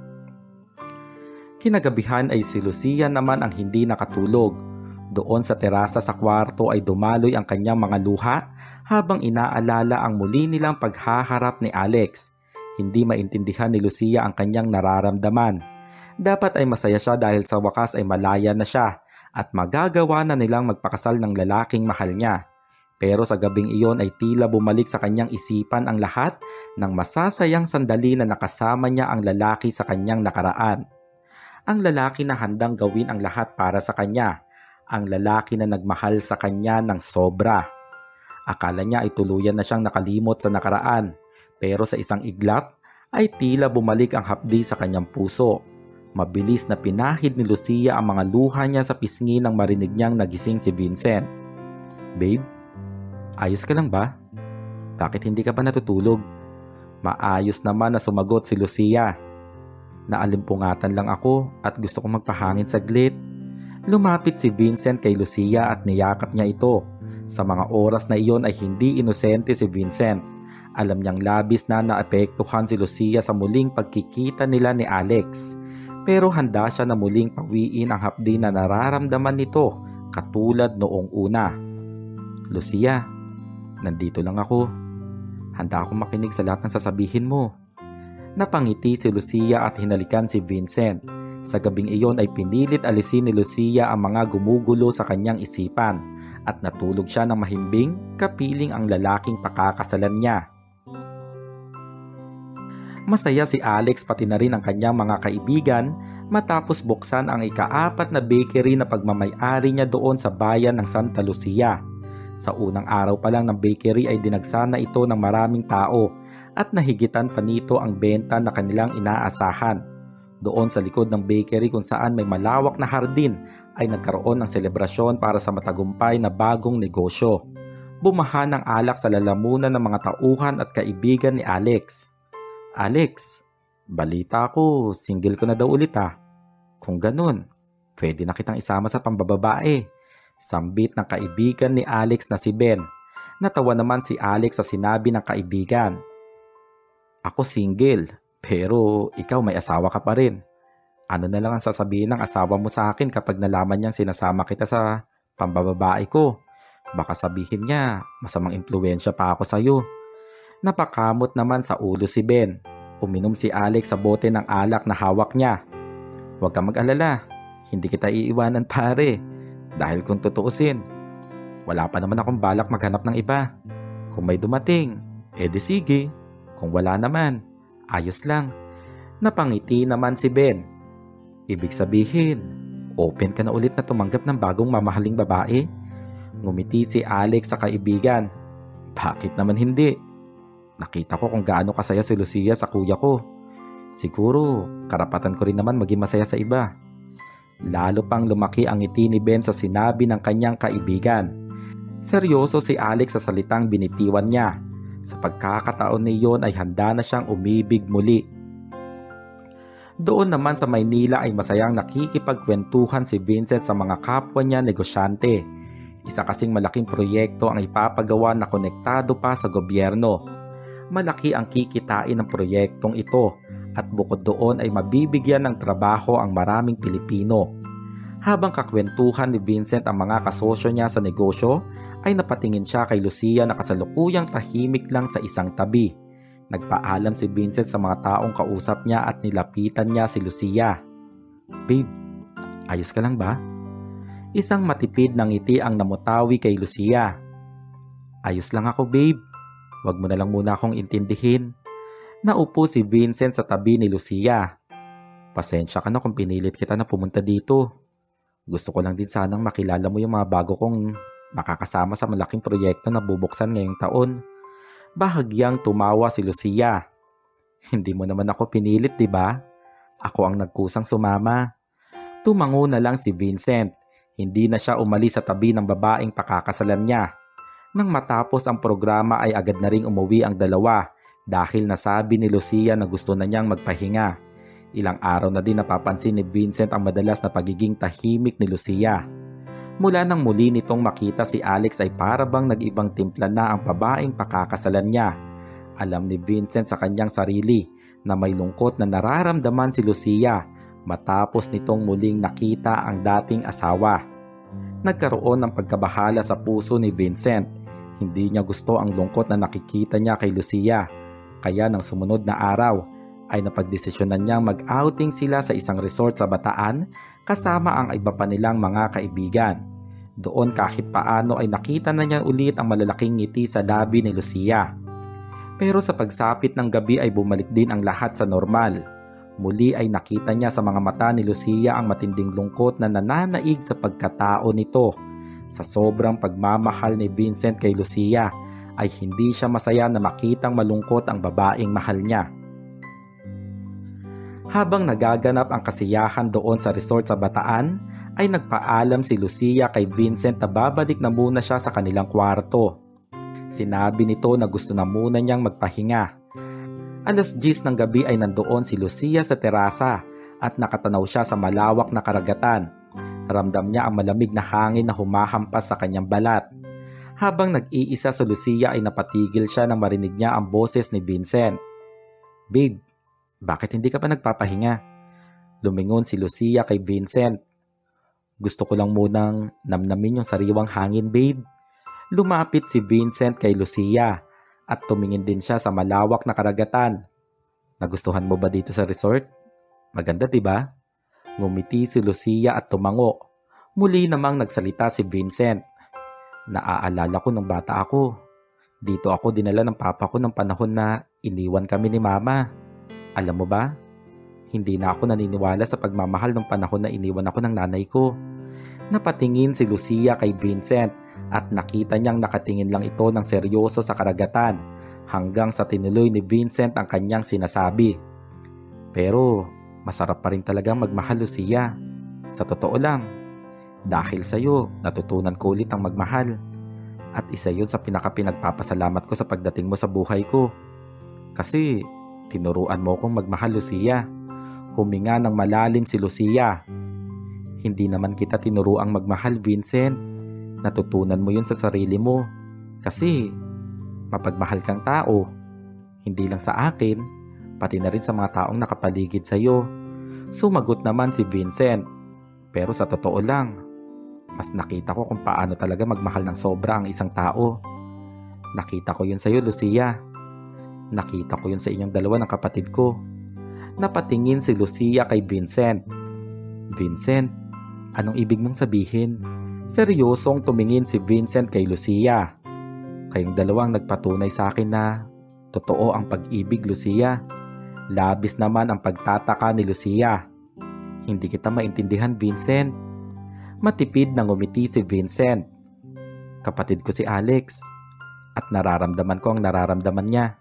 Kinagabihan ay si Lucia naman ang hindi nakatulog. Doon sa terasa sa kwarto ay dumaloy ang kanyang mga luha habang inaalala ang muli nilang paghaharap ni Alex. Hindi maintindihan ni Lucia ang kanyang nararamdaman. Dapat ay masaya siya dahil sa wakas ay malaya na siya at magagawa na nilang magpakasal ng lalaking mahal niya. Pero sa gabing iyon ay tila bumalik sa kanyang isipan ang lahat ng masasayang sandali na nakasama niya ang lalaki sa kanyang nakaraan. Ang lalaki na handang gawin ang lahat para sa kanya. Ang lalaki na nagmahal sa kanya ng sobra. Akala niya ay tuluyan na siyang nakalimot sa nakaraan. Pero sa isang iglap ay tila bumalik ang hapdi sa kanyang puso. Mabilis na pinahid ni Lucia ang mga luha niya sa pisngi nang marinig niyang nagising si Vincent. Babe, ayos ka lang ba? Bakit hindi ka pa natutulog? Maayos naman na sumagot si Lucia. Naalimpungatan lang ako at gusto kong magpahangin saglit. Lumapit si Vincent kay Lucia at niyakap niya ito. Sa mga oras na iyon ay hindi inosente si Vincent. Alam niyang labis na naapektuhan si Lucia sa muling pagkikita nila ni Alex. Pero handa siya na muling pawiin ang hapdi na nararamdaman nito katulad noong una. Lucia, nandito lang ako. Handa akong makinig sa lahat ng sasabihin mo. Napangiti si Lucia at hinalikan si Vincent. Sa gabing iyon ay pinilit alisin ni Lucia ang mga gumugulo sa kanyang isipan at natulog siya ng mahimbing kapiling ang lalaking pakakasalan niya. Masaya si Alex pati na rin ang kanyang mga kaibigan matapos buksan ang ika-4 na bakery na pagmamay-ari niya doon sa bayan ng Santa Lucia. Sa unang araw pa lang ng bakery ay dinagsana ito ng maraming tao at nahigitan pa nito ang benta na kanilang inaasahan. Doon sa likod ng bakery kung saan may malawak na hardin ay nagkaroon ng selebrasyon para sa matagumpay na bagong negosyo. Bumaha ng alak sa lalamunan ng mga tauhan at kaibigan ni Alex. Alex, balita ko, single ko na daw ulit ah. Kung ganun, pwede na kitang isama sa pambababae. Sambit ng kaibigan ni Alex na si Ben. Natawa naman si Alex sa sinabi ng kaibigan. Ako single, pero ikaw may asawa ka pa rin. Ano na lang ang sasabihin ng asawa mo sa akin kapag nalaman niyang sinasama kita sa pambababae ko? Baka sabihin niya, masamang impluwensya pa ako sa'yo. Napakamot naman sa ulo si Ben. Uminom si Alex sa bote ng alak na hawak niya. Huwag kang mag-alala, hindi kita iiwanan pare. Dahil kung tutuusin, wala pa naman akong balak maghanap ng iba. Kung may dumating, edi sige. Kung wala naman, ayos lang. Napangiti naman si Ben. Ibig sabihin, open ka na ulit na tumanggap ng bagong mamahaling babae? Ngumiti si Alex sa kaibigan. Bakit naman hindi? Nakita ko kung gaano kasaya si Lucia sa kuya ko. Siguro, karapatan ko rin naman maging masaya sa iba. Lalo pang lumaki ang ngiti ni Ben sa sinabi ng kanyang kaibigan. Seryoso si Alex sa salitang binitiwan niya. Sa pagkakataon niyon ay handa na siyang umibig muli. Doon naman sa Maynila ay masayang nakikipagkwentuhan si Vincent sa mga kapwa niya negosyante. Isa kasing malaking proyekto ang ipapagawa na konektado pa sa gobyerno. Malaki ang kikitain ng proyektong ito at bukod doon ay mabibigyan ng trabaho ang maraming Pilipino. Habang kakwentuhan ni Vincent ang mga kasosyo niya sa negosyo, ay napatingin siya kay Lucia na kasalukuyang tahimik lang sa isang tabi. Nagpaalam si Vincent sa mga taong kausap niya at nilapitan niya si Lucia. Babe, ayos ka lang ba? Isang matipid na ngiti ang namutawi kay Lucia. Ayos lang ako babe, wag mo na lang muna akong intindihin. Naupo si Vincent sa tabi ni Lucia. Pasensya ka na kung pinilit kita na pumunta dito. Gusto ko lang din sanang makilala mo yung mga bago kong makakasama sa malaking proyekto na bubuksan ngayong taon. Bahagyang tumawa si Lucia. Hindi mo naman ako pinilit, di ba? Ako ang nagkusang sumama. Tumango na lang si Vincent. Hindi na siya umalis sa tabi ng babaeng pakakasalan niya. Nang matapos ang programa ay agad na ring umuwi ang dalawa dahil nasabi ni Lucia na gusto na niyang magpahinga. Ilang araw na din napapansin ni Vincent ang madalas na pagiging tahimik ni Lucia. Mula nang muli nitong makita si Alex ay para bang nag-ibang timpla na ang babaeng pakakasalan niya. Alam ni Vincent sa kanyang sarili na may lungkot na nararamdaman si Lucia matapos nitong muling nakita ang dating asawa. Nagkaroon ng pagkabahala sa puso ni Vincent. Hindi niya gusto ang lungkot na nakikita niya kay Lucia. Kaya nang sumunod na araw ay napagdesisyonan niyang mag-outing sila sa isang resort sa Bataan kasama ang iba pa nilang mga kaibigan. Doon kahit paano ay nakita na niya ulit ang malalaking ngiti sa labi ni Lucia. Pero sa pagsapit ng gabi ay bumalik din ang lahat sa normal. Muli ay nakita niya sa mga mata ni Lucia ang matinding lungkot na nananaig sa pagkatao nito. Sa sobrang pagmamahal ni Vincent kay Lucia ay hindi siya masaya na makitang malungkot ang babaeng mahal niya. Habang nagaganap ang kasiyahan doon sa resort sa Bataan, ay nagpaalam si Lucia kay Vincent na babalik na muna siya sa kanilang kwarto. Sinabi nito na gusto na muna niyang magpahinga. 10:00 ng gabi ay nandoon si Lucia sa terasa at nakatanaw siya sa malawak na karagatan. Ramdam niya ang malamig na hangin na humahampas sa kanyang balat. Habang nag-iisa sa Lucia ay napatigil siya nang marinig niya ang boses ni Vincent. Babe, bakit hindi ka pa nagpapahinga? Lumingon si Lucia kay Vincent. Gusto ko lang munang namnamin yung sariwang hangin, babe. Lumapit si Vincent kay Lucia. at tumingin din siya sa malawak na karagatan. Nagustuhan mo ba dito sa resort? Maganda, di ba? Ngumiti si Lucia at tumango. Muli namang nagsalita si Vincent. Naaalala ko nung bata ako. Dito ako dinala ng papa ko ng panahon na iniwan kami ni mama. Alam mo ba? Hindi na ako naniniwala sa pagmamahal ng panahon na iniwan ako ng nanay ko. Napatingin si Lucia kay Vincent at nakita niyang nakatingin lang ito ng seryoso sa karagatan hanggang sa tinuloy ni Vincent ang kanyang sinasabi. Pero masarap pa rin talagang magmahal, Lucia. Sa totoo lang. Dahil sa'yo, natutunan ko ulit ang magmahal. At isa yun sa pinagpapasalamat ko sa pagdating mo sa buhay ko. Kasi tinuruan mo akong magmahal, Lucia. Huminga ng malalim si Lucia. Hindi naman kita tinuruang magmahal, Vincent. Natutunan mo yun sa sarili mo. Kasi mapagmahal kang tao. Hindi lang sa akin, pati na rin sa mga taong nakapaligid sa'yo. Sumagot naman si Vincent. Pero sa totoo lang, mas nakita ko kung paano talaga magmahal ng sobra ang isang tao. Nakita ko yun sa'yo, Lucia. Nakita ko yun sa inyong dalawa ng kapatid ko. Napatingin si Lucia kay Vincent. Vincent, anong ibig mong sabihin? Seryosong tumingin si Vincent kay Lucia. Kayong dalawang nagpatunay sa akin na totoo ang pag-ibig, Lucia. Labis naman ang pagtataka ni Lucia. Hindi kita maintindihan, Vincent. Matipid na ngumiti si Vincent. Kapatid ko si Alex at nararamdaman ko ang nararamdaman niya.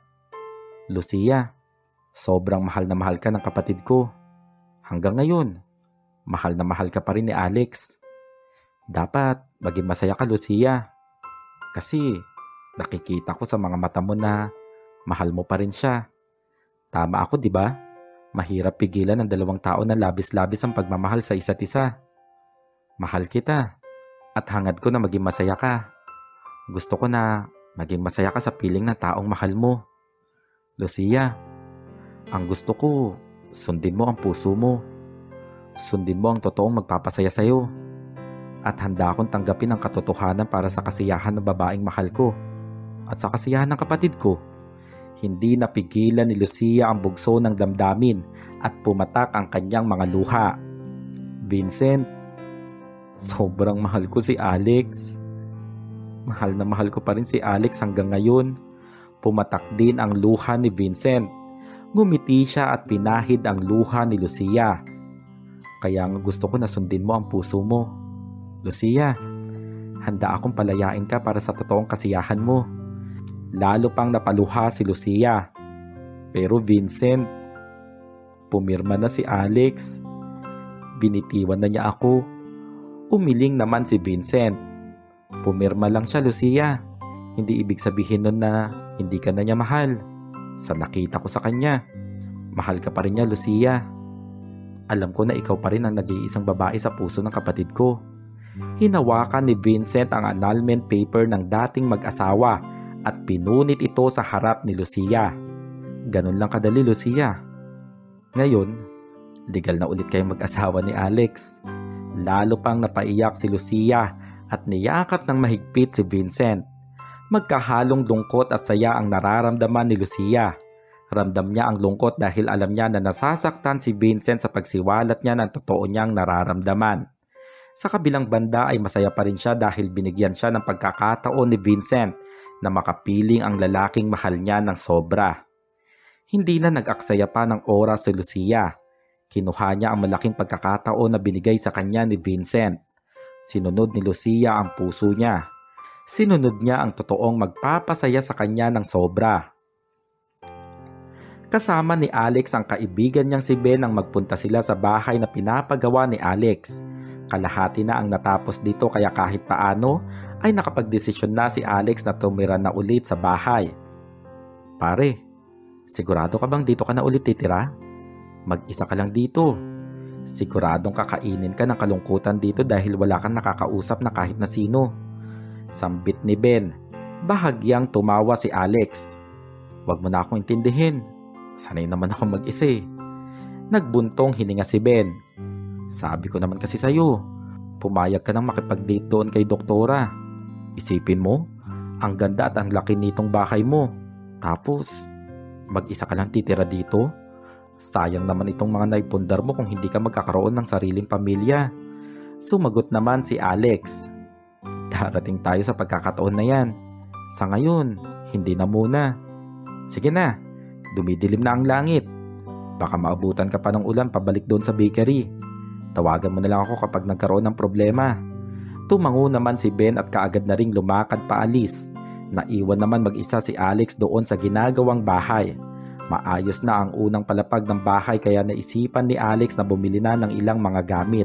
Lucia, sobrang mahal na mahal ka ng kapatid ko. Hanggang ngayon, mahal na mahal ka pa rin ni Alex. Dapat maging masaya ka, Lucia. Kasi nakikita ko sa mga mata mo na mahal mo pa rin siya. Tama ako, di ba? Mahirap pigilan ng dalawang tao na labis-labis ang pagmamahal sa isa't isa. Mahal kita at hangad ko na maging masaya ka. Gusto ko na maging masaya ka sa piling ng taong mahal mo. Lucia, ang gusto ko, sundin mo ang puso mo. Sundin mo ang totoong magpapasaya sa'yo. At handa akong tanggapin ang katotohanan para sa kasiyahan ng babaeng mahal ko at sa kasiyahan ng kapatid ko. Hindi napigilan ni Lucia ang bugso ng damdamin at pumatak ang kanyang mga luha. Vincent, sobrang mahal ko si Alex. Mahal na mahal ko pa rin si Alex hanggang ngayon. Pumatak din ang luha ni Vincent. Ngumiti siya at pinahid ang luha ni Lucia. Kaya nga gusto ko na sundin mo ang puso mo. Lucia, handa akong palayain ka para sa totoong kasiyahan mo. Lalo pang napaluha si Lucia. Pero Vincent, pumirma na si Alex. Binitiwan na niya ako. Umiling naman si Vincent. Pumirma lang siya, Lucia. Hindi ibig sabihin nun na hindi ka na niya mahal. Sa nakita ko sa kanya, mahal ka pa rin niya, Lucia. Alam ko na ikaw pa rin ang nag-iisang babae sa puso ng kapatid ko. Hinawakan ni Vincent ang annulment paper ng dating mag-asawa at pinunit ito sa harap ni Lucia. Ganun lang kadali, Lucia. Ngayon, legal na ulit kayong mag-asawa ni Alex. Lalo pang napaiyak si Lucia at niyakap ng mahigpit si Vincent. Magkahalong lungkot at saya ang nararamdaman ni Lucia. Ramdam niya ang lungkot dahil alam niya na nasasaktan si Vincent sa pagsiwalat niya ng totoo niyang nararamdaman. Sa kabilang banda ay masaya pa rin siya dahil binigyan siya ng pagkakataon ni Vincent na makapiling ang lalaking mahal niya ng sobra. Hindi na nag-aksaya pa ng oras si Lucia. Kinuha niya ang malaking pagkakataon na binigay sa kanya ni Vincent. Sinunod ni Lucia ang puso niya. Sinunod niya ang totoong magpapasaya sa kanya ng sobra. Kasama ni Alex ang kaibigan niyang si Ben nang magpunta sila sa bahay na pinapagawa ni Alex. Kalahati na ang natapos dito kaya kahit paano ay nakapagdesisyon na si Alex na tumira na ulit sa bahay. Pare, sigurado ka bang dito ka na ulit titira? Mag-isa ka lang dito. Siguradong kakainin ka ng kalungkutan dito dahil wala kang nakakausap na kahit na sino. Sambit ni Ben. Bahagyang tumawa si Alex. Wag mo na akong intindihin. Sanay naman ako mag-isa eh. Nagbuntong hininga si Ben. Sabi ko naman kasi sa'yo, pumayag ka nang makipag-date doon kay doktora. Isipin mo, ang ganda at ang laki nitong bahay mo. Tapos, mag-isa ka lang titira dito? Sayang naman itong mga naipundar mo kung hindi ka magkakaroon ng sariling pamilya. Sumagot naman si Alex. Darating tayo sa pagkakataon na yan. Sa ngayon, hindi na muna. Sige na, dumidilim na ang langit. Baka maabutan ka pa ng ulan pabalik doon sa bakery. Tawagan mo na lang ako kapag nagkaroon ng problema. Tumango naman si Ben at kaagad na ring lumakad paalis. Naiwan naman mag-isa si Alex doon sa ginagawang bahay. Maayos na ang unang palapag ng bahay kaya naisipan ni Alex na bumili na ng ilang mga gamit.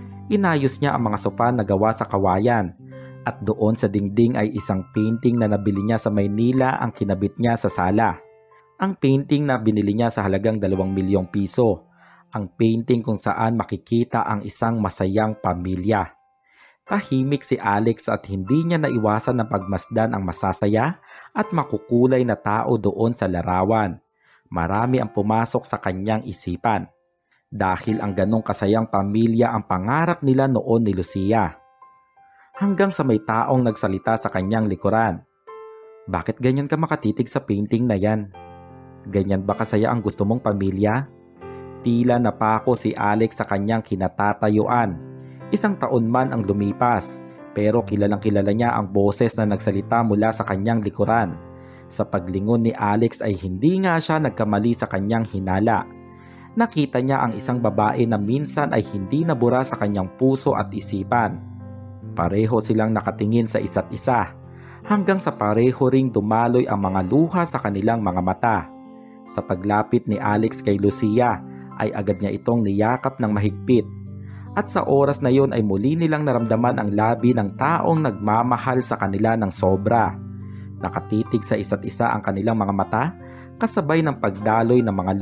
Inayos niya ang mga sofa na gawa sa kawayan at doon sa dingding ay isang painting na nabili niya sa Maynila ang kinabit niya sa sala. Ang painting na binili niya sa halagang 2 milyong piso. Ang painting kung saan makikita ang isang masayang pamilya. Tahimik si Alex at hindi niya naiwasan na pagmasdan ang masasaya at makukulay na tao doon sa larawan. Marami ang pumasok sa kanyang isipan. Dahil ang ganong kasayang pamilya ang pangarap nila noon ni Lucia. Hanggang sa may taong nagsalita sa kanyang likuran. Bakit ganyan ka makatitig sa painting na yan? Ganyan ba kasaya ang gusto mong pamilya? Tila napako si Alex sa kanyang kinatatayuan. 1 taon man ang lumipas, pero kilalang kilala niya ang boses na nagsalita mula sa kanyang likuran. Sa paglingon ni Alex ay hindi nga siya nagkamali sa kanyang hinala. Nakita niya ang isang babae na minsan ay hindi nabura sa kanyang puso at isipan. Pareho silang nakatingin sa isa't isa, hanggang sa pareho ring dumaloy ang mga luha sa kanilang mga mata. Sa paglapit ni Alex kay Lucia ay agad niya itong niyakap ng mahigpit. At sa oras na yon ay muli nilang naramdaman ang labi ng taong nagmamahal sa kanila ng sobra. Nakatitig sa isa't isa ang kanilang mga mata kasabay ng pagdaloy ng mga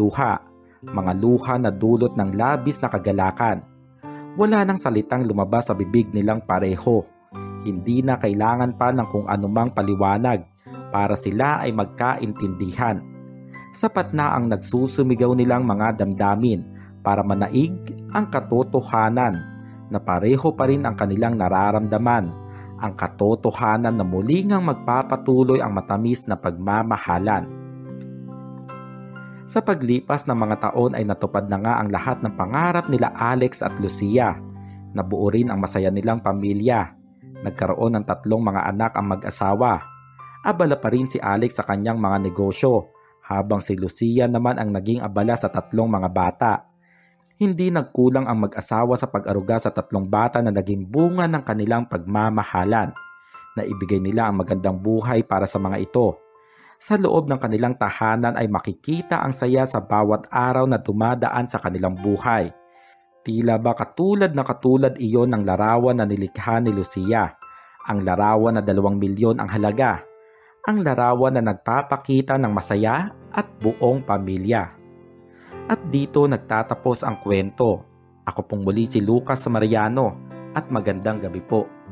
luha na dulot ng labis na kagalakan. Wala nang salitang lumabas sa bibig nilang pareho. Hindi na kailangan pa ng kung anumang paliwanag para sila ay magkaintindihan. Sapat na ang nagsusumigaw nilang mga damdamin para manaig ang katotohanan na pareho pa rin ang kanilang nararamdaman. Ang katotohanan na muli ngang magpapatuloy ang matamis na pagmamahalan. Sa paglipas ng mga taon ay natupad na nga ang lahat ng pangarap nila Alex at Lucia. Nabuo rin ang masaya nilang pamilya. Nagkaroon ng 3 mga anak ang mag-asawa. Abala pa rin si Alex sa kanyang mga negosyo, habang si Lucia naman ang naging abala sa 3 mga bata. Hindi nagkulang ang mag-asawa sa pag-aruga sa 3 bata na naging bunga ng kanilang pagmamahalan. Naibigay nila ang magandang buhay para sa mga ito. Sa loob ng kanilang tahanan ay makikita ang saya sa bawat araw na dumadaan sa kanilang buhay. Tila ba katulad iyon ng larawan na nilikha ni Lucia. Ang larawan na 2 milyon ang halaga. Ang larawan na nagpapakita ng masaya at buong pamilya. At dito nagtatapos ang kwento. Ako pong muli si Lucas Mariano at magandang gabi po.